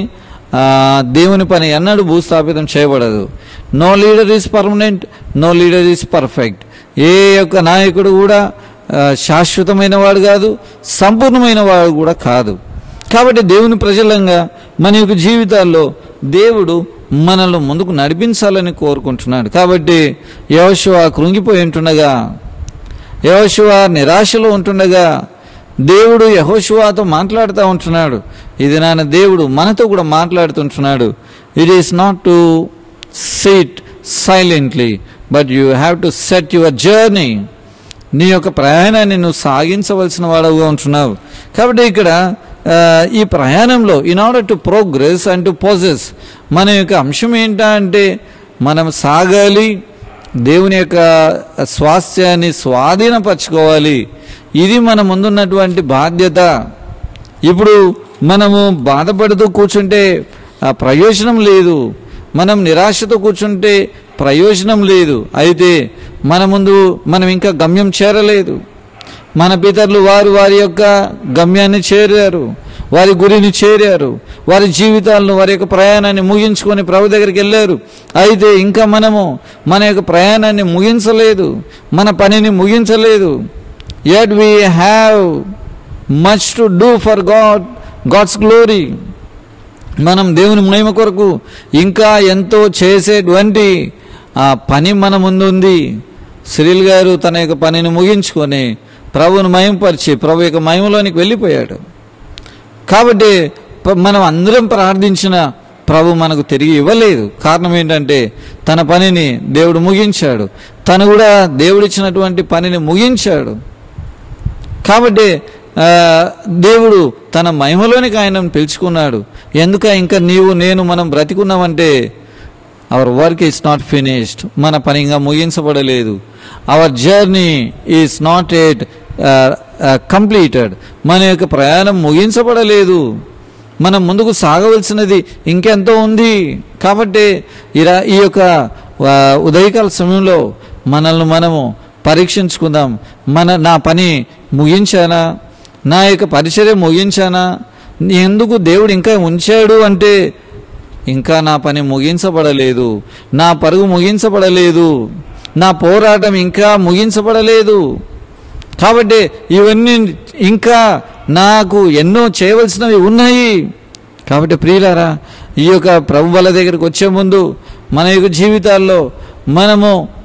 S4: దేవుని పని ఎన్నడూ భూస్థాపితం చేయబడదు. No leader is permanent, no leader is perfect. ఏ యొక్క నాయకుడు కూడా శాశ్వతమైన వాడు కాదు, సంపూర్ణమైన వాడు కూడా కాదు. కాబట్టి దేవుని ప్రజలంగా మన యొక్క జీవితాల్లో దేవుడు మనల్ని ముందుకు నడిపించాలని కోరుకుంటున్నాడు. కాబట్టి యెహోషువ కృంగిపోయి ఉంటుండగా, యెహోషువ నిరాశలో ఉంటుండగా దేవుడు యెహోషువతో మాట్లాడుతూ ఉంటున్నాడు. ఇది నాన్న దేవుడు మనతో కూడా మాట్లాడుతుంటున్నాడు. It is not to sit silently, but you have to set your journey. నీ యొక్క ప్రయాణాన్ని నువ్వు సాగించవలసిన వాడుగా ఉంటున్నావు. కాబట్టి ఇక్కడ ఈ ప్రయాణంలో in order to progress and to possess, మన యొక్క అంశం ఏంటా అంటే మనం సాగాలి, దేవుని యొక్క స్వాస్థ్యాన్ని స్వాధీనపరచుకోవాలి. ఇది మన ముందున్నటువంటి బాధ్యత. ఇప్పుడు మనము బాధపడుతూ కూర్చుంటే ప్రయోజనం లేదు, మనం నిరాశతో కూర్చుంటే ప్రయోజనం లేదు. అయితే మన ముందు మనం ఇంకా గమ్యం చేరలేదు. మన పితరులు వారు వారి యొక్క గమ్యాన్ని చేరారు, వారి గురిని చేరారు, వారి జీవితాలను వారి యొక్క ప్రయాణాన్ని ముగించుకొని ప్రభు దగ్గరికి వెళ్ళారు. అయితే ఇంకా మనము మన యొక్క ప్రయాణాన్ని ముగించలేదు, మన పనిని ముగించలేదు. Yet we have much to do for God, God's glory. మనం దేవుని మహిమ కొరకు ఇంకా ఎంతో చేసేటువంటి ఆ పని మన ముందు ఉంది. సిరిల్ గారు తన యొక్క పనిని ముగించుకొని ప్రభువును మహిమపరిచి ప్రభు యొక్క మహిమలోనికి వెళ్ళిపోయాడు. కాబట్టి మనం అందరం ప్రార్థించిన ప్రభు మనకు తిరిగి ఇవ్వలేదు. కారణం ఏంటంటే తన పనిని దేవుడు ముగించాడు, తను కూడా దేవుడిచ్చినటువంటి పనిని ముగించాడు. కాబట్టి దేవుడు తన మహిమలోనికి ఆయనను పిలుచుకున్నాడు. ఎందుక ఇంకా నీవు నేను మనం బ్రతికున్నామంటే our work is not finished, మన పని ఇంకా ముగించబడలేదు. Our journey is not yet completed, మన యొక్క ప్రయాణం ముగించబడలేదు. మనం ముందుకు సాగవలసినది ఇంకెంతో ఉంది. కాబట్టి ఇలా ఈ యొక్క ఉదయకాల సమయంలో మనల్ని మనము పరీక్షించుకుందాం. మన నా పని ముగించానా, నా యొక్క పరిచర్య ముగించానా, ఎందుకు దేవుడు ఇంకా ఉంచాడు అంటే ఇంకా నా పని ముగించబడలేదు, నా పరుగు ముగించబడలేదు, నా పోరాటం ఇంకా ముగించబడలేదు. కాబట్టి ఇవన్నీ ఇంకా నాకు ఎన్నో చేయవలసినవి ఉన్నాయి. కాబట్టి ప్రియులారా, ఈ యొక్క ప్రభు బల దగ్గరికి వచ్చే ముందు మన యొక్క జీవితాల్లో మనము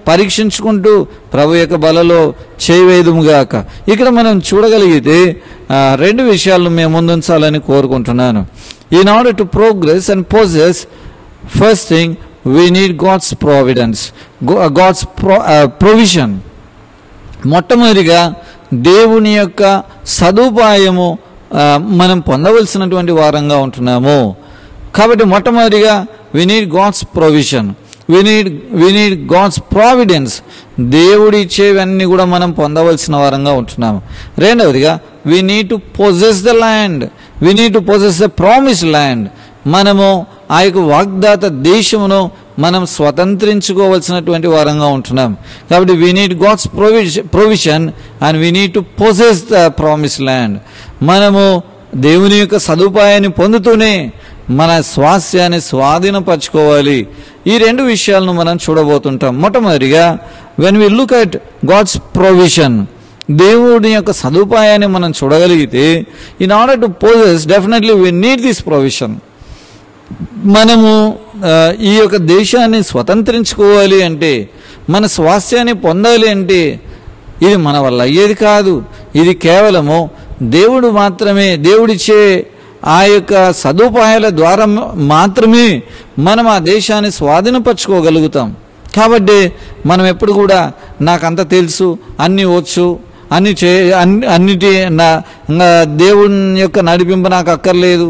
S4: పరీక్షించుకుంటూ ప్రభు యొక్క బలలో చేయవేదుముగాక. ఇక్కడ మనం చూడగలిగితే రెండు విషయాలను మేము ముందుంచాలని కోరుకుంటున్నాను. In order to progress and possess, first thing we need God's providence, God's pro provision. మొట్టమొదటిగా దేవుని యొక్క సదుపాయము మనం పొందవలసినటువంటి వారంగా ఉంటున్నాము. కాబట్టి మొట్టమొదటిగా we need God's provision, we need we need God's providence. దేవుడు ఇచ్చేవన్నీ కూడా మనం పొందవలసిన వారంగా ఉంటున్నాము. రెండవదిగా we need to possess the land, we need to possess the promise land. మనము ఆ యొక్క వాగ్దాత దేశమును మనం స్వతంత్రించుకోవాల్సినటువంటి వారంగా ఉంటున్నాం. కాబట్టి we need God's provision provision and we need to possess the promise land. మనము దేవుని యొక్క సదుపాయాన్ని పొందుతూనే మన స్వాస్థ్యాన్ని స్వాధీనపరచుకోవాలి. ఈ రెండు విషయాలను మనం చూడబోతుంటాం. మొట్టమొదటిగా when we look at God's provision, దేవుని యొక్క సదుపాయాన్ని మనం చూడగలిగితే in order to possess definitely we need this provision. మనము ఈ యొక్క దేశాన్ని స్వతంత్రించుకోవాలి అంటే, మన స్వాస్థ్యాన్ని పొందాలి అంటే ఇది మన వల్ల అయ్యేది కాదు. ఇది కేవలము దేవుడు మాత్రమే, దేవుడిచ్చే ఆ యొక్క సదుపాయాల ద్వారా మాత్రమే మనం ఆ దేశాన్ని స్వాధీనపరచుకోగలుగుతాం. కాబట్టి మనం ఎప్పుడు కూడా నాకంత తెలుసు, అన్నీ వచ్చు, అన్ని చే అన్ని అన్నిటి నా దేవుని యొక్క నడిపింపు నాకు అక్కర్లేదు,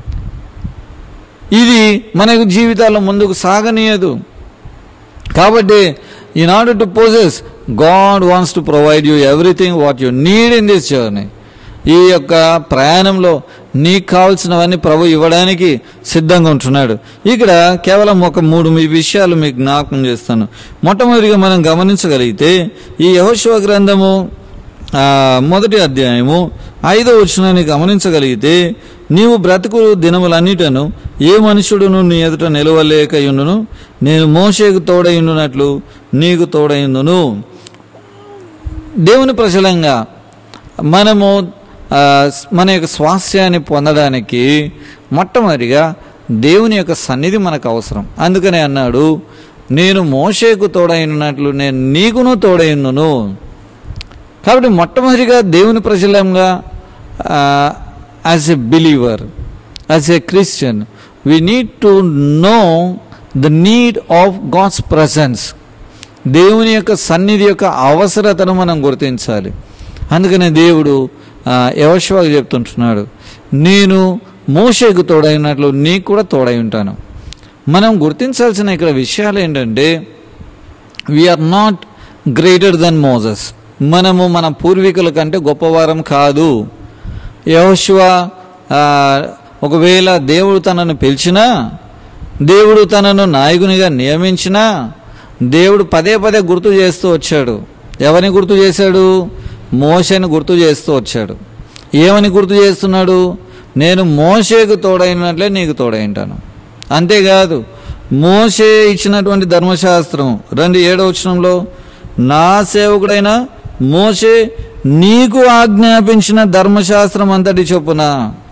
S4: ఇది మన జీవితాల్లో ముందుకు సాగనీయదు. కాబట్టి in order to possess, God wants to provide you everything what you need in this journey. ఈ యొక్క ప్రయాణంలో నీకు కావాల్సినవన్నీ ప్రభు ఇవ్వడానికి సిద్ధంగా ఉంటున్నాడు. ఇక్కడ కేవలం ఒక మూడు మీ విషయాలు మీకు జ్ఞాపకం చేస్తాను. మొట్టమొదటిగా మనం గమనించగలిగితే ఈ యెహోషువ గ్రంథము మొదటి అధ్యాయము ఐదో వచనాన్ని గమనించగలిగితే, నీవు బ్రతుకు దినములన్నిటను ఏ మనుషుడును నీ ఎదుట నిలవలేకయుండును, నేను మోషేకు తోడయుండునట్లు నీకు తోడయుందును. దేవుని ప్రజలంగా మనము మన యొక్క స్వాస్థ్యాన్ని పొందడానికి మొట్టమొదటిగా దేవుని యొక్క సన్నిధి మనకు అవసరం. అందుకనే అన్నాడు, నేను మోషేకు తోడైనట్లు నేను నీకును తోడైందును. కాబట్టి మొట్టమొదటిగా దేవుని ప్రజలంగా as a believer, as a Christian, we need to know the need of God's presence. దేవుని యొక్క సన్నిధి యొక్క అవసరతను మనం గుర్తించాలి. అందుకనే దేవుడు యెహోషువకు చెప్తుంటున్నాడు, నేను మోషేకు తోడైనట్లు నీకు కూడా తోడై ఉంటాను. మనం గుర్తించాల్సిన ఇక్కడ విషయాలు ఏంటంటే, we are not greater than Moses. మనము మన పూర్వీకుల కంటే గొప్పవారం కాదు. యెహోషువ ఒకవేళ దేవుడు తనను పిలిచినా, దేవుడు తనను నాయకునిగా నియమించినా, దేవుడు పదే పదే గుర్తు చేస్తూ వచ్చాడు. ఎవరిని గుర్తు చేశాడు? మోషేని గుర్తు చేస్తూ వచ్చాడు. ఏమని గుర్తు చేస్తున్నాడు? నేను మోషేకు తోడైనట్లే నీకు తోడైంటాను. అంతేకాదు, మోషే ఇచ్చినటువంటి ధర్మశాస్త్రం రెండు ఏడవ వచనంలో, నా సేవకుడైన మోషే నీకు ఆజ్ఞాపించిన ధర్మశాస్త్రం అంతటి చొప్పున.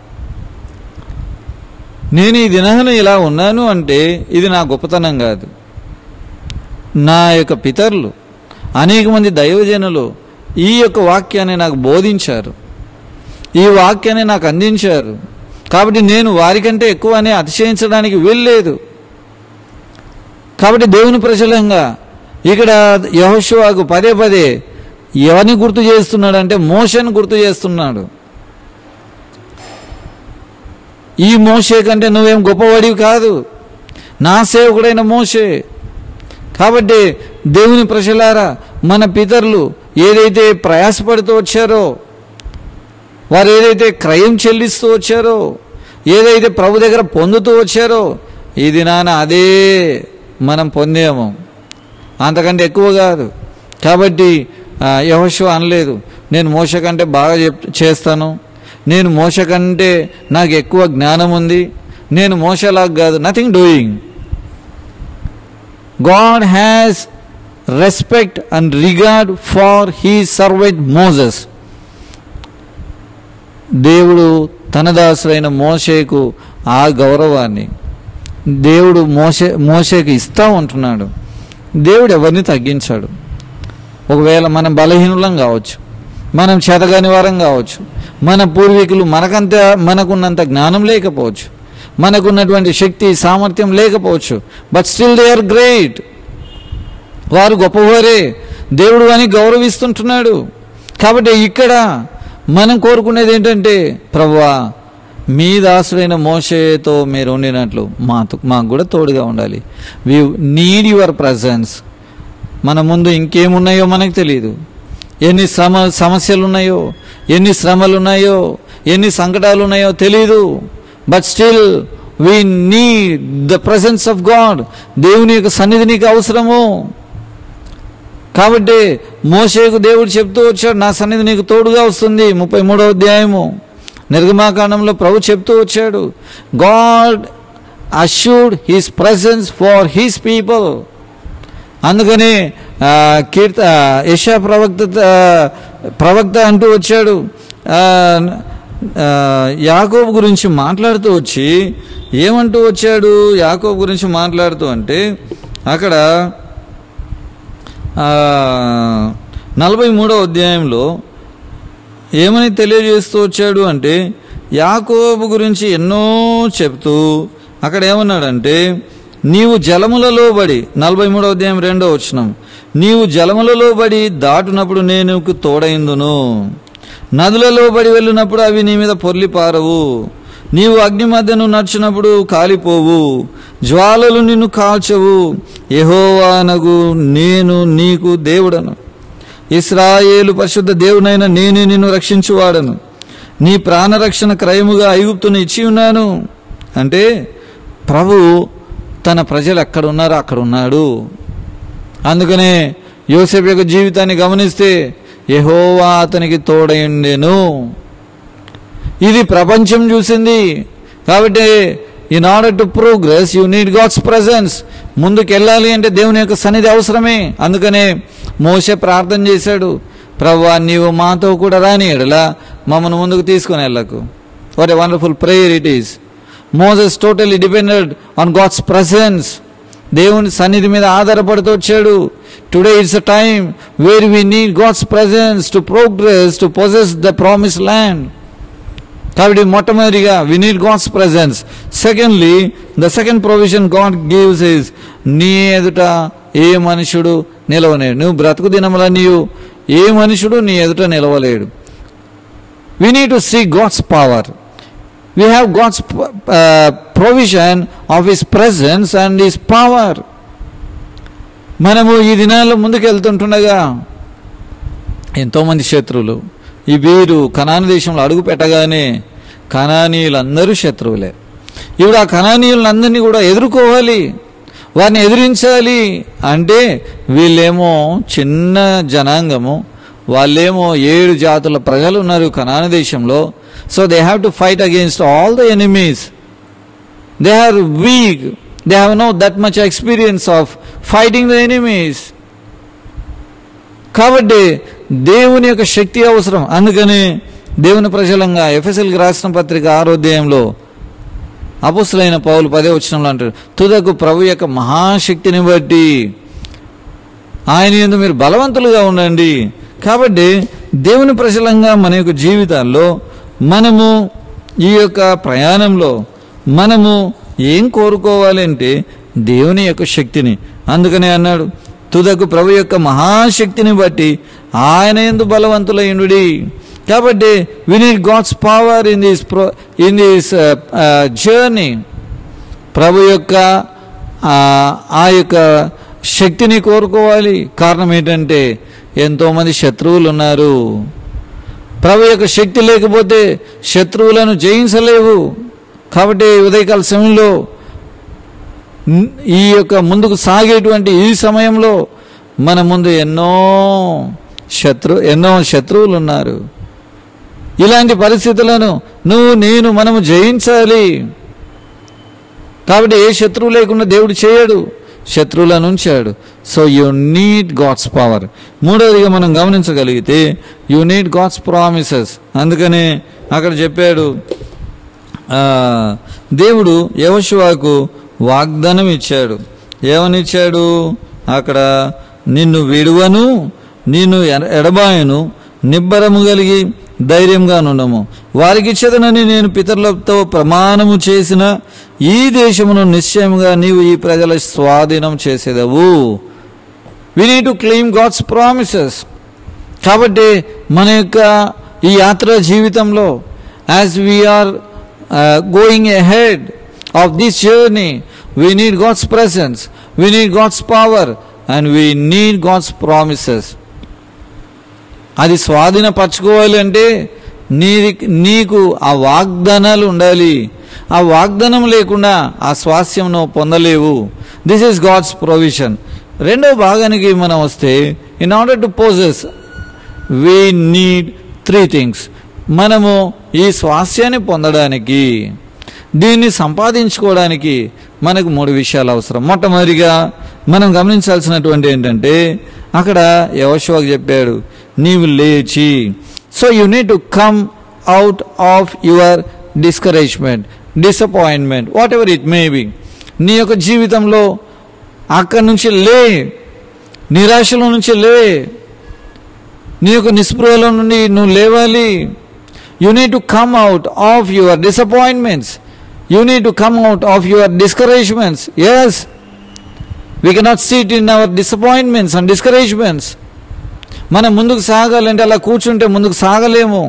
S4: నేను ఈ దినాన్ని ఇలా ఉన్నాను అంటే ఇది నా గొప్పతనం కాదు. నా యొక్క పితరులు, అనేక మంది దైవజనులు ఈ యొక్క వాక్యాన్ని నాకు బోధించారు, ఈ వాక్యాన్ని నాకు అందించారు. కాబట్టి నేను వారికంటే ఎక్కువ అని అతిశయించడానికి వీల్లేదు. కాబట్టి దేవుని ప్రజలంగా ఇక్కడ యెహోషువకు పదే పదే ఎవరిని గుర్తు చేస్తున్నాడు అంటే మోషేను గుర్తు చేస్తున్నాడు. ఈ మోషే కంటే నువ్వేం గొప్పవాడివి కాదు, నా సేవకుడైన మోషే. కాబట్టి దేవుని ప్రజలారా, మన పితరులు ఏదైతే ప్రయాసపడుతూ వచ్చారో, వారు ఏదైతే క్రయం చెల్లిస్తూ వచ్చారో, ఏదైతే ప్రభు దగ్గర పొందుతూ వచ్చారో, ఈ దినాన అదే మనం పొందాము, అంతకంటే ఎక్కువ కాదు. కాబట్టి యెహోషువ అనలేదు, నేను మోషే కంటే బాగా చెప్ చేస్తాను, నేను మోషే కంటే నాకు ఎక్కువ జ్ఞానం ఉంది, నేను మోషేలాగా కాదు. Nothing doing. God has respect and regard for his servant Moses. దేవుడు తన దాసుడైన మోషేకు ఆ గౌరవాన్ని దేవుడు మోషే మోషేకు ఇస్తూ ఉంటున్నాడు. దేవుడు ఎవరిని తగ్గించాడు. ఒకవేళ మనం బలహీనులం కావచ్చు, మనం చేతగాని వారం కావచ్చు, మన పూర్వీకులు మనకంత మనకున్నంత జ్ఞానం లేకపోవచ్చు, మనకున్నటువంటి శక్తి సామర్థ్యం లేకపోవచ్చు, but still they are great. వారు గొప్పవారే, దేవుడు అని గౌరవిస్తుంటున్నాడు. కాబట్టి ఇక్కడ మనం కోరుకునేది ఏంటంటే, ప్రభువా మీ దాసుడైన మోషేతో మీరు ఉండినట్లు మాతో మాకు కూడా తోడుగా ఉండాలి. We need your presence. మన ముందు ఇంకేమున్నాయో మనకు తెలియదు, ఎన్ని శ్రమ సమస్యలు ఉన్నాయో, ఎన్ని శ్రమలు ఉన్నాయో, ఎన్ని సంకటాలు ఉన్నాయో తెలియదు. But still we need the presence of God. దేవుని యొక్క సన్నిధి నీకు అవసరము. కాబట్టి మోషేకు దేవుడు చెప్తూ వచ్చాడు, నా సన్నిధి నీకు తోడుగా వస్తుంది. ముప్పై మూడవ అధ్యాయము నిర్గమాకాండంలో ప్రభు చెప్తూ వచ్చాడు, God assured his presence for his people. అందుకని కీర్త యెషయా ప్రవక్త ప్రవక్త అంటూ వచ్చాడు, యాకోబు గురించి మాట్లాడుతూ వచ్చి ఏమంటూ వచ్చాడు, యాకోబు గురించి మాట్లాడుతూ అంటే అక్కడ నలభై మూడవ అధ్యాయంలో ఏమని తెలియజేస్తూ వచ్చాడు అంటే, యాకోబు గురించి ఎన్నో చెప్తూ అక్కడ ఏమన్నాడంటే, నీవు జలములలో బడి, నలభై మూడవ అధ్యాయం రెండో వచనం, నీవు జలములలో బడి దాటునప్పుడు నేను తోడైందును, నదులలో బడి వెళ్ళినప్పుడు అవి నీ మీద పొర్లి పారవు, నీవు అగ్ని మధ్యను నడిచినప్పుడు కాలిపోవు, జ్వాలలు నిన్ను కాల్చవు, యెహోవానగు నేను నీకు దేవుడను, ఇశ్రాయేలు పరిశుద్ధ దేవునైన నేనే నిన్ను రక్షించువాడను, నీ ప్రాణరక్షణ క్రయముగా ఐగుప్తును ఇచ్చి ఉన్నాను. అంటే ప్రభు తన ప్రజలు ఎక్కడ ఉన్నారో అక్కడ ఉన్నాడు. అందుకనే యోసేపు యొక్క జీవితాన్ని గమనిస్తే యెహోవా అతనికి తోడైండెను. ఇది ప్రపంచం చూసింది. కాబట్టి in order to progress you need God's presence. ముందుకు వెళ్ళాలి అంటే దేవుని యొక్క సన్నిధి అవసరమే. అందుకనే మోషే ప్రార్థన చేశాడు, ప్రభువా నీవు మాతో కూడా రాని ఎడలా మమ్మల్ని ముందుకు తీసుకుని వెళ్ళకు. What a wonderful prayer it is. Moses totally depended on God's presence. దేవుని సన్నిధి మీద ఆధారపడుతూ వచ్చాడు. Today it's a time where we need God's presence to progress to possess the promise land. కాబట్టి మొట్టమొదటిగా we need God's presence. Secondly the second provision God gives is, నీ ఎదుట ఏ మనుషుడు నిలవలేడు. నువ్వు బ్రతుకు దినముల నీవు ఏ మనుషుడు నీ ఎదుట నిలవలేడు. We need to see God's power. We have God's provision of his presence and his power. మనము ఈ దినాల్లో ముందుకు వెళ్తుంటుండగా ఎంతోమంది శత్రువులు, ఈ వీరు కనాను దేశంలో అడుగు పెట్టగానే కనానీయులందరూ శత్రువులే. ఇప్పుడు ఆ కనానీయులందరినీ కూడా ఎదుర్కోవాలి, వారిని ఎదిరించాలి. అంటే వీళ్ళేమో చిన్న జనాంగము, వాళ్ళేమో ఏడు జాతుల ప్రజలు ఉన్నారు కనాను దేశంలో. So they have to fight against all the enemies. They are weak, they have no that much experience of fighting the enemies. కాబట్టి దేవుని యొక్క శక్తి అవసరం. అందుకని దేవుని ప్రజలంగా ఎఫెసీయులకు రాసిన పత్రిక ఆరో అధ్యాయంలో అపొస్తలుడైన పౌలు పదే వచనంలో అంటాడు, తుదకు ప్రభు యొక్క మహాశక్తిని బట్టి ఆయన యందు మీరు బలవంతులుగా ఉండండి. కాబట్టి దేవుని ప్రజలంగా మన యొక్క జీవితాల్లో మనము ఈ యొక్క ప్రయాణంలో మనము ఏం కోరుకోవాలి అంటే దేవుని యొక్క శక్తిని. అందుకనే అన్నాడు, తుదకు ప్రభు యొక్క మహాశక్తిని బట్టి ఆయన యందు బలవంతులైండుడి. కాబట్టి we need God's power in this pro in this journey. ప్రభు యొక్క ఆ యొక్క శక్తిని కోరుకోవాలి. కారణం ఏంటంటే ఎంతోమంది శత్రువులు ఉన్నారు. ప్రభు యొక్క శక్తి లేకపోతే శత్రువులను జయించలేవు. కాబట్టి ఉదయకాల సమయంలో ఈ యొక్క ముందుకు సాగేటువంటి ఈ సమయంలో మన ముందు ఎన్నో శత్రు ఎన్నో శత్రువులు ఉన్నారు. ఇలాంటి పరిస్థితులను నువ్వు నేను మనము జయించాలి. కాబట్టి ఏ శత్రువు లేకుండా దేవుడు చేయడు, శత్రువులను ఉంచాడు. So you need God's power. మూడవదిగా మనం గమనించగలిగితే యు నీడ్ గాడ్స్ ప్రామిసెస్. అందుకనే అక్కడ చెప్పాడు, దేవుడు యెహోషువకు వాగ్దానం ఇచ్చాడు. ఏమని ఇచ్చాడు? అక్కడ నిన్ను విడువను, నిన్ను ఎడ- ఎడబాయను, నిబ్బరము కలిగి ధైర్యంగా నుండము. వారికి ఇచ్చేదనని నేను పితరులతో ప్రమాణము చేసిన ఈ దేశమును నిశ్చయముగా నీవు ఈ ప్రజల స్వాధీనం చేసేదవు. We need to claim God's promises. కాబట్టి మన యొక్క ఈ యాత్ర జీవితంలో as we are going ahead of this journey, we need God's presence, we need God's power and we need God's promises. అది స్వాధీనపరచుకోవాలి అంటే నీ నీకు ఆ వాగ్దానాలు ఉండాలి. ఆ వాగ్దానం లేకుండా ఆ స్వాస్థ్యంను పొందలేవు. This is God's provision. రెండో భాగానికి మనం వస్తే, in order to possess we need three things. మనము ఈ స్వాస్థ్యాన్ని పొందడానికి, దీన్ని సంపాదించుకోవడానికి మనకు మూడు విషయాలు అవసరం. మొట్టమొదటిగా మనం గమనించాల్సినటువంటి ఏంటంటే, అక్కడ యెహోషువకు చెప్పాడు, నీవు లేచి. So you need to come out of your discouragement, disappointment, whatever it may be. నీ యొక్క జీవితంలో అక్కడి నుంచి లే, నిరాశలో నుంచి లే, నీ యొక్క నిస్పృహలో నుండి నువ్వు లేవాలి. You need to come out of your disappointments, you need to come out of your discouragements. Yes, we cannot sit in our disappointments and discouragements. మనం ముందుకు సాగాలంటే అలా కూర్చుంటే ముందుకు సాగలేము.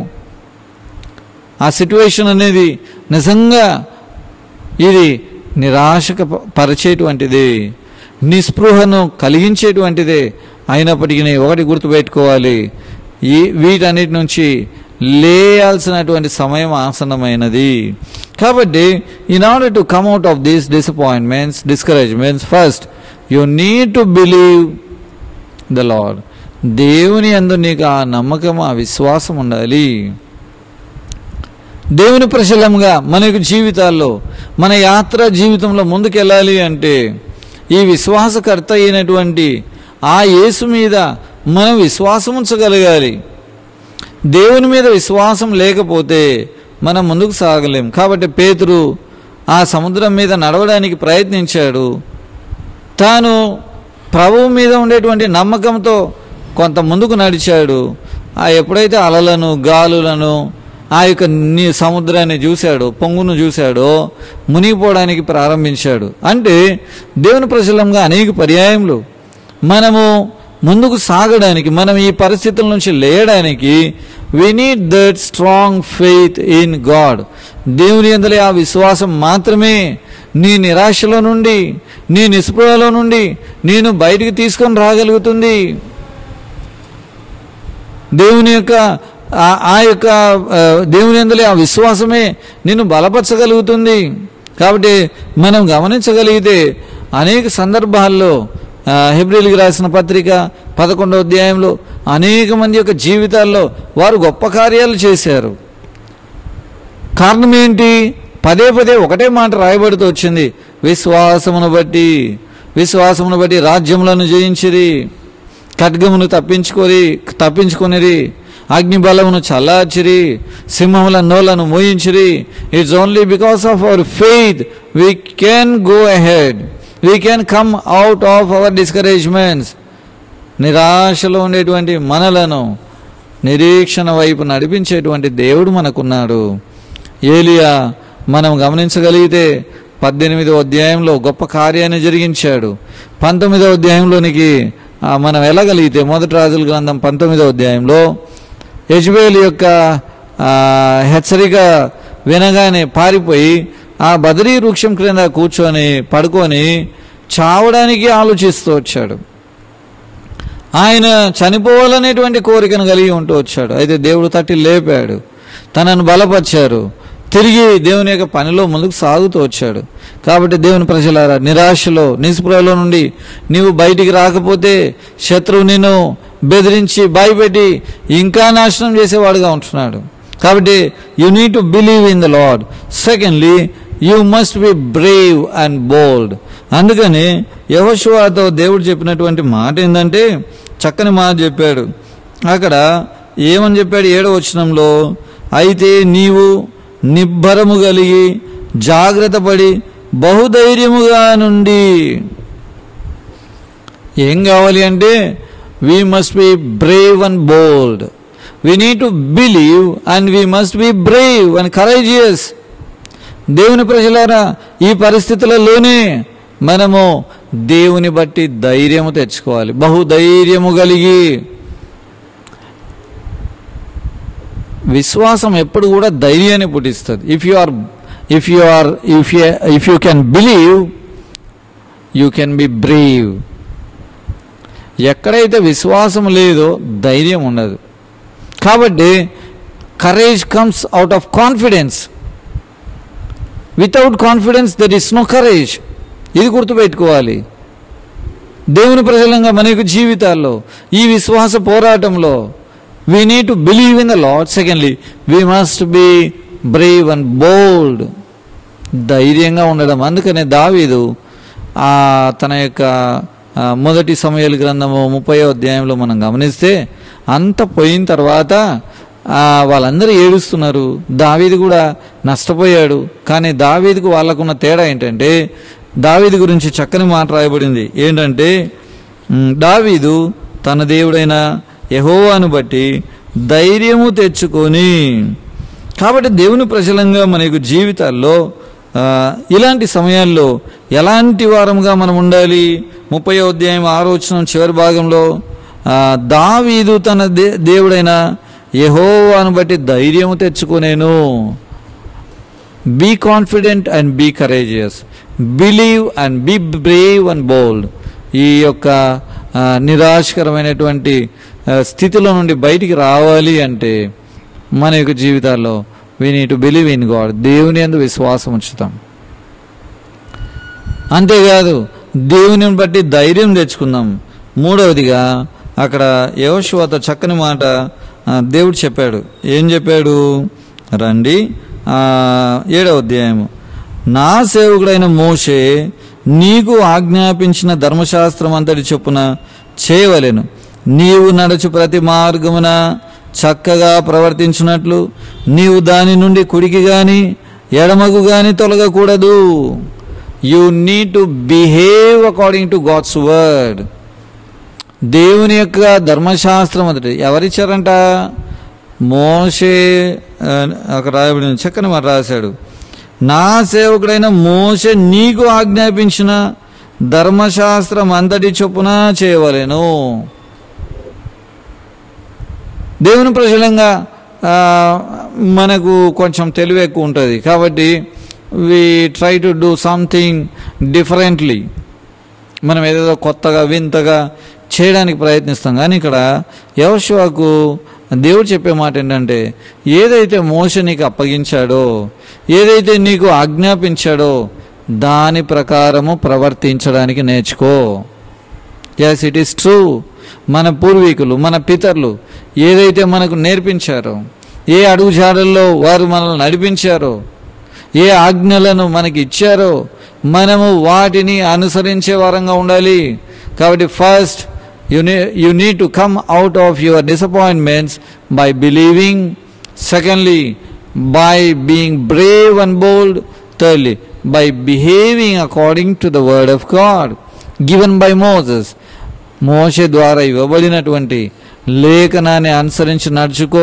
S4: ఆ సిట్యువేషన్ అనేది నిజంగా ఇది నిరాశక పరిచేటువంటిది, నిస్పృహను కలిగించేటువంటిదే. అయినప్పటికీ ఒకటి గుర్తుపెట్టుకోవాలి, ఈ వీటన్నిటి నుంచి లేయాల్సినటువంటి సమయం ఆసన్నమైనది. కాబట్టి in order to come out of these disappointments, discouragements, first you need to believe the Lord. దేవుని యందు నీకు ఆ నమ్మకం, ఆ విశ్వాసం ఉండాలి. దేవుని ప్రజలంగా మన యొక్క జీవితాల్లో, మన యాత్ర జీవితంలో ముందుకెళ్ళాలి అంటే ఈ విశ్వాసకర్త అయినటువంటి ఆ యేసు మీద మనం విశ్వాసం ఉంచగలగాలి. దేవుని మీద విశ్వాసం లేకపోతే మనం ముందుకు సాగలేం. కాబట్టి పేతురు ఆ సముద్రం మీద నడవడానికి ప్రయత్నించాడు. తాను ప్రభువు మీద ఉండేటువంటి నమ్మకంతో కొంత ముందుకు నడిచాడు. ఆ ఎప్పుడైతే అలలను, గాలులను, ఆ యొక్క నీ సముద్రాన్ని చూశాడో, పొంగును చూశాడో, మునిగిపోవడానికి ప్రారంభించాడు. అంటే దేవుని ప్రజలంగా అనేక పర్యాయములు మనము ముందుకు సాగడానికి, మనం ఈ పరిస్థితుల నుంచి లేయడానికి we need that strong faith in God. దేవుని యందలి ఆ విశ్వాసం మాత్రమే నీ నిరాశలో నుండి, నీ నిస్పృహలో నుండి నేను బయటికి తీసుకొని రాగలుగుతుంది. దేవుని యొక్క ఆ యొక్క దేవుని యందలి ఆ విశ్వాసమే నిన్ను బలపరచగలుగుతుంది. కాబట్టి మనం గమనించగలిగితే అనేక సందర్భాల్లో హెబ్రీయులకు రాసిన పత్రిక పదకొండవ అధ్యాయంలో అనేక మంది యొక్క జీవితాల్లో వారు గొప్ప కార్యాలు చేశారు. కారణం ఏంటి? పదే పదే ఒకటే మాట రాయబడుతూ వచ్చింది, విశ్వాసమును బట్టి. విశ్వాసమును బట్టి రాజ్యములను జయించిరి, ఖడ్గమును తప్పించుకొని తప్పించుకొనిరి, అగ్నిబలమును చల్లార్చిరి, సింహముల నోలను మోయించిరి. It's only because of our faith we can go ahead, we can come out of our discouragements. నిరాశలో ఉండేటువంటి మనలను నిరీక్షణ వైపు నడిపించేటువంటి దేవుడు మనకున్నాడు. ఏలియా మనం గమనించగలిగితే పద్దెనిమిదవ అధ్యాయంలో గొప్ప కార్యాన్ని జరిగించాడు. పంతొమ్మిదవ అధ్యాయంలోనికి మనం వెళ్ళగలిగితే, మొదటి రాజుల గ్రంథం పంతొమ్మిదవ అధ్యాయంలో యెజబెల్ యొక్క హెచ్చరిక వినగానే పారిపోయి ఆ బదరీ వృక్షం క్రింద కూర్చొని పడుకొని చావడానికి ఆలోచిస్తూ వచ్చాడు. ఆయన చనిపోవాలనేటువంటి కోరికను కలిగి ఉంటూ వచ్చాడు. అయితే దేవుడు తట్టి లేపాడు, తనను బలపరిచారు, తిరిగి దేవుని యొక్క పనిలో ముందుకు సాగుతూ వచ్చాడు. కాబట్టి దేవుని ప్రజలారా, నిరాశలో, నిస్పృహలో నుండి నీవు బయటికి రాకపోతే శత్రువు నిన్ను బెదిరించి భయపెట్టి ఇంకా నాశనం చేసేవాడుగా ఉంటున్నాడు. కాబట్టి you need to believe in the Lord. Secondly, you must be brave and bold. అందుకని యెహోషువతో దేవుడు చెప్పినటువంటి మాట ఏంటంటే, చక్కని మాట చెప్పాడు. అక్కడ ఏమని చెప్పాడు? ఏడవ వచనంలో, అయితే నీవు నిబ్బరము కలిగి జాగ్రత్త పడి బహుధైర్యముగా నుండి. ఏం కావాలి అంటే we must be brave and bold. We need to believe and we must be brave and courageous. దేవుని ప్రజలారా, ఈ పరిస్థితులలోనే మనము దేవుని బట్టి ధైర్యము తెచ్చుకోవాలి, బహుధైర్యము కలిగి. విశ్వాసం ఎప్పుడు కూడా ధైర్యాన్ని పుట్టిస్తుంది. If you are if you are if you if you can believe you can be brave. ఎక్కడైతే విశ్వాసం లేదో ధైర్యం ఉండదు. కాబట్టి courage comes out of confidence. Without confidence there is no courage. ఇది గుర్తుపెట్టుకోవాలి. దేవుని ప్రజలంగా మనకు జీవితాల్లో ఈ విశ్వాస పోరాటంలో we need to believe in the Lord. Secondly, we must be brave and bold. ధైర్యంగా ఉండడం. అందుకనే దావీదు తన యొక్క మొదటి సమూయేలు గ్రంథము ముప్పై అధ్యాయంలో మనం గమనిస్తే అంత పోయిన తర్వాత వాళ్ళందరూ ఏడుస్తున్నారు. దావీదు కూడా నష్టపోయాడు. కానీ దావీదుకు వాళ్ళకున్న తేడా ఏంటంటే, దావీదు గురించి చక్కని మాట రాయబడింది. ఏంటంటే, దావీదు తన దేవుడైన యెహోవాను బట్టి ధైర్యము తెచ్చుకొని. కాబట్టి దేవుని ప్రజలంగా మనకు జీవితాల్లో ఇలాంటి సమయాల్లో ఎలాంటి వారముగా మనం ఉండాలి? ముప్పై అధ్యాయం ఆరో వచనం చివరి భాగంలో దావీదు తన దే దేవుడైన యెహోవాను బట్టి ధైర్యము తెచ్చుకొనేను. Be confident and be courageous, believe and be brave and bold. ఈ యొక్క నిరాశకరమైనటువంటి స్థితిలో నుండి బయటికి రావాలి అంటే మన యొక్క జీవితాల్లో we need to believe in God. దేవుని యందు విశ్వాసం ఉంచుతాం. అంతేకాదు దేవుని బట్టి ధైర్యం తెచ్చుకుందాం. మూడవదిగా అక్కడ యెహోషువతో చక్కని మాట దేవుడు చెప్పాడు. ఏం చెప్పాడు? రండి ఏడవ అధ్యాయము. నా సేవకుడైన మోషే నీకు ఆజ్ఞాపించిన ధర్మశాస్త్రం అంతటి చొప్పున చేయవలెను. నీవు నడుచు ప్రతి మార్గమున చక్కగా ప్రవర్తించినట్లు నీవు దాని నుండి కుడికి గాని ఎడమకు గాని తొలగకూడదు. You need to behave according to God's word. దేవుని యొక్క ధర్మశాస్త్రం అంతటి ఎవరిచ్చారంట? మోషే. అక్కడ రాయబడిన చక్కని మాట రాశాడు. నా సేవకుడైన మోషే నీకు ఆజ్ఞాపించిన ధర్మశాస్త్రం అంతటి చొప్పున చేయవలెను. దేవుని ప్రజలంగా మనకు కొంచెం తెలివి ఎక్కువ ఉంటుంది. కాబట్టి we try to do something differently. మనం ఏదేదో కొత్తగా వింతగా చేయడానికి ప్రయత్నిస్తాం. కానీ ఇక్కడ యెహోషువకు దేవుడు చెప్పే మాట ఏంటంటే, ఏదైతే మోషే నీకు అప్పగించాడో, ఏదైతే నీకు ఆజ్ఞాపించాడో దాని ప్రకారము ప్రవర్తించడానికి నేర్చుకో. Yes, it is true. మన పూర్వీకులు, మన పితరులు ఏదైతే మనకు నేర్పించారో, ఏ అడుగుజాడల్లో వారు మనల్ని నడిపించారో, ఏ ఆజ్ఞలను మనకి ఇచ్చారో మనము వాటిని అనుసరించే వారంగా ఉండాలి. కాబట్టి first you need, you need to come out of your disappointments by believing. Secondly, by being brave and bold. Thirdly, by behaving according to the word of God given by Moses. మోషే ద్వారా ఇవ్వబడినటువంటి లేఖనాన్ని అనుసరించి నడుచుకో.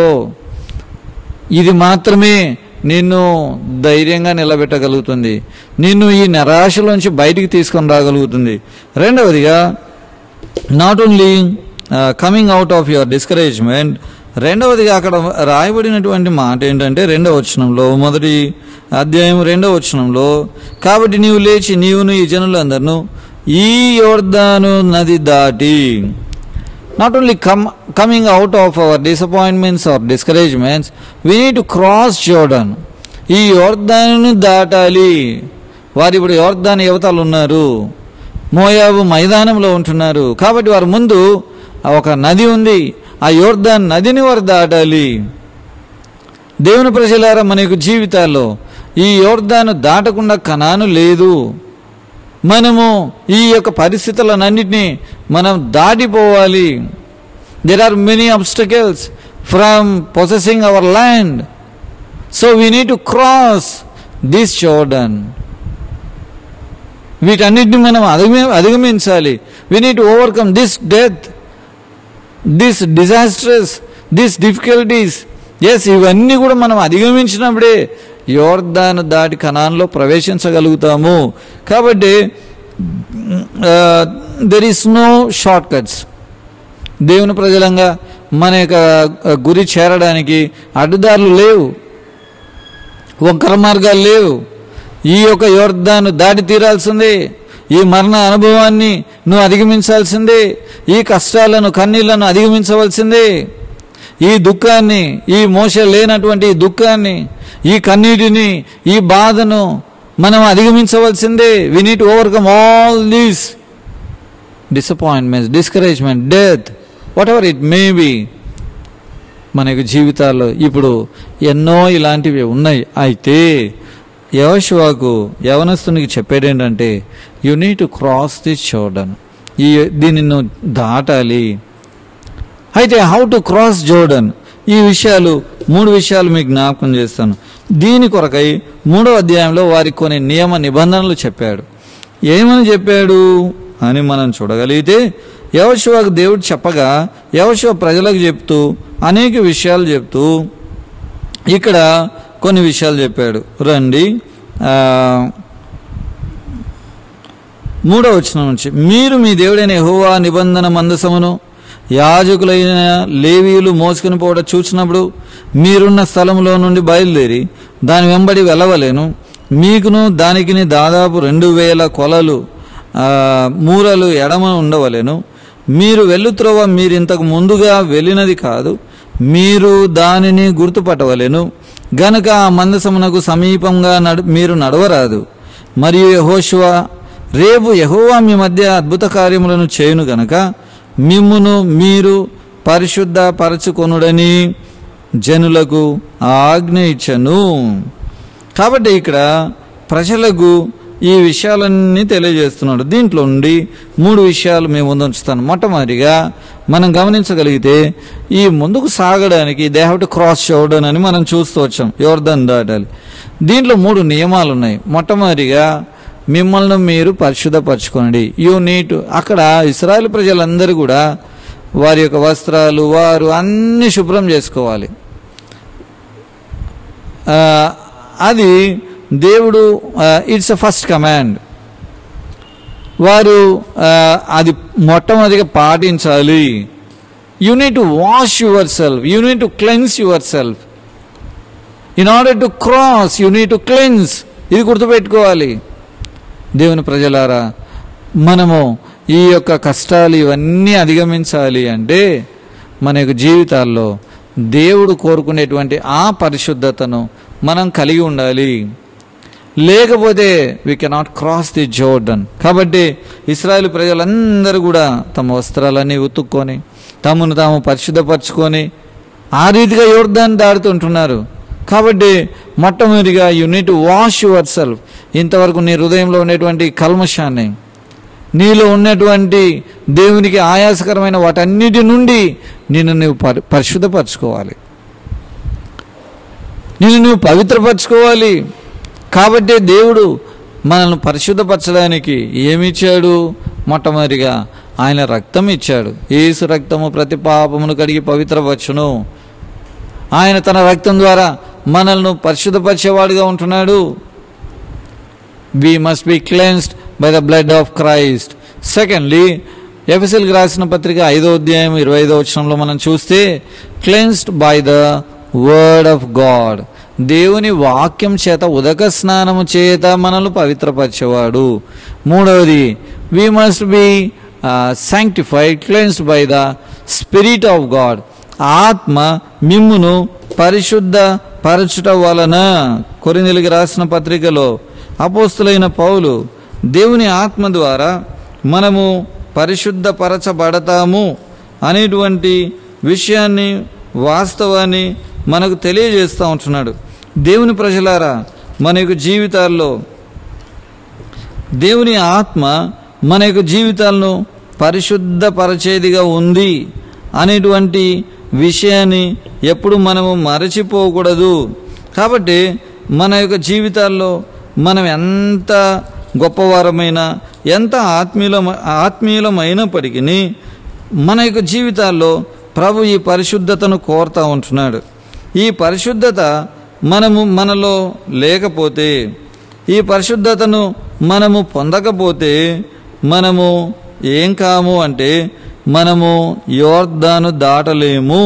S4: ఇది మాత్రమే నిన్ను ధైర్యంగా నిలబెట్టగలుగుతుంది, నిన్ను ఈ నిరాశలోంచి బయటికి తీసుకొని రాగలుగుతుంది. రెండవదిగా, not only coming out of your discouragement, రెండవదిగా అక్కడ రాయబడినటువంటి మాట ఏంటంటే రెండవ వచనంలో, మొదటి అధ్యాయం రెండవ వచనంలో, కాబట్టి నీవు లేచి నీవును ఈ జనులందరినూ ఈ యోర్దాను నది దాటి. Not only come coming out of our disappointments or discouragements, we need to cross Jordan. ఈ యోర్దాను దాటాలి. వారు ఇప్పుడు యోర్దాను యువతలు ఉన్నారు, మోయాబు మైదానంలో ఉంటున్నారు. కాబట్టి వారి ముందు ఒక నది ఉంది, ఆ యోర్దాన్ నదిని వారు దాటాలి. దేవుని ప్రజలారా, మన యొక్క జీవితాల్లో ఈ యోర్దాను దాటకుండా కనాను లేదు. మనము ఈ యొక్క పరిస్థితులన్నింటినీ మనం దాటిపోవాలి. There are many obstacles from possessing our land, so we need to cross this Jordan. వీటన్నిటిని మనం అధిగమి అధిగమించాలి. We need to overcome this death, this disasters, this difficulties. Yes, ఇవన్నీ కూడా మనం అధిగమించినప్పుడే యోర్దాను దాటి కనాన్లో ప్రవేశించగలుగుతాము. కాబట్టి there is no shortcuts. దేవుని ప్రజలంగా మన యొక్క గురి చేరడానికి అడ్డుదారులు లేవు, వంకర మార్గాలు లేవు. ఈ యొక్క యోర్దాను దాటి తీరాల్సిందే. ఈ మరణ అనుభవాన్ని నువ్వు అధిగమించాల్సిందే. ఈ కష్టాలను, కన్నీళ్లను అధిగమించవలసిందే. ఈ దుఃఖాన్ని, ఈ మోస లేనటువంటి ఈ దుఃఖాన్ని, ఈ కన్నీటిని, ఈ బాధను మనం అధిగమించవలసిందే. We need to overcome all these disappointments, discouragement, death, whatever it may be. మన యొక్క జీవితాల్లో ఇప్పుడు ఎన్నో ఇలాంటివి ఉన్నాయి. అయితే యెహోషువకు, యవనస్తునికి చెప్పేది ఏంటంటే, you need to cross this Jordan. ఈ దీన్ని నువ్వు దాటాలి. అయితే హౌ టు క్రాస్ జోర్డన్, ఈ విషయాలు, మూడు విషయాలు మీకు జ్ఞాపకం చేస్తాను. దీని కొరకై మూడో అధ్యాయంలో వారికి కొన్ని నియమ నిబంధనలు చెప్పాడు. ఏమని చెప్పాడు అని మనం చూడగలిగితే, యెహోషువకు దేవుడు చెప్పగా యెహోషువ ప్రజలకు చెప్తూ అనేక విషయాలు చెప్తూ ఇక్కడ కొన్ని విషయాలు చెప్పాడు. రండి మూడో వచనం నుంచి, మీరు మీ దేవుడైన యెహోవా నిబంధన మందసమును యాజకులైన లేవీయులు మోసుకుని పోవడం చూసినప్పుడు మీరున్న స్థలంలో నుండి బయలుదేరి దాని వెంబడి వెళ్ళవలేను. మీకును దానికి దాదాపు రెండు వేల కొలలు మూరలు ఎడమ ఉండవలేను. మీరు వెళ్ళుత్రోవ మీరు ఇంతకు ముందుగా వెళ్ళినది కాదు, మీరు దానిని గుర్తుపట్టవలేను. గనుక ఆ మందసమునకు సమీపంగా నడు మీరు నడవరాదు. మరియు యెహోషువ, రేపు యెహోవా మీ మధ్య అద్భుత కార్యములను చేయును గనక మిమ్మును మీరు పరిశుద్ధ పరచుకొనుడని జనులకు ఆజ్ఞ ఇచ్చను. కాబట్టి ఇక్కడ ప్రజలకు ఈ విషయాలన్నీ తెలియజేస్తున్నాడు. దీంట్లో నుండి మూడు విషయాలు మేము ముందు ఉంచుతాను. మొట్టమొదటిగా మనం గమనించగలిగితే, ఈ ముందుకు సాగడానికి they have to cross Jordan అని మనం చూస్తూ వచ్చాం. యోర్దాను దాటాలి. దీంట్లో మూడు నియమాలు ఉన్నాయి. మొట్టమొదటిగా మిమ్మల్ని మీరు పరిశుద్ధపరచుకోండి. యూ నీడ్ టు, అక్కడ ఇశ్రాయేలు ప్రజలందరూ కూడా వారి యొక్క వస్త్రాలు వారు అన్ని శుభ్రం చేసుకోవాలి. అది దేవుడు, ఇట్స్ అ ఫస్ట్ కమాండ్. వారు అది మొట్టమొదటిగా పాటించాలి. You need to wash yourself, you need to cleanse yourself. In order to cross you need to cleanse. ఇది గుర్తుపెట్టుకోవాలి. దేవుని ప్రజలారా, మనము ఈ యొక్క కష్టాలు ఇవన్నీ అధిగమించాలి అంటే మన యొక్క జీవితాల్లో దేవుడు కోరుకునేటువంటి ఆ పరిశుద్ధతను మనం కలిగి ఉండాలి. లేకపోతే we cannot cross the Jordan. కాబట్టి ఇశ్రాయేలు ప్రజలందరూ కూడా తమ వస్త్రాలన్నీ ఉతుక్కొని తమను తాము పరిశుద్ధపరచుకొని ఆ రీతిగా యోర్దాన్ని దాడుతుంటున్నారు. కాబట్టి మొట్టమొదటిగా you need to wash yourself. ఇంతవరకు నీ హృదయంలో ఉన్నటువంటి కల్మషాన్ని, నీలో ఉన్నటువంటి దేవునికి ఆయాసకరమైన వాటన్నిటి నుండి నిన్ను నువ్వు పరి పరిశుద్ధపరచుకోవాలి, నిన్ను నువ్వు పవిత్రపరచుకోవాలి. కాబట్టి దేవుడు మనల్ని పరిశుద్ధపరచడానికి ఏమిచ్చాడు? మొట్టమొదటిగా ఆయన రక్తం ఇచ్చాడు. యేసు రక్తము ప్రతి పాపమును కడిగి పవిత్రపరచును. ఆయన తన రక్తం ద్వారా మనల్ని పరిశుద్ధపరిచేవాడుగా ఉంటున్నాడు. We must be cleansed by the blood of Christ. Secondly, ఎఫెసీయులకు రాసిన పత్రిక ఐదో అధ్యాయం ఇరవై ఐదో వచనంలో మనం చూస్తే, cleansed by the word of God. దేవుని వాక్యం చేత ఉదక స్నానము చేత మనల్ని పవిత్రపరిచేవాడు. మూడవది, we must be sanctified, cleansed by the spirit of God. ఆత్మ మిమ్మును పరిశుద్ధ పరచుట వలన. కొరింథీయులకు రాసిన పత్రికలో అపోస్తులైన పౌలు దేవుని ఆత్మ ద్వారా మనము పరిశుద్ధపరచబడతాము అనేటువంటి విషయాన్ని, వాస్తవాన్ని మనకు తెలియజేస్తూ ఉంటున్నాడు. దేవుని ప్రజలారా, మన యొక్క జీవితాల్లో దేవుని ఆత్మ మన యొక్క జీవితాలను పరిశుద్ధపరచేదిగా ఉంది అనేటువంటి విషయాన్ని ఎప్పుడు మనము మరచిపోకూడదు. కాబట్టి మన యొక్క జీవితాల్లో మనం ఎంత గొప్పవారమైన ఎంత ఆత్మీయుల ఆత్మీయులమైనప్పటికీ మన యొక్క జీవితాల్లో ప్రభు ఈ పరిశుద్ధతను కోరుతూ ఉంటున్నాడు. ఈ పరిశుద్ధత మనము మనలో లేకపోతే, ఈ పరిశుద్ధతను మనము పొందకపోతే మనము ఏం కాము అంటే మనము యోర్దాను దాటలేము.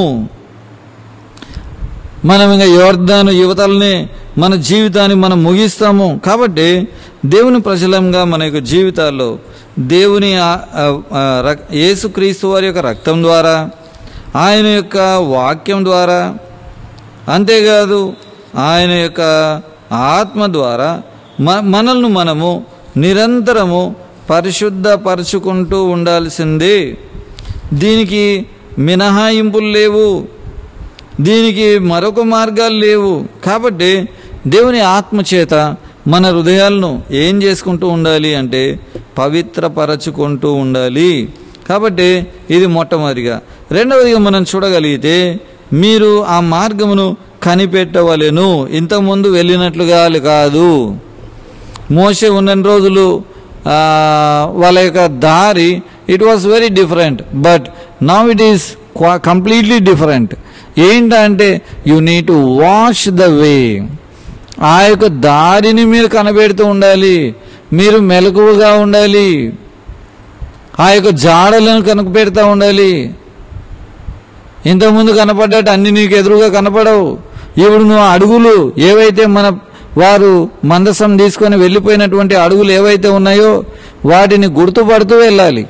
S4: మనం ఇంకా యోర్దాను యువతల్ని మన జీవితాన్ని మనం ముగిస్తాము. కాబట్టి దేవుని ప్రజలంగా మన యొక్క జీవితాల్లో దేవుని యేసుక్రీస్తు వారి యొక్క రక్తం ద్వారా, ఆయన యొక్క వాక్యం ద్వారా, అంతేకాదు ఆయన యొక్క ఆత్మ ద్వారా మ మనల్ని మనము నిరంతరము పరిశుద్ధపరచుకుంటూ ఉండాల్సిందే. దీనికి మినహాయింపులు లేవు, దీనికి మరొక మార్గాలు లేవు. కాబట్టి దేవుని ఆత్మచేత మన హృదయాలను ఏం చేసుకుంటూ ఉండాలి అంటే పవిత్రపరచుకుంటూ ఉండాలి. కాబట్టి ఇది మొట్టమొదటిగా. రెండవదిగా మనం చూడగలిగితే మీరు ఆ మార్గమును కనిపెట్టవలెను, ఇంతకుముందు వెళ్ళినట్లుగా కాదు. మోషే ఉన్న రోజులు వాళ్ళ యొక్క దారి it was very different, but now it is completely different. ఏంటంటే you need to watch the way. ఆ యొక్క దారిని మీరు కనిపెడుతూ ఉండాలి, మీరు మెలకువగా ఉండాలి, ఆ యొక్క జాడలను కనిపెడతా ఉండాలి. ఇంతకుముందు కనపడ్డట్టు అన్ని నీకు ఎదురుగా కనపడవు. ఇప్పుడు నువ్వు అడుగులు ఏవైతే మన వారు మందసం తీసుకొని వెళ్ళిపోయినటువంటి అడుగులు ఏవైతే ఉన్నాయో వాటిని గుర్తుపడుతూ వెళ్ళాలి.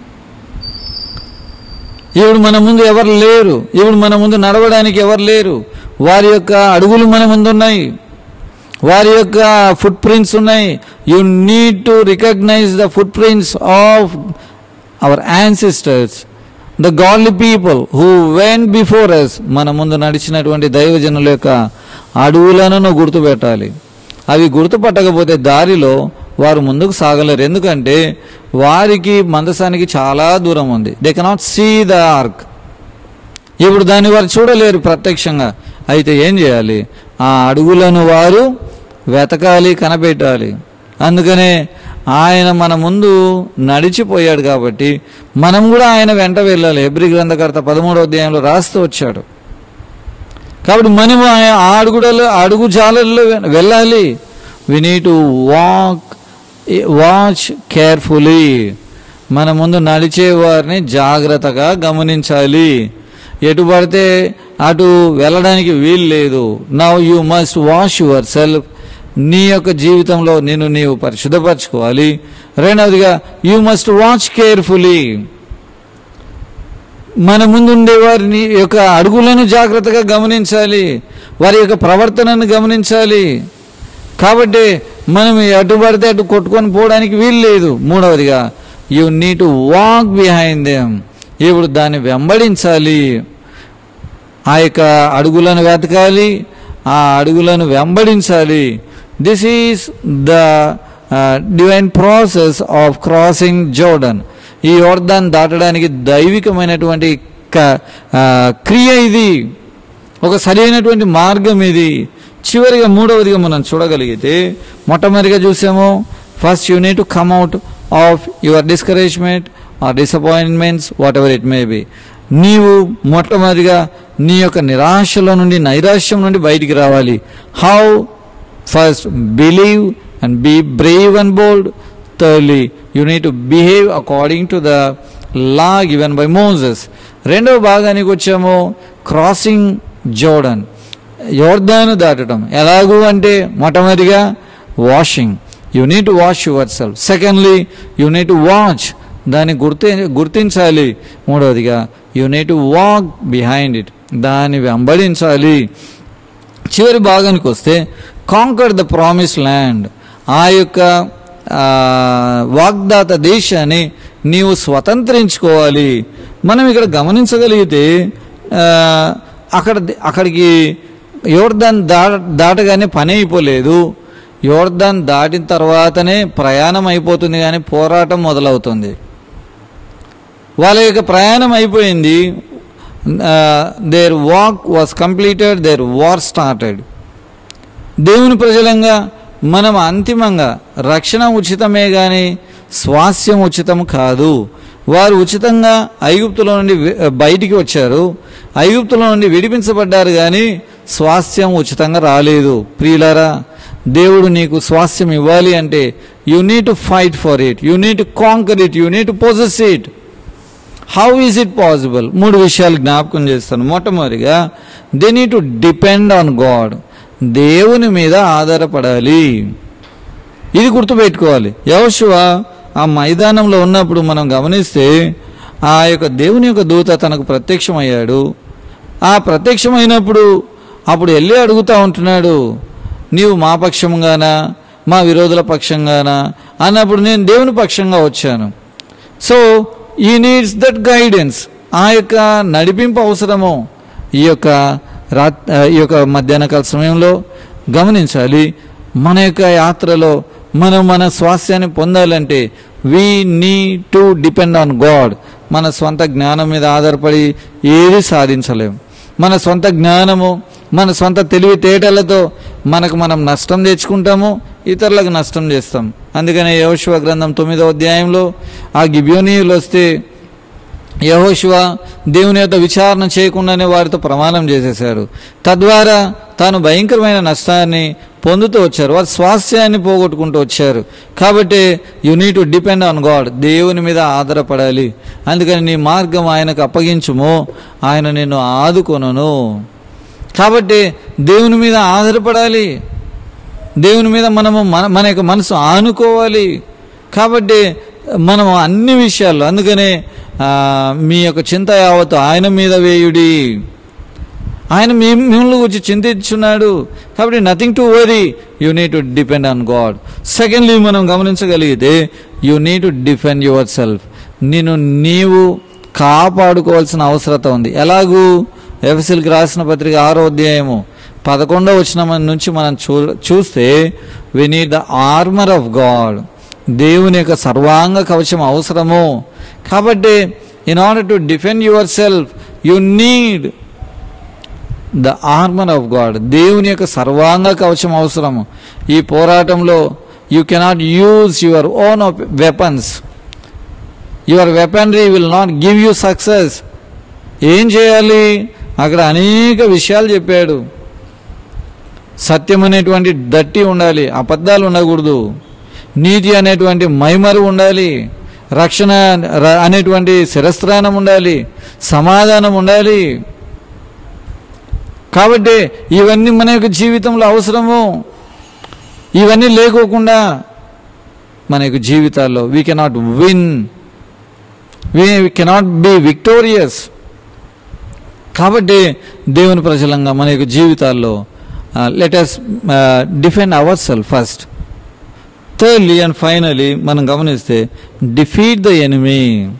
S4: ఇప్పుడు మన ముందు ఎవరు లేరు, ఇప్పుడు మన ముందు నడవడానికి ఎవరు లేరు. వారి యొక్క అడుగులు మన ముందు ఉన్నాయి, వారి యొక్క ఫుట్ ప్రింట్స్ ఉన్నాయి. You need to recognise the footprints of our ancestors, the godly people who went before us. మన ముందు నడిచినటువంటి దైవజనుల యొక్క అడుగులను గుర్తుపెట్టాలి. అవి గుర్తుపట్టకపోతే దారిలో వారు ముందుకు సాగలేరు. ఎందుకంటే వారికి మందసానికి చాలా దూరం ఉంది. They cannot see the ark. ఇప్పుడు దాన్ని వారు చూడలేరు ప్రత్యక్షంగా. అయితే ఏం చేయాలి? ఆ అడుగులను వారు వెతకాలి, కనిపెట్టాలి. అందుకనే ఆయన మన ముందు నడిచిపోయాడు కాబట్టి మనం కూడా ఆయన వెంట వెళ్ళాలి. హెబ్రీ గ్రంథకర్త పదమూడవ అధ్యాయంలో రాస్తూ వచ్చాడు. కాబట్టి మనము ఆ అడుగుడలు అడుగు జాలల్లో వెళ్ళాలి. We need to walk watch carefully. మన ముందు నడిచే వారిని జాగ్రత్తగా గమనించాలి. ఎటు పడితే అటు వెళ్ళడానికి వీలు లేదు. Now you must wash yourself. నీ యొక్క జీవితంలో నిన్ను నీవు పరిశుద్ధపరచుకోవాలి. రెండవదిగా యూ మస్ట్ వాచ్ కేర్ఫుల్లీ. మన ముందుండే వారిని యొక్క అడుగులను జాగ్రత్తగా గమనించాలి, వారి యొక్క ప్రవర్తనను గమనించాలి. కాబట్టి మనం అటు పడితే అటు కొట్టుకొని పోవడానికి వీలు లేదు. మూడవదిగా you need to walk behind them. ఇప్పుడు దాన్ని వెంబడించాలి, ఆ యొక్క అడుగులను వెతకాలి, ఆ అడుగులను వెంబడించాలి. This is the divine process of crossing Jordan. ఈ యోర్దాన్ దాటడానికి దైవికమైనటువంటి క్రియ ఇది, ఒక సరైనటువంటి మార్గం ఇది. చివరిగా మూడవదిగా మనం చూడగలిగితే, మొట్టమొదటిగా చూసాము first you need to come out of your discouragement or disappointments whatever it may be. నీవు మొట్టమొదటిగా నీ యొక్క నిరాశలో నుండి, నైరాశ్యం నుండి బయటికి రావాలి. How? First believe and be brave and bold. Thirdly you need to behave according to the law given by Moses. రెండవ భాగానికి వచ్చాము క్రాసింగ్ జోర్డన్, యోర్దాను దాటడం. ఎలాగూ అంటే మొట్టమొదటిగా washing, you need to wash yourself. Secondly you need to watch, దాన్ని గుర్తి గుర్తించాలి. మూడవదిగా you need to walk behind it, దాన్ని వెంబడించాలి. చివరి భాగానికి వస్తే కాంకర్ ద ప్రామిస్ ల్యాండ్, ఆ యొక్క వాగ్దాత దేశాన్ని నీవు స్వతంత్రించుకోవాలి. మనం ఇక్కడ గమనించగలిగితే అక్కడ అక్కడికి యోర్దాన్ దా దాటగానే పని అయిపోలేదు. యోర్దాన్ దాటిన తర్వాతనే ప్రయాణం అయిపోతుంది, కానీ పోరాటం మొదలవుతుంది. వాళ్ళ యొక్క ప్రయాణం అయిపోయింది. Their walk was completed, their war started. దేవుని ప్రజలంగా మనం అంతిమంగా రక్షణ ఉచితమే కానీ స్వాస్థ్యం ఉచితం కాదు. వారు ఉచితంగా ఐగుప్తులో నుండి బయటికి వచ్చారు, ఐగుప్తులో నుండి విడిపించబడ్డారు, కానీ స్వాస్థ్యం ఉచితంగా రాలేదు. ప్రియులారా, దేవుడు నీకు స్వాస్థ్యం ఇవ్వాలి అంటే you need to fight for it, you need to conquer it, you need to possess it. How is it possible? మూడు విషయాలు జ్ఞాపకం చేస్తాను. మొట్టమొదటిగా they need to depend on God, దేవుని మీద ఆధారపడాలి. ఇది గుర్తుపెట్టుకోవాలి. యెహోషువ ఆ మైదానంలో ఉన్నప్పుడు మనం గమనిస్తే ఆ యొక్క దేవుని యొక్క దూత తనకు ప్రత్యక్షమయ్యాడు. ఆ ప్రత్యక్షమైనప్పుడు అప్పుడు వెళ్ళి అడుగుతూ ఉంటున్నాడు, నీవు మా పక్షంగానా మా విరోధుల పక్షంగానా అన్నప్పుడు నేను దేవుని పక్షంగా వచ్చాను. సో ఈ నీడ్స్ దట్ గైడెన్స్, ఆ యొక్క నడిపింపు అవసరము. ఈ యొక్క రా ఈ యొక్క మధ్యాహ్న కాల సమయంలో గమనించాలి. మన యొక్క యాత్రలో మనం మన స్వాస్థ్యాన్ని పొందాలంటే we need to depend on God. మన స్వంత జ్ఞానం మీద ఆధారపడి ఏది సాధించలేము. మన సొంత జ్ఞానము, మన సొంత తెలివితేటలతో మనకు మనం నష్టం తెచ్చుకుంటాము, ఇతరులకు నష్టం చేస్తాం. అందుకనే యెహోషువ గ్రంథం తొమ్మిదవ అధ్యాయంలో ఆ గిబియోనీయులు వస్తే యెహోషువ దేవుని యొక్క విచారణ చేయకుండానే వారితో ప్రమాణం చేసేశాడు. తద్వారా తాను భయంకరమైన నష్టాన్ని పొందుతూ వచ్చారు, వారు స్వాస్థ్యాన్ని పోగొట్టుకుంటూ వచ్చారు. కాబట్టి you need to depend on God, దేవుని మీద ఆధారపడాలి. అందుకని నీ మార్గం ఆయనకు అప్పగించుము, ఆయన నిన్ను ఆదుకొనును. కాబట్టి దేవుని మీద ఆధారపడాలి, దేవుని మీద మనము మన మన యొక్క మనసు ఆనుకోవాలి. కాబట్టి మనము అన్ని విషయాల్లో, అందుకనే మీ యొక్క చింత యావత్తు ఆయన మీద వేయుడి, ఆయన మీ మిమ్మల్ని గురించి చింతించున్నాడు. కాబట్టి nothing to worry, you need to depend on God. Secondly మనం గమనించగలిగితే you need to defend yourself, నిన్ను నీవు కాపాడుకోవాల్సిన అవసరత ఉంది. ఎలాగూ ఎఫెసీయులకు రాసిన పత్రిక ఆరో అధ్యాయము పదకొండవ వచనం నుంచి మనం చూ చూస్తే we need the armour of God, దేవుని యొక్క సర్వాంగ కవచం అవసరము. కాబట్టి in order to defend yourself you need the armour of God, దేవుని యొక్క సర్వాంగ కవచం అవసరము. ఈ పోరాటంలో you cannot use your own weapons, your weaponry will not give you success. ఏం చేయాలి? అక్కడ అనేక విషయాలు చెప్పాడు. సత్యం అనేటువంటి దట్టి ఉండాలి, అబద్ధాలు ఉండకూడదు. నీతి అనేటువంటి మైమరు ఉండాలి, రక్షణ అనేటువంటి శిరస్త్రానం ఉండాలి, సమాధానం ఉండాలి. కాబట్టి ఇవన్నీ మన యొక్క జీవితంలో అవసరము. ఇవన్నీ లేకోకుండా మన యొక్క జీవితాల్లో we cannot win, we cannot be victorious. కాబట్టి దేవుని ప్రజలంగా మన యొక్క జీవితాల్లో let us defend our self first. Thirdly and finally మనం గమనిస్తే defeat the enemy.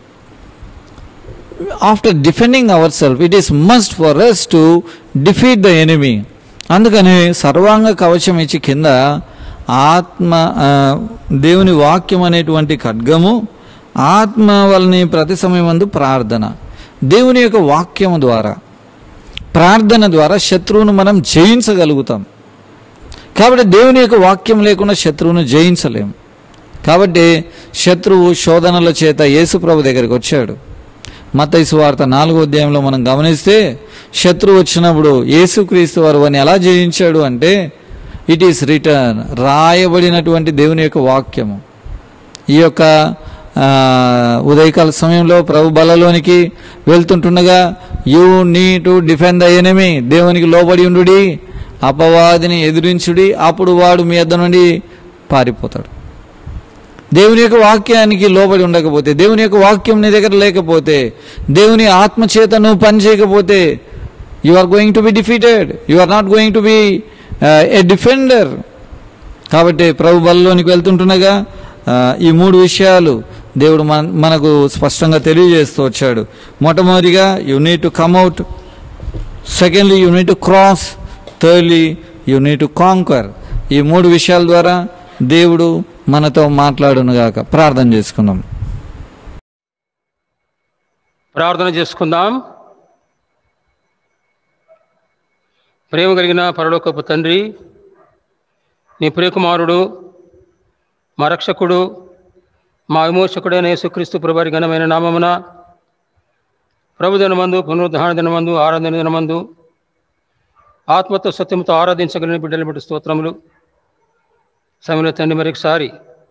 S4: After defending our self it is must for us to defeat the enemy. అందుకని సర్వాంగ కవచం ఇచ్చి కింద ఆత్మ దేవుని వాక్యం అనేటువంటి ఖడ్గము, ఆత్మ వలని ప్రతి సమయమందు ప్రార్థన. దేవుని యొక్క వాక్యము ద్వారా, ప్రార్థన ద్వారా శత్రువును మనం జయించగలుగుతాం. కాబట్టి దేవుని యొక్క వాక్యం లేకుండా శత్రువును జయించలేం. కాబట్టి శత్రువు శోధనల చేత యేసుప్రభు దగ్గరికి వచ్చాడు. మత్తయి సువార్త నాలుగో అధ్యాయంలో మనం గమనిస్తే శత్రువు వచ్చినప్పుడు యేసుక్రీస్తు వారు వారిని ఎలా జయించాడు అంటే ఇట్ ఈస్ రిటర్న్, రాయబడినటువంటి దేవుని యొక్క వాక్యము. ఈ యొక్క ఉదయకాల సమయంలో ప్రభు బలలోనికి వెళ్తుంటుండగా you need to defend the enemy, దేవునికి లోబడి ఉండుడి, అపవాదిని ఎదిరించుడి, అప్పుడు వాడు మీ యొద్ద నుండి పారిపోతాడు. దేవుని యొక్క వాక్యానికి లోబడి ఉండకపోతే, దేవుని యొక్క వాక్యం నీ దగ్గర లేకపోతే, దేవుని ఆత్మచేత నువ్వు పని చేయకపోతే you are going to be defeated, you are not going to be a defender. కాబట్టి ప్రభు బలలోనికి వెళ్తుంటుండగా ఈ మూడు విషయాలు దేవుడు మన మనకు స్పష్టంగా తెలియజేస్తూ వచ్చాడు. మొట్టమొదటిగా you need to come out, secondly you need to cross, thirdly you need to conquer. ఈ మూడు విషయాల ద్వారా దేవుడు మనతో మాట్లాడునుగాక. ప్రార్థన చేసుకుందాం.
S1: ప్రార్థన చేసుకుందాం. ప్రేమ కలిగిన పరలోకపు తండ్రి, నీ ప్రియకుమారుడు మా రక్షకుడు మా విమోచకుడైన యేసుక్రీస్తు ప్రభువారి ఘనమైన నామమున ప్రభుదినమందు పునరుద్ధాన దినమందు ఆరాధన దినమందు ఆత్మతో సత్యముతో ఆరాధించగలిగిన బిడ్డలు బట్టి స్తోత్రములు. సమయంలో తండ్రి మరొకసారి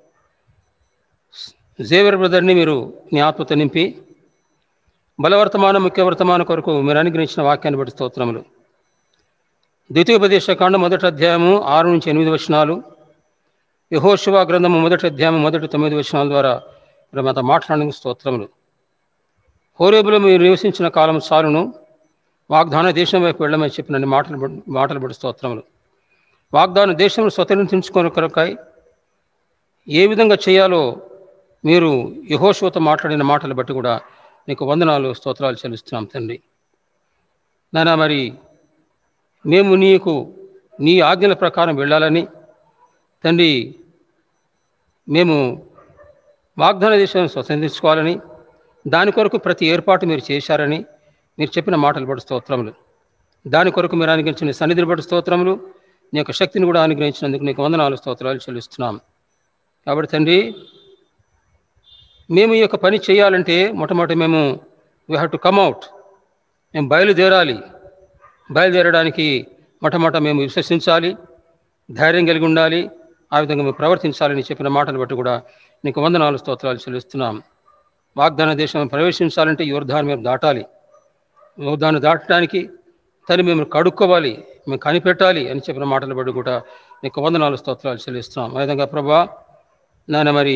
S1: జేవియర్ బ్రదర్ని మీరు నీ ఆత్మతో నింపి బలవర్తమాన ముఖ్య వర్తమాన కొరకు మీరు అనుగ్రహించిన వాక్యాన్ని బట్టి స్తోత్రములు. ద్వితీయోపదేశ కాండం మొదటి అధ్యాయము ఆరు నుంచి ఎనిమిది వచనాలు, యెహోషువ గ్రంథము మొదటి అధ్యాయము మొదటి తొమ్మిది వచనాల ద్వారా మీరు మాతో మాట్లాడడానికి స్తోత్రములు. హోరేబులో మీరు నివసించిన కాలం చాలును, వాగ్దాన దేశం వైపు వెళ్ళమని చెప్పిన మాటలు మాటలు బట్టి స్తోత్రములు. వాగ్దాన దేశంలో స్వతంత్రించుకునే కొరకై ఏ విధంగా చేయాలో మీరు యెహోషువతో మాట్లాడిన మాటలు బట్టి కూడా నీకు వందనాలు స్తోత్రాలు చెల్లిస్తున్నాం తండ్రి. నాన్న, మరి మేము నీకు నీ ఆజ్ఞల ప్రకారం వెళ్ళాలని తండ్రి, మేము వాగ్దాన దేశాన్ని స్వతంత్రించుకోవాలని దాని కొరకు ప్రతి ఏర్పాటు మీరు చేశారని మీరు చెప్పిన మాటలు బట్టి స్తోత్రములు. దాని కొరకు మీరు అనుగ్రహించిన సన్నిధిని బట్టి స్తోత్రములు. నీ యొక్క శక్తిని కూడా అనుగ్రహించినందుకు నీకు వందనాలు స్తోత్రాలు చెల్లిస్తున్నాం. కాబట్టి తండ్రి, మేము ఈ యొక్క పని చేయాలంటే మొట్టమొదటి మేము we have to come out, మేము బయలుదేరాలి. బయలుదేరడానికి మొట్టమొదట మేము విశ్వసించాలి, ధైర్యం కలిగి ఉండాలి, ఆ విధంగా మేము ప్రవర్తించాలని చెప్పిన మాటలు బట్టి కూడా నీకు వందనాలు స్తోత్రాలు చెల్లిస్తున్నాం. వాగ్దాన దేశం ప్రవేశించాలంటే యోర్దాను మేము దాటాలి. యోర్దాను దాటడానికి తను మేము కడుక్కోవాలి, మేము కనిపెట్టాలి అని చెప్పిన మాటలు బట్టి కూడా నీకు వందనాలు స్తోత్రాలు చెల్లిస్తున్నాం. ఆ విధంగా ప్రభా నాన్న, మరి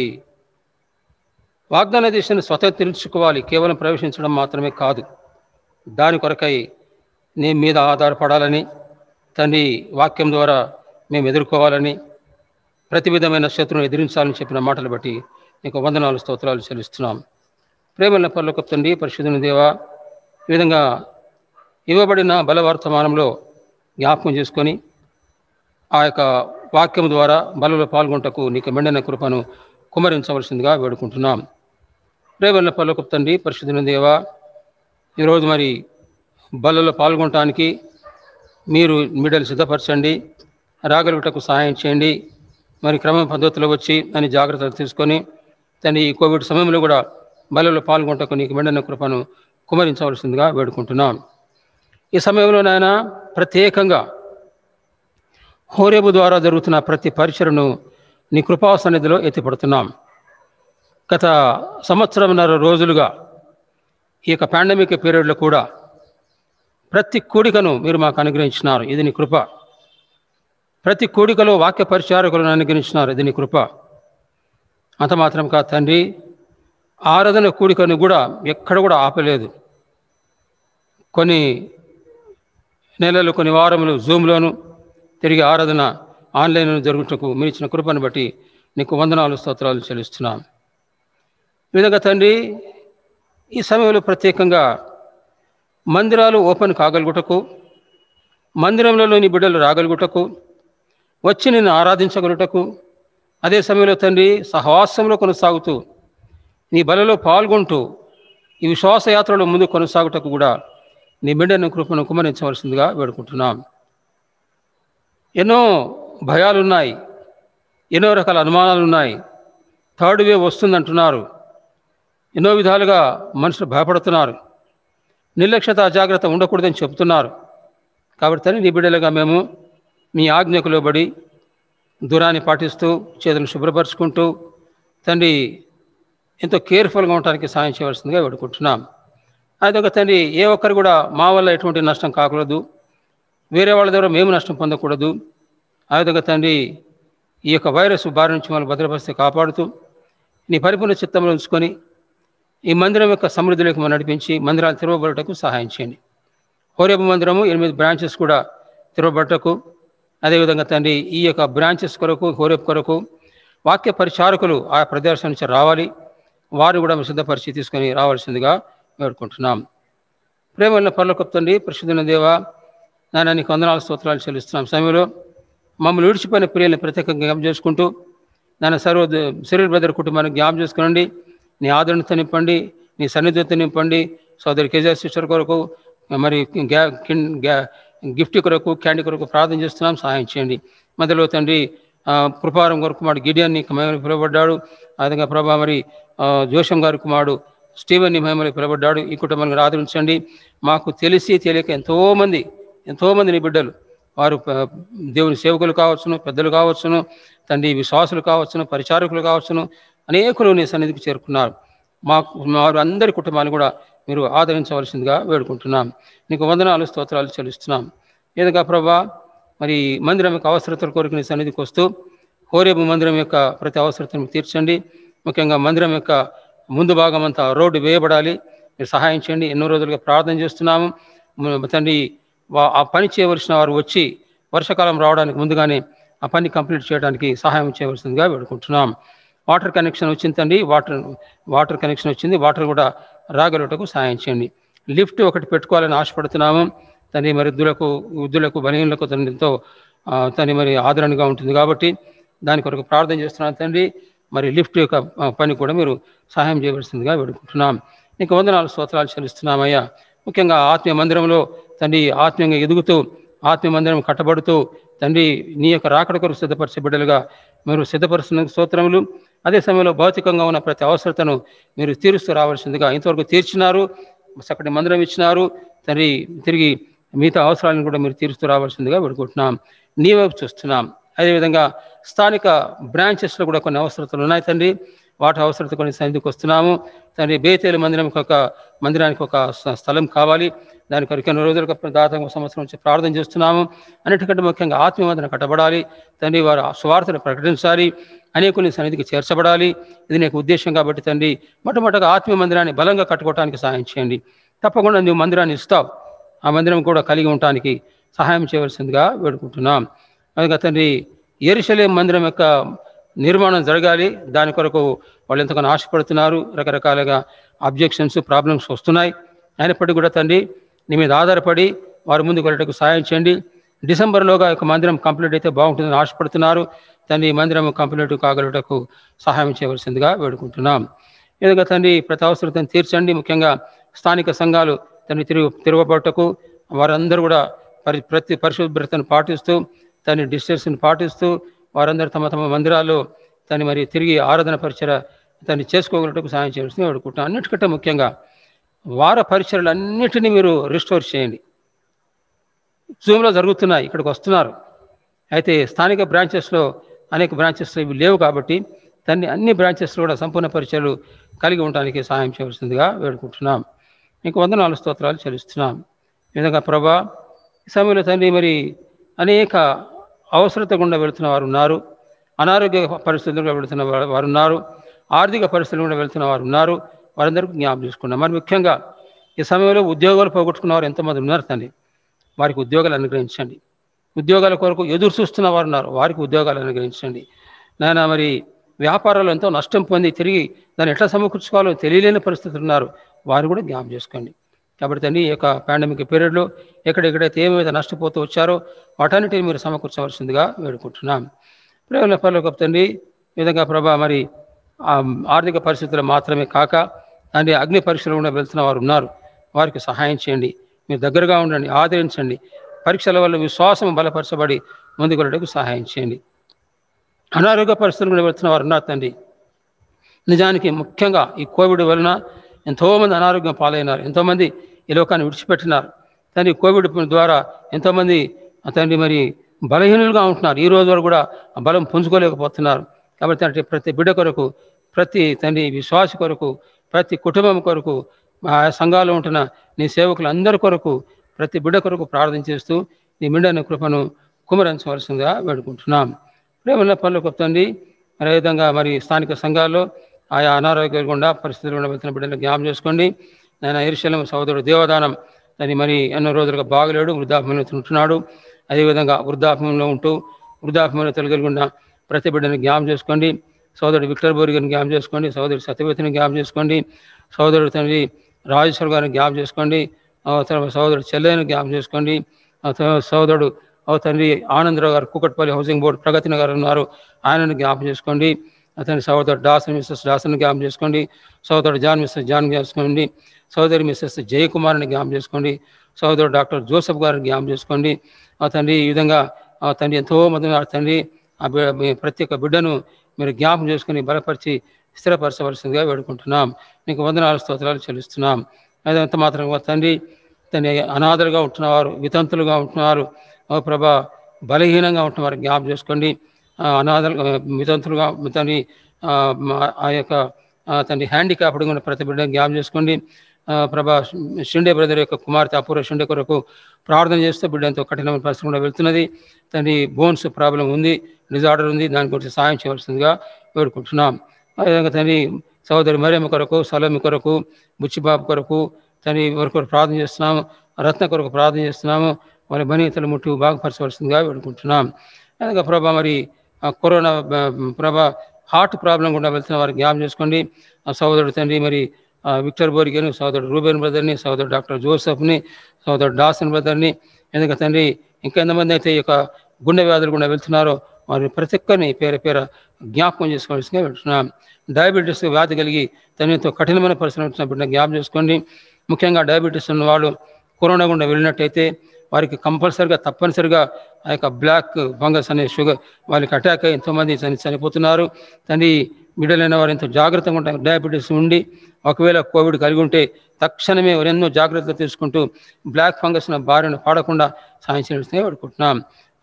S1: వాగ్దాన దేశాన్ని స్వతంత్రించుకోవాలి, కేవలం ప్రవేశించడం మాత్రమే కాదు, దాని కొరకై నీ మీద ఆధారపడాలని తండ్రి వాక్యం ద్వారా మేము ఎదుర్కోవాలని ప్రతి విధమైన శత్రువును ఎదిరించాలని చెప్పిన మాటలు బట్టి నీకు వందనాలు స్తోత్రాలు చెల్లిస్తున్నాం. ప్రేమల పరలోకపు తండ్రి, పరిశుద్ధుని దేవా, ఈ విధంగా ఇవ్వబడిన బలవర్తమానంలో జ్ఞాపకం చేసుకొని ఆ యొక్క వాక్యం ద్వారా బలలో పాల్గొంటకు నీకు మెండైన కృపను కుమరించవలసిందిగా వేడుకుంటున్నాం. ప్రేమల పరలోకపు తండ్రి, పరిశుద్ధుని దేవా, ఈరోజు మరి బలలో పాల్గొనటానికి మీరు మీడలు సిద్ధపరచండి, రాగలుగుటకు సహాయం చేయండి. మరి క్రమ పద్ధతిలో వచ్చి అని జాగ్రత్తలు తీసుకొని తండ్రి ఈ కోవిడ్ సమయంలో కూడా బలలో పాల్గొనటకు నీకు మెండైన కృపను కుమరించవలసిందిగా వేడుకుంటున్నాం. ఈ సమయంలో నాయన ప్రత్యేకంగా హోరేబు ద్వారా జరుగుతున్న ప్రతి పరిచయను నీ కృపా సన్నిధిలో ఎత్తిపడుతున్నాం. గత సంవత్సరంన్నర రోజులుగా ఈ యొక్క పాండమిక్ పీరియడ్లో కూడా ప్రతి కూడికను మీరు మాకు అనుగ్రహించినారు, ఇది నీ కృప. ప్రతి కూడికలో వాక్య పరిచారకులను అనుగ్రహించినారు, ఇది నీ కృప. అంత మాత్రం కాదు తండ్రి, ఆరాధన కూడికను కూడా ఎక్కడ కూడా ఆపలేదు. కొన్ని నెలలు, కొన్ని వారములు జూమ్లోను, తిరిగి ఆరాధన ఆన్లైన్లో జరుగుటకు మీరు ఇచ్చిన కృపను బట్టి నీకు వందనాలు స్తోత్రాలు చెల్లిస్తున్నాం. ఈ విధంగా తండ్రి, ఈ సమయంలో ప్రత్యేకంగా మందిరాలు ఓపెన్ కాగలుగుటకు, మందిరంలోని బిడ్డలు రాగలుగుటకు, వచ్చి నిన్ను ఆరాధించగలుగుటకు, అదే సమయంలో తండ్రి సహవాసంలో కొనసాగుతూ నీ బలలో పాల్గొంటూ ఈ విశ్వాసయాత్రలో ముందు కొనసాగుటకు కూడా నీ బిడ్డను కృపను కుమరించవలసిందిగా వేడుకుంటున్నాం. ఎన్నో భయాలున్నాయి, ఎన్నో రకాల అనుమానాలు ఉన్నాయి. థర్డ్ వేవ్ వస్తుందంటున్నారు, ఎన్నో విధాలుగా మనుషులు భయపడుతున్నారు, నిర్లక్ష్యత అజాగ్రత్త ఉండకూడదని చెబుతున్నారు. కాబట్టి తండ్రి, నీ బిడ్డలుగా మేము మీ ఆజ్ఞకు లోబడి దూరాన్ని పాటిస్తూ చేతులను శుభ్రపరుచుకుంటూ తండ్రి ఎంతో కేర్ఫుల్గా ఉండటానికి సాయం చేయవలసిందిగా వేడుకుంటున్నాం. అదొక తండ్రి, ఏ ఒక్కరు కూడా మా వల్ల ఎటువంటి నష్టం కాకూడదు, వేరే వాళ్ళ ద్వారా మేము నష్టం పొందకూడదు. ఆ విధంగా తండ్రి, ఈ యొక్క వైరస్ బారి నుంచి మనం భద్రపరిస్తే కాపాడుతూ నీ పరిపూర్ణ చిత్తంలో ఉంచుకొని ఈ మందిరం యొక్క సమృద్ధిలోకి మనం నడిపించి మందిరాలు తెరవబడటకు సహాయం చేయండి. హోరేబు మందిరము ఎనిమిది బ్రాంచెస్ కూడా తెరవబడటకు, అదేవిధంగా తండ్రి ఈ యొక్క బ్రాంచెస్ కొరకు, హోరేబు కొరకు వాక్య పరిచారకులు ఆ ప్రదేశం నుంచి రావాలి, వారు కూడా సిద్ధపరిచి తీసుకొని రావాల్సిందిగా వేడుకుంటున్నాం. ప్రేమల పరలోకపు తండ్రి, పరిశుద్ధుని దేవా, నాయన నీకు వందనాలు స్తోత్రాలు చెల్లిస్తున్నాం. సమయంలో మమ్మల్ని విడిచిపోయిన ప్రియులను ప్రత్యేకంగా జ్ఞాపం చేసుకుంటూ నాన్న సర్వ సిరియల్ బ్రదర్ కుటుంబాన్ని జ్ఞాపం చేసుకునండి. నీ ఆదరణతో నింపండి, నీ సన్నిధితో నింపండి. సోదరి కేజీఆర్ సిస్టర్ కొరకు, మరి గ్యా గిఫ్ట్ కొరకు, క్యాండీ కొరకు ప్రార్థన చేస్తున్నాం, సహాయం చేయండి. మధ్యలో తండ్రి కృపారం గారి కుమారుడు గిడియన్ని మహిమలో పిలువబడ్డాడు. ఆ విధంగా ప్రభా మరి జోషం గారి కుమారుడు స్టీవెన్ని మహిమలో పిలువబడ్డాడు. ఈ కుటుంబాన్ని ఆదరించండి. మాకు తెలిసి తెలియక ఎంతోమంది ఎంతోమంది నీ బిడ్డలు వారు దేవుని సేవకులు కావచ్చును, పెద్దలు కావచ్చును, తండ్రి విశ్వాసులు కావచ్చును, పరిచారకులు కావచ్చును, అనేకులు నీ సన్నిధికి చేరుకున్నారు. మాకు వారు అందరి కుటుంబాన్ని కూడా మీరు ఆదరించవలసిందిగా వేడుకుంటున్నాం. నీకు వందనాలు స్తోత్రాలు చెల్లిస్తున్నాం. ఏదగా ప్రభా మరి మందిరం యొక్క అవసరతల కొరకు నీ సన్నిధికి వస్తూ హోరేబు మందిరం యొక్క ప్రతి అవసరతను తీర్చండి. ముఖ్యంగా మందిరం యొక్క ముందు భాగం అంతా రోడ్డు వేయబడాలి, మీరు సహాయం చేయండి. ఎన్నో రోజులుగా ప్రార్థన చేస్తున్నాము తండ్రి. ఆ పని చేయవలసిన వారు వచ్చి వర్షాకాలం రావడానికి ముందుగానే ఆ పని కంప్లీట్ చేయడానికి సహాయం చేయవలసిందిగా వేడుకుంటున్నాం. వాటర్ కనెక్షన్ వచ్చింది తండ్రి, వాటర్ వాటర్ కనెక్షన్ వచ్చింది, వాటర్ కూడా రాగలుటకు సహాయం చేయండి. లిఫ్ట్ ఒకటి పెట్టుకోవాలని ఆశపడుతున్నాము తండ్రి. మరి వృద్ధులకు వృద్ధులకు బలహీనులకు తండ్రి ఎంతో తండ్రి మరి ఆదరణగా ఉంటుంది కాబట్టి దాని కొరకు ప్రార్థన చేస్తున్నాను తండ్రి. మరి లిఫ్ట్ యొక్క పని కూడా మీరు సహాయం చేయవలసిందిగా వేడుకుంటున్నాం. నీకు వందనాలు స్తోత్రాలు చెల్లిస్తున్నామయ్యా. ముఖ్యంగా ఆత్మీయ మందిరంలో తండ్రి ఆత్మీయంగా ఎదుగుతూ ఆత్మీయ మందిరం కట్టబడుతూ తండ్రి నీ యొక్క రాకడ కొరకు సిద్ధపరిచే బిడ్డలుగా మీరు సిద్ధపరుస్తున్న స్తోత్రములు. అదే సమయంలో భౌతికంగా ఉన్న ప్రతి అవసరతను మీరు తీరుస్తూ రావాల్సిందిగా ఇంతవరకు తీర్చినారు, చక్కటి మందిరం ఇచ్చినారు తండ్రి. తిరిగి మిగతా అవసరాలను కూడా మీరు తీరుస్తూ రావాల్సిందిగా వేడుకుంటున్నాం. నీ వైపు చూస్తున్నాం. అదేవిధంగా స్థానిక బ్రాంచెస్లో కూడా కొన్ని అవసరతలు ఉన్నాయి తండ్రి. వాటి అవసరత కొన్ని సన్నిధికి వస్తున్నాము తండ్రి. బేతేలు మందిరానికి ఒక మందిరానికి ఒక స్థలం కావాలి. దాని కొరకు ఎన్నో రోజులకు దాదాపు సంవత్సరం నుంచి ప్రార్థన చేస్తున్నాము. అన్నిటికంటే ముఖ్యంగా ఆత్మీయ మందిరం కట్టబడాలి తండ్రి. వారు సువార్తను ప్రకటించాలి, అనేకుని సన్నిధికి చేర్చబడాలి. ఇది నీకు ఉద్దేశం కాబట్టి తండ్రి మొట్టమొదటిగా ఆత్మీయ మందిరాన్ని బలంగా కట్టుకోవడానికి సహాయం చేయండి. తప్పకుండా నువ్వు మందిరాన్ని ఇస్తావు, ఆ మందిరం కూడా కలిగి ఉండటానికి సహాయం చేయవలసిందిగా వేడుకుంటున్నాం. అందుకే తండ్రి యెరూషలేము మందిరం యొక్క నిర్మాణం జరగాలి. దాని కొరకు వాళ్ళు ఎంతగానో ఆశపడుతున్నారు. రకరకాలుగా అబ్జెక్షన్స్ ప్రాబ్లమ్స్ వస్తున్నాయి. అయినప్పటికీ కూడా తండ్రి నీ మీద ఆధారపడి వారి ముందుకు వెళ్ళటకు సహాయం చేయండి. డిసెంబర్లోగా ఒక మందిరం కంప్లీట్ అయితే బాగుంటుందని ఆశపడుతున్నారు తండ్రి. మందిరం కంప్లీట్ కాగలుటకు సహాయం చేయవలసిందిగా వేడుకుంటున్నాం. ఏదైనా తండ్రి ప్రతి అవసరతను తీర్చండి. ముఖ్యంగా స్థానిక సంఘాలు తండ్రి తిరుగు తిరగబట్టకు వారందరూ కూడా పరి ప్రతి పరిశుభ్రతను పాటిస్తూ తన డిస్టెన్స్ని పాటిస్తూ వారందరూ తమ తమ మందిరాల్లో తను మరి తిరిగి ఆరాధన పరిచయ తను చేసుకోగలటకు సహాయం చేయాల్సింది వేడుకుంటున్నాం. అన్నిటికంటే ముఖ్యంగా వార పరిచయలు అన్నిటినీ మీరు రిస్టోర్ చేయండి. జూమ్లో జరుగుతున్నాయి, ఇక్కడికి వస్తున్నారు. అయితే స్థానిక బ్రాంచెస్లో అనేక బ్రాంచెస్లో ఇవి లేవు కాబట్టి దాన్ని అన్ని బ్రాంచెస్లో కూడా సంపూర్ణ పరిచయాలు కలిగి ఉండడానికి సహాయం చేయవలసిందిగా వేడుకుంటున్నాం. ఇంక వందనాలు స్తోత్రాలు చెల్లిస్తున్నాం. ఈ విధంగా ప్రభా ఈ సమయంలో తండ్రి మరి అనేక అవసరత గుండా వెళుతున్న వారు ఉన్నారు, అనారోగ్య పరిస్థితులు కూడా వెళుతున్న వారు ఉన్నారు, ఆర్థిక పరిస్థితులు కూడా వెళుతున్న వారు ఉన్నారు. వారందరికీ జ్ఞాపకం చేసుకున్నాం. మరి ముఖ్యంగా ఈ సమయంలో ఉద్యోగాలు పోగొట్టుకున్న వారు ఎంతోమంది ఉన్నారు తండ్రి. వారికి ఉద్యోగాలు అనుగ్రహించండి. ఉద్యోగాల కొరకు ఎదురు చూస్తున్న వారు ఉన్నారు, వారికి ఉద్యోగాలు అనుగ్రహించండి నాయన. మరి వ్యాపారాలు ఎంతో నష్టం పొంది తిరిగి దాన్ని ఎట్లా సమకూర్చుకోవాలో తెలియలేని పరిస్థితులు ఉన్నారు, వారు కూడా జ్ఞాపకం చేసుకోండి. కాబట్టి తండ్రి ఈ యొక్క పాండమిక్ పీరియడ్లో ఎక్కడెక్కడైతే ఏమైతే నష్టపోతూ వచ్చారో వాటన్నిటిని మీరు సమకూర్చవలసిందిగా వేడుకుంటున్నాం. ప్రేమ పనులకు తండ్రి ఈ విధంగా ప్రభా మరి ఆర్థిక పరిస్థితులు మాత్రమే కాక తండ్రి అగ్ని పరీక్షలు కూడా వెళ్తున్న వారు ఉన్నారు, వారికి సహాయం చేయండి. మీరు దగ్గరగా ఉండండి, ఆదరించండి. పరీక్షల వల్ల విశ్వాసం బలపరచబడి ముందుకు వెళ్ళడానికి సహాయం చేయండి. అనారోగ్య పరిస్థితులు కూడా వెళ్తున్న వారు ఉన్నారు తండ్రి. నిజానికి ముఖ్యంగా ఈ కోవిడ్ వలన ఎంతోమంది అనారోగ్యం పాలైనారు, ఎంతోమంది ఈ లోకాన్ని విడిచిపెట్టినారు తండ్రి. కోవిడ్ ద్వారా ఎంతోమంది తండ్రి మరి బలహీనులుగా ఉంటున్నారు. ఈ రోజు వరకు కూడా ఆ బలం పుంజుకోలేకపోతున్నారు. కాబట్టి అంటే ప్రతి బిడ్డ కొరకు, ప్రతి తండ్రి విశ్వాస కొరకు, ప్రతి కుటుంబం కొరకు, ఆ సంఘాల్లో ఉంటున్న నీ సేవకులు అందరి కొరకు, ప్రతి బిడ్డ కొరకు ప్రార్థన చేస్తూ నీ మిండైన కృపను కుమరించవలసిందిగా వేడుకుంటున్నాం. ప్రేమల పనులకు తండ్రి మరి విధంగా మరి స్థానిక సంఘాల్లో ఆయా అనారోగ్య గుండా పరిస్థితులు గుండా వెళ్తున్న బిడ్డలు జ్ఞాపకం చేసుకోండి. నేను యెరూషలేము సహోదరుడు దేవదానం దాన్ని మరి ఎన్నో రోజులుగా బాగలేడు, వృద్ధాప్యంలో ఉంటున్నాడు. అదేవిధంగా వృద్ధాప్యంలో ఉంటూ వృద్ధాప్యంలో తొలగకుండా ప్రతి బిడ్డని జ్ఞాపకం చేసుకోండి. సోదరుడు విక్టర్ బోరి గారిని జ్ఞాపకం చేసుకోండి. సోదరుడు సత్యవతిని జ్ఞాపకం చేసుకోండి. సోదరుడు తండ్రి రాజేశ్వర్ గారిని జ్ఞాపకం చేసుకోండి. సోదరుడు చెల్లెని జ్ఞాపకం చేసుకోండి. సోదరుడు తండ్రి ఆనందరావు గారు కూకట్పల్లి హౌసింగ్ బోర్డు ప్రగతి నగర్ ఉన్నారు, ఆయనను జ్ఞాపకం చేసుకోండి. అతని సోదరుడు డాసన్ మిస్సెస్ డాసన్ జ్ఞాపకం చేసుకోండి. సోదరుడు జాన్ మిస్సెస్ జాన్ చేసుకోండి. సోదరి మిస్సెస్ జయకుమార్ని జ్ఞాపకం చేసుకోండి. సోదరుడు డాక్టర్ జోసఫ్ గారిని జ్ఞాపకం చేసుకోండి. ఆ తండ్రి ఈ విధంగా ఆ తండ్రి ఎంతో మంది తండ్రి ఆ బి మీ ప్రతి ఒక్క బిడ్డను మీరు జ్ఞాపం చేసుకుని బలపరిచి స్థిరపరచవలసిందిగా వేడుకుంటున్నాం. నీకు వందనాలు స్తోత్రాలు చెల్లిస్తున్నాం. అదంత మాత్రం తండ్రి తన అనాథలుగా ఉంటున్నవారు, వితంతులుగా ఉంటున్నారు, ఓ ప్రభా బలహీనంగా ఉంటున్నవారు జ్ఞాపం చేసుకోండి. అనాథలు వితంతులుగా తండ్రి ఆ యొక్క తండ్రి హ్యాండిక్యాప్డ్ ఉన్న ప్రతి బిడ్డను జ్ఞాపం చేసుకోండి. ప్రభా షిండే బ్రదర్ యొక్క కుమార్తె అపూర్వ షిండే కొరకు ప్రార్థన చేస్తూ బిడ్డ ఎంతో కఠినమైన పరిస్థితి కూడా వెళ్తున్నది. తండ్రి బోన్స్ ప్రాబ్లం ఉంది, డిజార్డర్ ఉంది, దాని గురించి సాయం చేయవలసిందిగా వేడుకుంటున్నాం. అదేవిధంగా తండ్రి సహోదరి మరియమ్మ కొరకు, సలోమి కొరకు, బుచ్చిబాబు కొరకు తండ్రి వారి కొరకు ప్రార్థన చేస్తున్నాము. రత్న కొరకు ప్రార్థన చేస్తున్నాము. వారి బనీతలు ముట్టు బాగుపరచవలసిందిగా వేడుకుంటున్నాం. అదేవిధంగా ప్రభా మరి కరోనా ప్రభా హార్ట్ ప్రాబ్లం కూడా వెళ్తున్న వారికి జ్ఞాపం చేసుకోండి. ఆ సహోదరుడు తండ్రి మరి విక్టర్ బోరిగేను, సహోదరుడు రూబెన్ బ్రదర్ని, సహోదరుడు డాక్టర్ జోసెఫ్ని, సహోదరుడు డాసన్ బ్రదర్ని, ఎందుకంటే తండ్రి ఇంకా ఎంతమంది అయితే ఈ యొక్క గుండె వ్యాధులు కూడా వెళ్తున్నారో వారిని ప్రతి ఒక్కరిని పేరు పేర జ్ఞాపకం చేసుకోవాల్సిందిగా వెళ్తున్నాం. డయాబెటీస్ వ్యాధి కలిగి తనతో కఠినమైన పరిస్థితులు బిడ్డ జ్ఞాపకం చేసుకోండి. ముఖ్యంగా డయాబెటీస్ ఉన్న వాళ్ళు కరోనా గుండా వెళ్ళినట్టయితే వారికి కంపల్సరిగా తప్పనిసరిగా ఆ యొక్క బ్లాక్ ఫంగస్ అనే షుగర్ వాళ్ళకి అటాక్ అయ్యి ఎంతోమంది చని చనిపోతున్నారు. తండ్రి బిడ్డలైన వారు ఎంతో జాగ్రత్తగా ఉంటారు. డయాబెటీస్ ఉండి ఒకవేళ కోవిడ్ కలిగి ఉంటే తక్షణమే ఎన్నో జాగ్రత్తలు తీసుకుంటూ బ్లాక్ ఫంగస్ బారిన పాడకుండా సాయం చేయాల్సిందే వేడుకుంటున్నాం.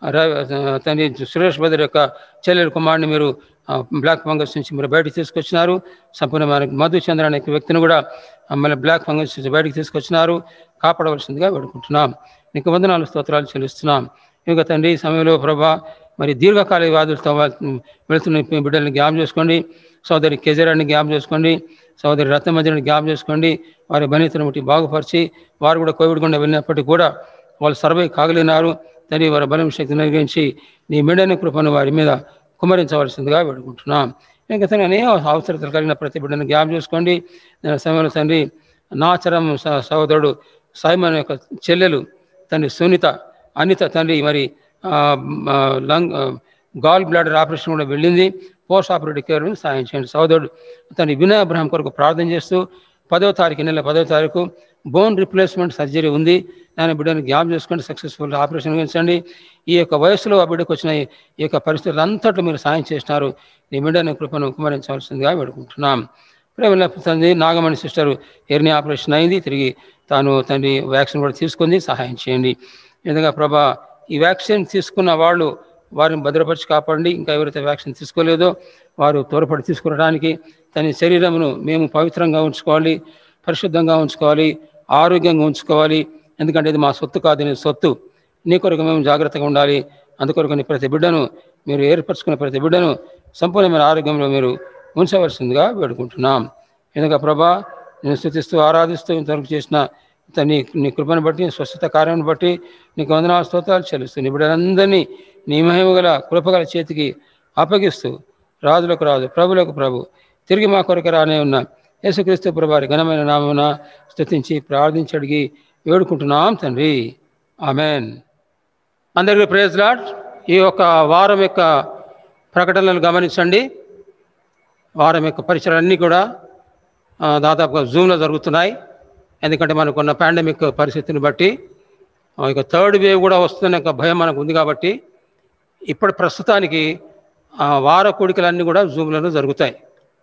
S1: తండ్రి సురేష్ బ్రదర్ యొక్క చెల్లెల కుమారుని మీరు బ్లాక్ ఫంగస్ నుంచి మీరు బయటకు తీసుకొచ్చినారు. సంపూర్ణమైన మధుచంద్ర అనే వ్యక్తిని కూడా మళ్ళీ బ్లాక్ ఫంగస్ నుంచి బయటకు తీసుకొచ్చినారు. కాపాడవలసిందిగా వేడుకుంటున్నాం. నీకు వందనాలు స్తోత్రాలు చెల్లిస్తున్నాం. ఇక తండ్రి ఈ సమయంలో ప్రభా మరి దీర్ఘకాలిక వ్యాధులతో వెళుతున్న బిడ్డల్ని జ్ఞాపం చేసుకోండి. సోదరి కెజరాన్ని జ్ఞాపం చేసుకోండి. సోదరి రత్నమంజరిని జ్ఞాపం చేసుకోండి. వారి బనీతను బట్టి బాగుపరిచి వారు కూడా కోవిడ్ గుండా వెళ్ళినప్పటికీ కూడా వాళ్ళు సర్వై కాగలిగినారు. తండ్రి వారి బలం శక్తి నిర్వహించి నీ మిడని కృపను వారి మీద కుమరించవలసిందిగా వేడుకుంటున్నాం. ఇంకా తండ్రి అనేక అవసరతలు కలిగిన ప్రతి బిడ్డను జ్ఞాపం చేసుకోండి. సమయంలో తండ్రి నాచరం సహోదరుడు సైమన్ యొక్క చెల్లెలు తండ్రి సునీత అనిత తండ్రి మరి లంగ్ గాల్ బ్లాడర్ ఆపరేషన్ కూడా వెళ్ళింది. పోస్ట్ ఆపరేటివ్ కేర్ సాయం చేయండి. సహోదరుడు తండ్రి వినయ్ అబ్రహం కొరకు ప్రార్థన చేస్తూ పదవ తారీఖు నెల పదవ తారీఖు బోన్ రిప్లేస్మెంట్ సర్జరీ ఉంది. దాని బిడ్డను జ్ఞాపం చేసుకోండి. సక్సెస్ఫుల్ ఆపరేషన్ చేయించండి. ఈ యొక్క వయసులో ఆ బిడ్డకు వచ్చిన ఈ యొక్క పరిస్థితులు అంతట్లో మీరు సాయం చేసినారు. నీ బిడ్డని కృపను కుమరించవలసిందిగా వేడుకుంటున్నాం. ప్రేమ తండ్రి నాగమణి సిస్టర్ ఎర్ని ఆపరేషన్ అయింది. తిరిగి తాను తండ్రి వ్యాక్సిన్ కూడా తీసుకుంది. సహాయం చేయండి. ఎందుకంగా ప్రభా ఈ వ్యాక్సిన్ తీసుకున్న వాళ్ళు వారిని భద్రపరిచి కాపాడండి. ఇంకా ఎవరైతే వ్యాక్సిన్ తీసుకోలేదో వారు త్వరపడి తీసుకునడానికి తన శరీరమును మేము పవిత్రంగా ఉంచుకోవాలి, పరిశుద్ధంగా ఉంచుకోవాలి, ఆరోగ్యంగా ఉంచుకోవాలి. ఎందుకంటే ఇది మా సొత్తు కాదు, నీ సొత్తు. నీ కొరకు మేము జాగ్రత్తగా ఉండాలి. అందుకొరకు నీ ప్రతి బిడ్డను మీరు ఏర్పరచుకున్న ప్రతి బిడ్డను సంపూర్ణమైన ఆరోగ్యంలో మీరు ఉంచవలసిందిగా వేడుకుంటున్నాం. ఎందుకంటే ప్రభా నేను స్తుతిస్తూ ఆరాధిస్తూ ఇంతవరకు చేసిన నీ నీ కృపను బట్టి స్వస్థత కార్యాన్ని బట్టి నీకు వందనాలు స్తోత్రాలు చెల్లిస్తూ నీ బిడ్డలందరినీ నీ మహిమ గల కృపగల చేతికి అప్పగిస్తూ రాజులకు రాజు ప్రభులకు ప్రభు తిరిగి మా కొరకు రానే ఉన్న యేసుక్రీస్తు ప్రభువారి ఘనమైన నామమున స్తుతించి ప్రార్థించి అడిగి వేడుకుంటున్నాం తండ్రి. ఆమెన్. అందరికీ ప్రైజ్ లార్డ్. ఈ యొక్క వారం యొక్క ప్రకటనలు గమనించండి. వారం యొక్క పరిచయాలన్నీ కూడా దాదాపుగా జూమ్లో జరుగుతున్నాయి. ఎందుకంటే మనకున్న పాండమిక్ పరిస్థితిని బట్టి ఇక థర్డ్ వేవ్ కూడా వస్తున్న ఒక భయం మనకు ఉంది. కాబట్టి ఇప్పుడు ప్రస్తుతానికి వార కూడికలన్నీ కూడా జూమ్లలో జరుగుతాయి.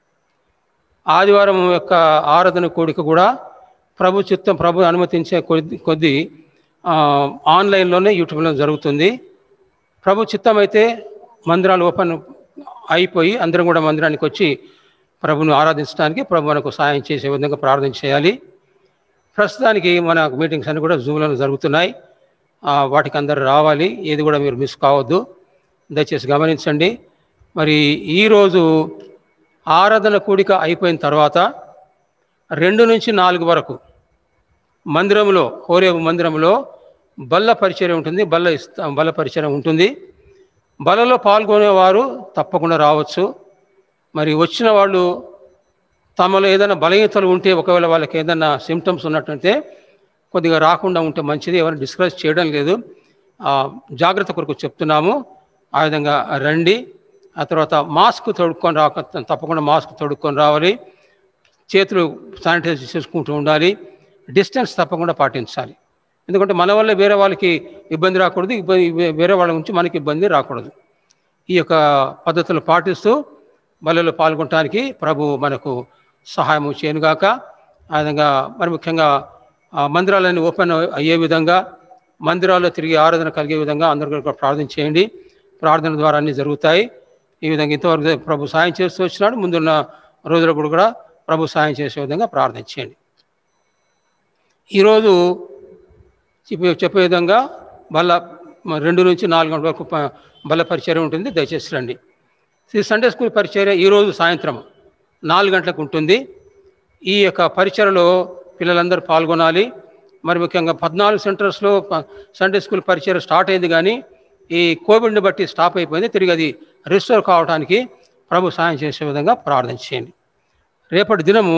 S1: ఆదివారం యొక్క ఆరాధన కూడిక కూడా ప్రభు చిత్తం ప్రభు అనుమతించే కొద్ది కొద్ది ఆన్లైన్లోనే యూట్యూబ్లో జరుగుతుంది. ప్రభు చిత్తం అయితే మందిరాలు ఓపెన్ అయిపోయి అందరం కూడా మందిరానికి వచ్చి ప్రభును ఆరాధించడానికి ప్రభు మనకు సాయం చేసే విధంగా ప్రార్థన చేయాలి. ప్రస్తుతానికి మన మీటింగ్స్ అన్నీ కూడా జూమ్లో జరుగుతున్నాయి. వాటికి అందరూ రావాలి. ఏది కూడా మీరు మిస్ కావద్దు, దయచేసి గమనించండి. మరి ఈరోజు ఆరాధన కూడిక అయిపోయిన తర్వాత రెండు నుంచి నాలుగు వరకు మందిరంలో హోరేబు మందిరంలో బల్ల పరిచర్య ఉంటుంది. బల్ల ఇస్తా బల్ల పరిచర్య ఉంటుంది. బలలో పాల్గొనేవారు తప్పకుండా రావచ్చు. మరి వచ్చిన వాళ్ళు తమలో ఏదైనా బలహీనతలు ఉంటే ఒకవేళ వాళ్ళకి ఏదైనా సిమ్టమ్స్ ఉన్నట్టయితే కొద్దిగా రాకుండా ఉంటే మంచిది. ఎవరైనా డిస్కస్ చేయడం లేదు, జాగ్రత్త కొరకు చెప్తున్నాము. ఆ విధంగా రండి. ఆ తర్వాత మాస్క్ తొడుక్కొని రాక తప్పకుండా మాస్క్ తొడుక్కొని రావాలి. చేతులు శానిటైజ్ చేసుకుంటూ ఉండాలి. డిస్టెన్స్ తప్పకుండా పాటించాలి. ఎందుకంటే మన వల్ల వేరే వాళ్ళకి ఇబ్బంది రాకూడదు, ఇబ్బంది వేరే వాళ్ళ నుంచి మనకి ఇబ్బంది రాకూడదు. ఈ యొక్క పద్ధతులు పాటిస్తూ బలలో పాల్గొనడానికి ప్రభు మనకు సహాయం చేయనుగాక. ఆ విధంగా మరి ముఖ్యంగా మందిరాలన్నీ ఓపెన్ అయ్యే విధంగా, మందిరాల్లో తిరిగి ఆరాధన కలిగే విధంగా అందరూ కూడా ప్రార్థన చేయండి. ప్రార్థన ద్వారా అన్నీ జరుగుతాయి. ఈ విధంగా ఇంతవరకు ప్రభు సాయం చేస్తూ వచ్చినాడు. ముందున్న రోజులు కూడా ప్రభు సాయం చేసే విధంగా ప్రార్థన చేయండి. ఈరోజు చెప్పే చెప్పే విధంగా బల్ల రెండు నుంచి నాలుగు గంటల వరకు బల్ల పరిచర్య ఉంటుంది. దయచేసి రండి. ఈ సండే స్కూల్ పరిచర్య ఈరోజు సాయంత్రం నాలుగు గంటలకు ఉంటుంది. ఈ యొక్క పరిచర్యలో పిల్లలందరూ పాల్గొనాలి. మరి ముఖ్యంగా పద్నాలుగు సెంటర్స్లో సండే స్కూల్ పరిచర్య స్టార్ట్ అయింది, కానీ ఈ కోవిడ్ని బట్టి స్టాప్ అయిపోయింది. తిరిగి అది రిస్టోర్ కావడానికి ప్రభు సాయం చేసే విధంగా ప్రార్థన చేయండి. రేపటి దినము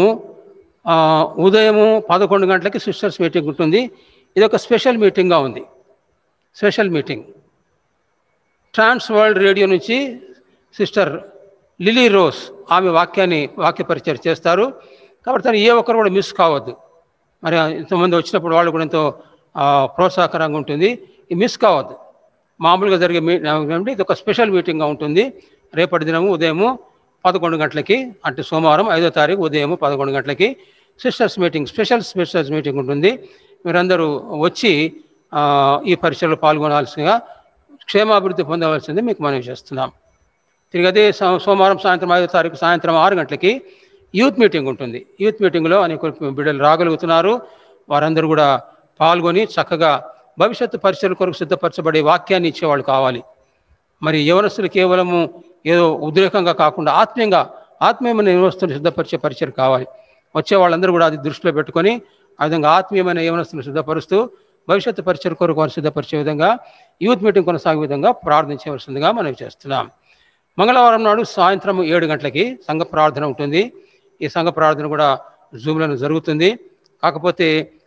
S1: ఉదయము పదకొండు గంటలకి సిస్టర్స్ మీటింగ్ ఉంటుంది. ఇది ఒక స్పెషల్ మీటింగ్గా ఉంది. Special meeting trans world radio నుంచి సిస్టర్ లిలీ రోజ్ ఆమె వాక్యాన్ని వాక్య పరిచయం చేస్తారు. కాబట్టి తను ఏ ఒక్కరు కూడా మిస్ కావద్దు. మరి ఇంతమంది వచ్చినప్పుడు వాళ్ళు కూడా ఎంతో ప్రోత్సాహకరంగా ఉంటుంది. ఇది మిస్ కావద్దు. మామూలుగా జరిగే మీ ఇది ఒక స్పెషల్ మీటింగ్గా ఉంటుంది. రేపటి దినము ఉదయము పదకొండు గంటలకి, అంటే సోమవారం ఐదో తారీఖు ఉదయము పదకొండు గంటలకి sisters meeting, special sisters meeting ఉంటుంది. మీరందరూ వచ్చి ఈ పరీక్షలో పాల్గొనాల్సిందిగా, క్షేమాభివృద్ధి పొందవలసింది మీకు మనవి చేస్తున్నాం. తిరిగి అదే సోమవారం సాయంత్రం ఐదో తారీఖు సాయంత్రం ఆరు గంటలకి యూత్ మీటింగ్ ఉంటుంది. యూత్ మీటింగ్లో అనేక బిడ్డలు రాగలుగుతున్నారు. వారందరూ కూడా పాల్గొని చక్కగా భవిష్యత్తు పరిచయాల కొరకు సిద్ధపరచబడే వాక్యాన్ని ఇచ్చేవాళ్ళు కావాలి. మరి యవనస్తులు కేవలము ఏదో ఉద్రేకంగా కాకుండా ఆత్మీయంగా ఆత్మీయమైన యవనస్తులు సిద్ధపరిచే పరిచయం కావాలి. వచ్చే వాళ్ళందరూ కూడా అది దృష్టిలో పెట్టుకొని ఆ విధంగా ఆత్మీయమైన యవనస్తులు సిద్ధపరుస్తూ భవిష్యత్తు పరిచయం కొరకు వారు సిద్ధపరిచే విధంగా యూత్ మీటింగ్ కొనసాగే విధంగా ప్రార్థించవలసిందిగా మనం చేస్తున్నాం. మంగళవారం నాడు సాయంత్రం ఏడు గంటలకి సంఘ ప్రార్థన ఉంటుంది. ఈ సంఘ ప్రార్థన కూడా జూమ్లను జరుగుతుంది. కాకపోతే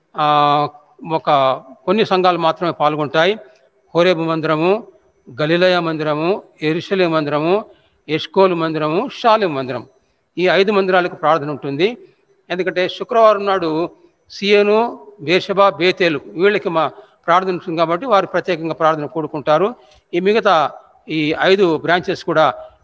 S1: ఒక కొన్ని సంఘాలు మాత్రమే పాల్గొంటాయి. హోరేబు మందిరము, గలిలయ మందిరము, యెరూషలేము మందిరము, ఎష్కోలు మందిరము, షాలెం మందిరం, ఈ ఐదు మందిరాలకు ప్రార్థన ఉంటుంది. ఎందుకంటే శుక్రవారం నాడు సియోను, బేర్షెబా, బేతేలు వీళ్ళకి మా ప్రార్థన ఉంటుంది కాబట్టి వారు ప్రత్యేకంగా ప్రార్థన కూడుకుంటారు. ఈ మిగతా ఈ ఐదు బ్రాంచెస్ కూడా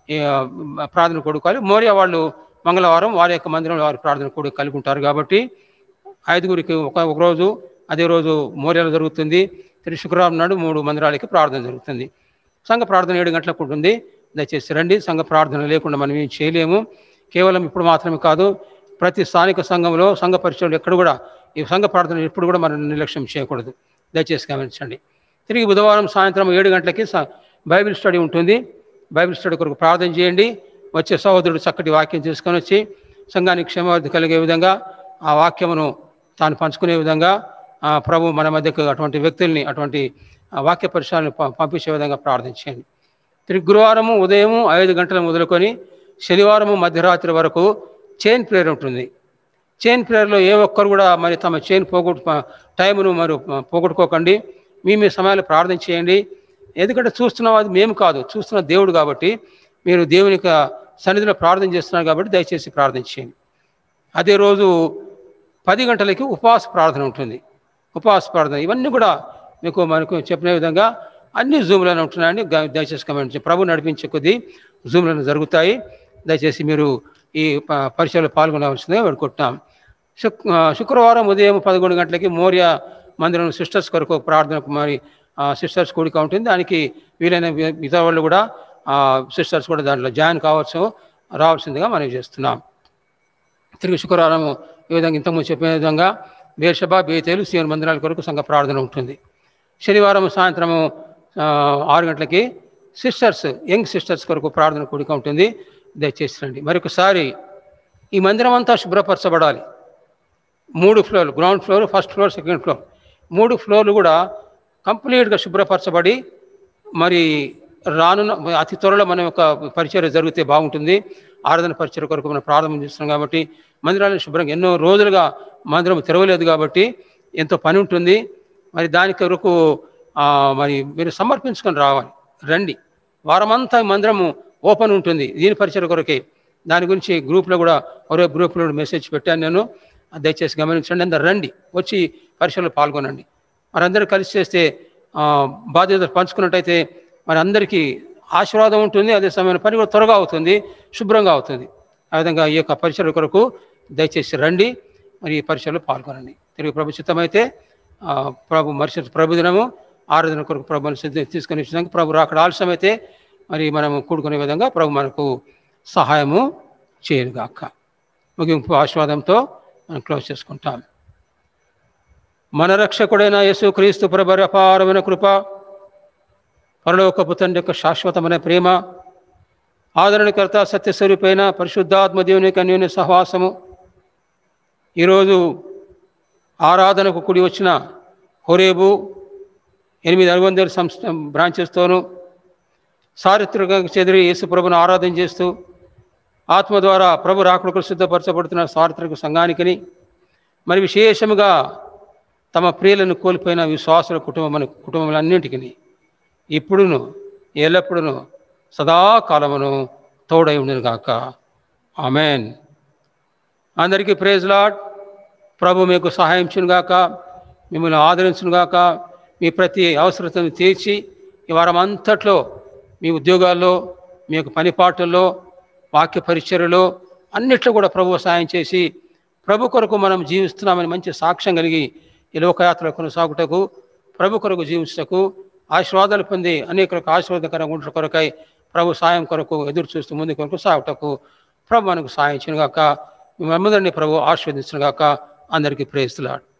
S1: ప్రార్థన కూడుకోవాలి. మోరియా వాళ్ళు మంగళవారం వారి యొక్క మందిరంలో వారి ప్రార్థన కూడా కలిగి ఉంటారు. కాబట్టి ఐదుగురికి ఒక ఒకరోజు అదే రోజు మోర్యాలో జరుగుతుంది. తిరిగి శుక్రవారం నాడు మూడు మందిరాలకి ప్రార్థన జరుగుతుంది. సంఘ ప్రార్థన ఏడు గంటలకు ఉంటుంది. దయచేసి రండి. సంఘ ప్రార్థన లేకుండా మనం ఏం చేయలేము. కేవలం ఇప్పుడు మాత్రమే కాదు, ప్రతి స్థానిక సంఘంలో సంఘ పరిచయాలు ఎక్కడ కూడా ఈ సంఘ ప్రార్థన ఎప్పుడు కూడా మనం నిర్లక్ష్యం చేయకూడదు. దయచేసి గమనించండి. తిరిగి బుధవారం సాయంత్రం ఏడు గంటలకి బైబిల్ స్టడీ ఉంటుంది. బైబిల్ స్టడీ కొరకు ప్రార్థన చేయండి. వచ్చే సహోదరుడు చక్కటి వాక్యం తీసుకొని వచ్చి సంఘానికి క్షేమాభివృద్ధి కలిగే విధంగా ఆ వాక్యమును తాను పంచుకునే విధంగా ప్రభు మన మధ్యకు అటువంటి వ్యక్తుల్ని అటువంటి వాక్య పరిచయాలను పంపించే విధంగా ప్రార్థన చేయండి. తిరిగి గురువారము ఉదయము ఐదు గంటల మొదలుకొని శనివారము మధ్యరాత్రి వరకు చైన్ ప్రేయర్ ఉంటుంది. చైన్ ప్రేయర్లో ఏ ఒక్కరు కూడా మరి తమ చైన్ పోగొట్టు టైమును మరి పోగొట్టుకోకండి. మీ మీ సమయాలు ప్రార్థన చేయండి. ఎందుకంటే చూస్తున్నాం అది మేము కాదు, చూస్తున్న దేవుడు కాబట్టి మీరు దేవుని యొక్క సన్నిధిలో ప్రార్థన చేస్తున్నారు కాబట్టి దయచేసి ప్రార్థన చేయండి. అదే రోజు పది గంటలకి ఉపవాస ప్రార్థన ఉంటుంది. ఉపవాస ప్రార్థన ఇవన్నీ కూడా మీకు మనకు చెప్పిన విధంగా అన్ని జూమ్లను ఉంటున్నాయని దయచేసి కమెంట్. ప్రభు నడిపించే కొద్దీ జూమ్లను జరుగుతాయి. దయచేసి మీరు ఈ పరిచయాలు పాల్గొనవలసిందిగా వేడుకుంటున్నాం. శుక్ శుక్రవారం ఉదయం పదకొండు గంటలకి మోరియా మందిరం సిస్టర్స్ కొరకు ప్రార్థన మరి సిస్టర్స్ కూడిక ఉంటుంది. దానికి వీలైన మిగతా వాళ్ళు కూడా సిస్టర్స్ కూడా దాంట్లో జాయిన్ కావచ్చు రావాల్సిందిగా మనం చేస్తున్నాం. తిరిగి శుక్రవారం ఈ విధంగా ఇంతకుముందు చెప్పిన విధంగా బేర్షెబా, బేతేలు, సియోను మందిరాల కొరకు సంఘ ప్రార్థన ఉంటుంది. శనివారం సాయంత్రము ఆరు గంటలకి సిస్టర్స్ యంగ్ సిస్టర్స్ కొరకు ప్రార్థన కూడిక ఉంటుంది. దయచేసి రండి. మరొకసారి ఈ మందిరం అంతా శుభ్రపరచబడాలి. మూడు ఫ్లోర్లు, ground floor, first floor, second floor, మూడు ఫ్లోర్లు కూడా కంప్లీట్గా శుభ్రపరచబడి మరి రానున్న అతి త్వరలో మన యొక్క పరిచర్య జరిగితే బాగుంటుంది. ఆరాధన పరిచర్య కొరకు మనం ప్రారంభం చేస్తున్నాం కాబట్టి మందిరాలను శుభ్రంగా ఎన్నో రోజులుగా మందిరం తెరవలేదు కాబట్టి ఎంతో పని ఉంటుంది. మరి దాని కొరకు మరి మీరు సమర్పించుకొని రావాలి. రండి. వారమంతా మందిరము ఓపెన్ ఉంటుంది దీని పరిచర్య కొరకే. దాని గురించి గ్రూప్లో కూడా ఒరే గ్రూప్లో మెసేజ్ పెట్టాను నేను. దయచేసి గమనించండి. అందరు రండి, వచ్చి పరిచర్యలో పాల్గొనండి. మరి అందరూ కలిసి చేస్తే బాధ్యతలు పంచుకున్నట్టయితే మరి అందరికీ ఆశీర్వాదం ఉంటుంది, అదే సమయంలో పని కూడా త్వరగా అవుతుంది, శుభ్రంగా అవుతుంది. ఆ విధంగా ఈ యొక్క పరిచర్య కొరకు దయచేసి రండి, మరి ఈ పరిచయలో పాల్గొనండి. తిరిగి ప్రభు చిత్తమైతే ప్రభు మరుసటి ప్రభు దినము ఆరాధన కొరకు ప్రభుని సిద్ధ తీసుకొని వచ్చినాక ప్రభు అక్కడ ఆలస్యమైతే మరి మనము కూడుకునే విధంగా ప్రభు మనకు సహాయము చేయనుగాక. ముగింపు ఆశీర్వాదంతో మనం క్లోజ్ చేసుకుంటాం. మన రక్షకుడైన యేసుక్రీస్తు ప్రభు అపారమైన కృప, పరలోకపు తండ్రి యొక్క శాశ్వతమైన ప్రేమ, ఆదరణకర్త సత్యస్వరూపైన పరిశుద్ధాత్మ దేవుని యొక్క అన్యోన్య సహవాసము, ఈరోజు ఆరాధనకు కూడి వచ్చిన హోరేబు ఎనిమిది అనుబంధ సంస్థ బ్రాంచెస్తోనూ చారిత్రక చెదిరి యేసు ప్రభును ఆరాధన చేస్తూ ఆత్మ ద్వారా ప్రభు రాకుడుకు సిద్ధపరచబడుతున్న చారిత్రక సంఘానికిని, మరి విశేషముగా తమ ప్రియులను కోల్పోయిన విశ్వాసుల కుటుంబం కుటుంబములన్నింటికి ఇప్పుడును ఎల్లప్పుడూ సదాకాలమును తోడై ఉండును గాక. ఆమెన్. అందరికీ ప్రైజ్ లార్డ్. ప్రభు మీకు సహాయం చేయనుగాక, మిమ్మల్ని ఆదరించునుగాక, మీ ప్రతి అవసరతను తీర్చి ఈ వారం అంతట్లో మీ ఉద్యోగాల్లో, మీ యొక్క పనిపాట్లలో, వాక్య పరిచర్యలో అన్నిట్లో కూడా ప్రభు సహాయం చేసి ప్రభు కొరకు మనం జీవిస్తున్నామని మంచి సాక్ష్యం కలిగి ఈ లోకయాత్ర కొనసాగుటకు, ప్రభు కొరకు జీవించటకు, ఆశీర్వాదాలు పొంది అనేకులకు ఆశీర్వాదకరంగా ఉండటం కొరకై ప్రభు సాయం కొరకు ఎదురు చూస్తూ ముందు కొరకు సాగుటకు ప్రభు మనకు సాయం చేయనుగాక. మిమ్మల్ని ప్రభు ఆశీర్వదించునుగాక. అందరికీ ప్రైజ్ లార్డ్.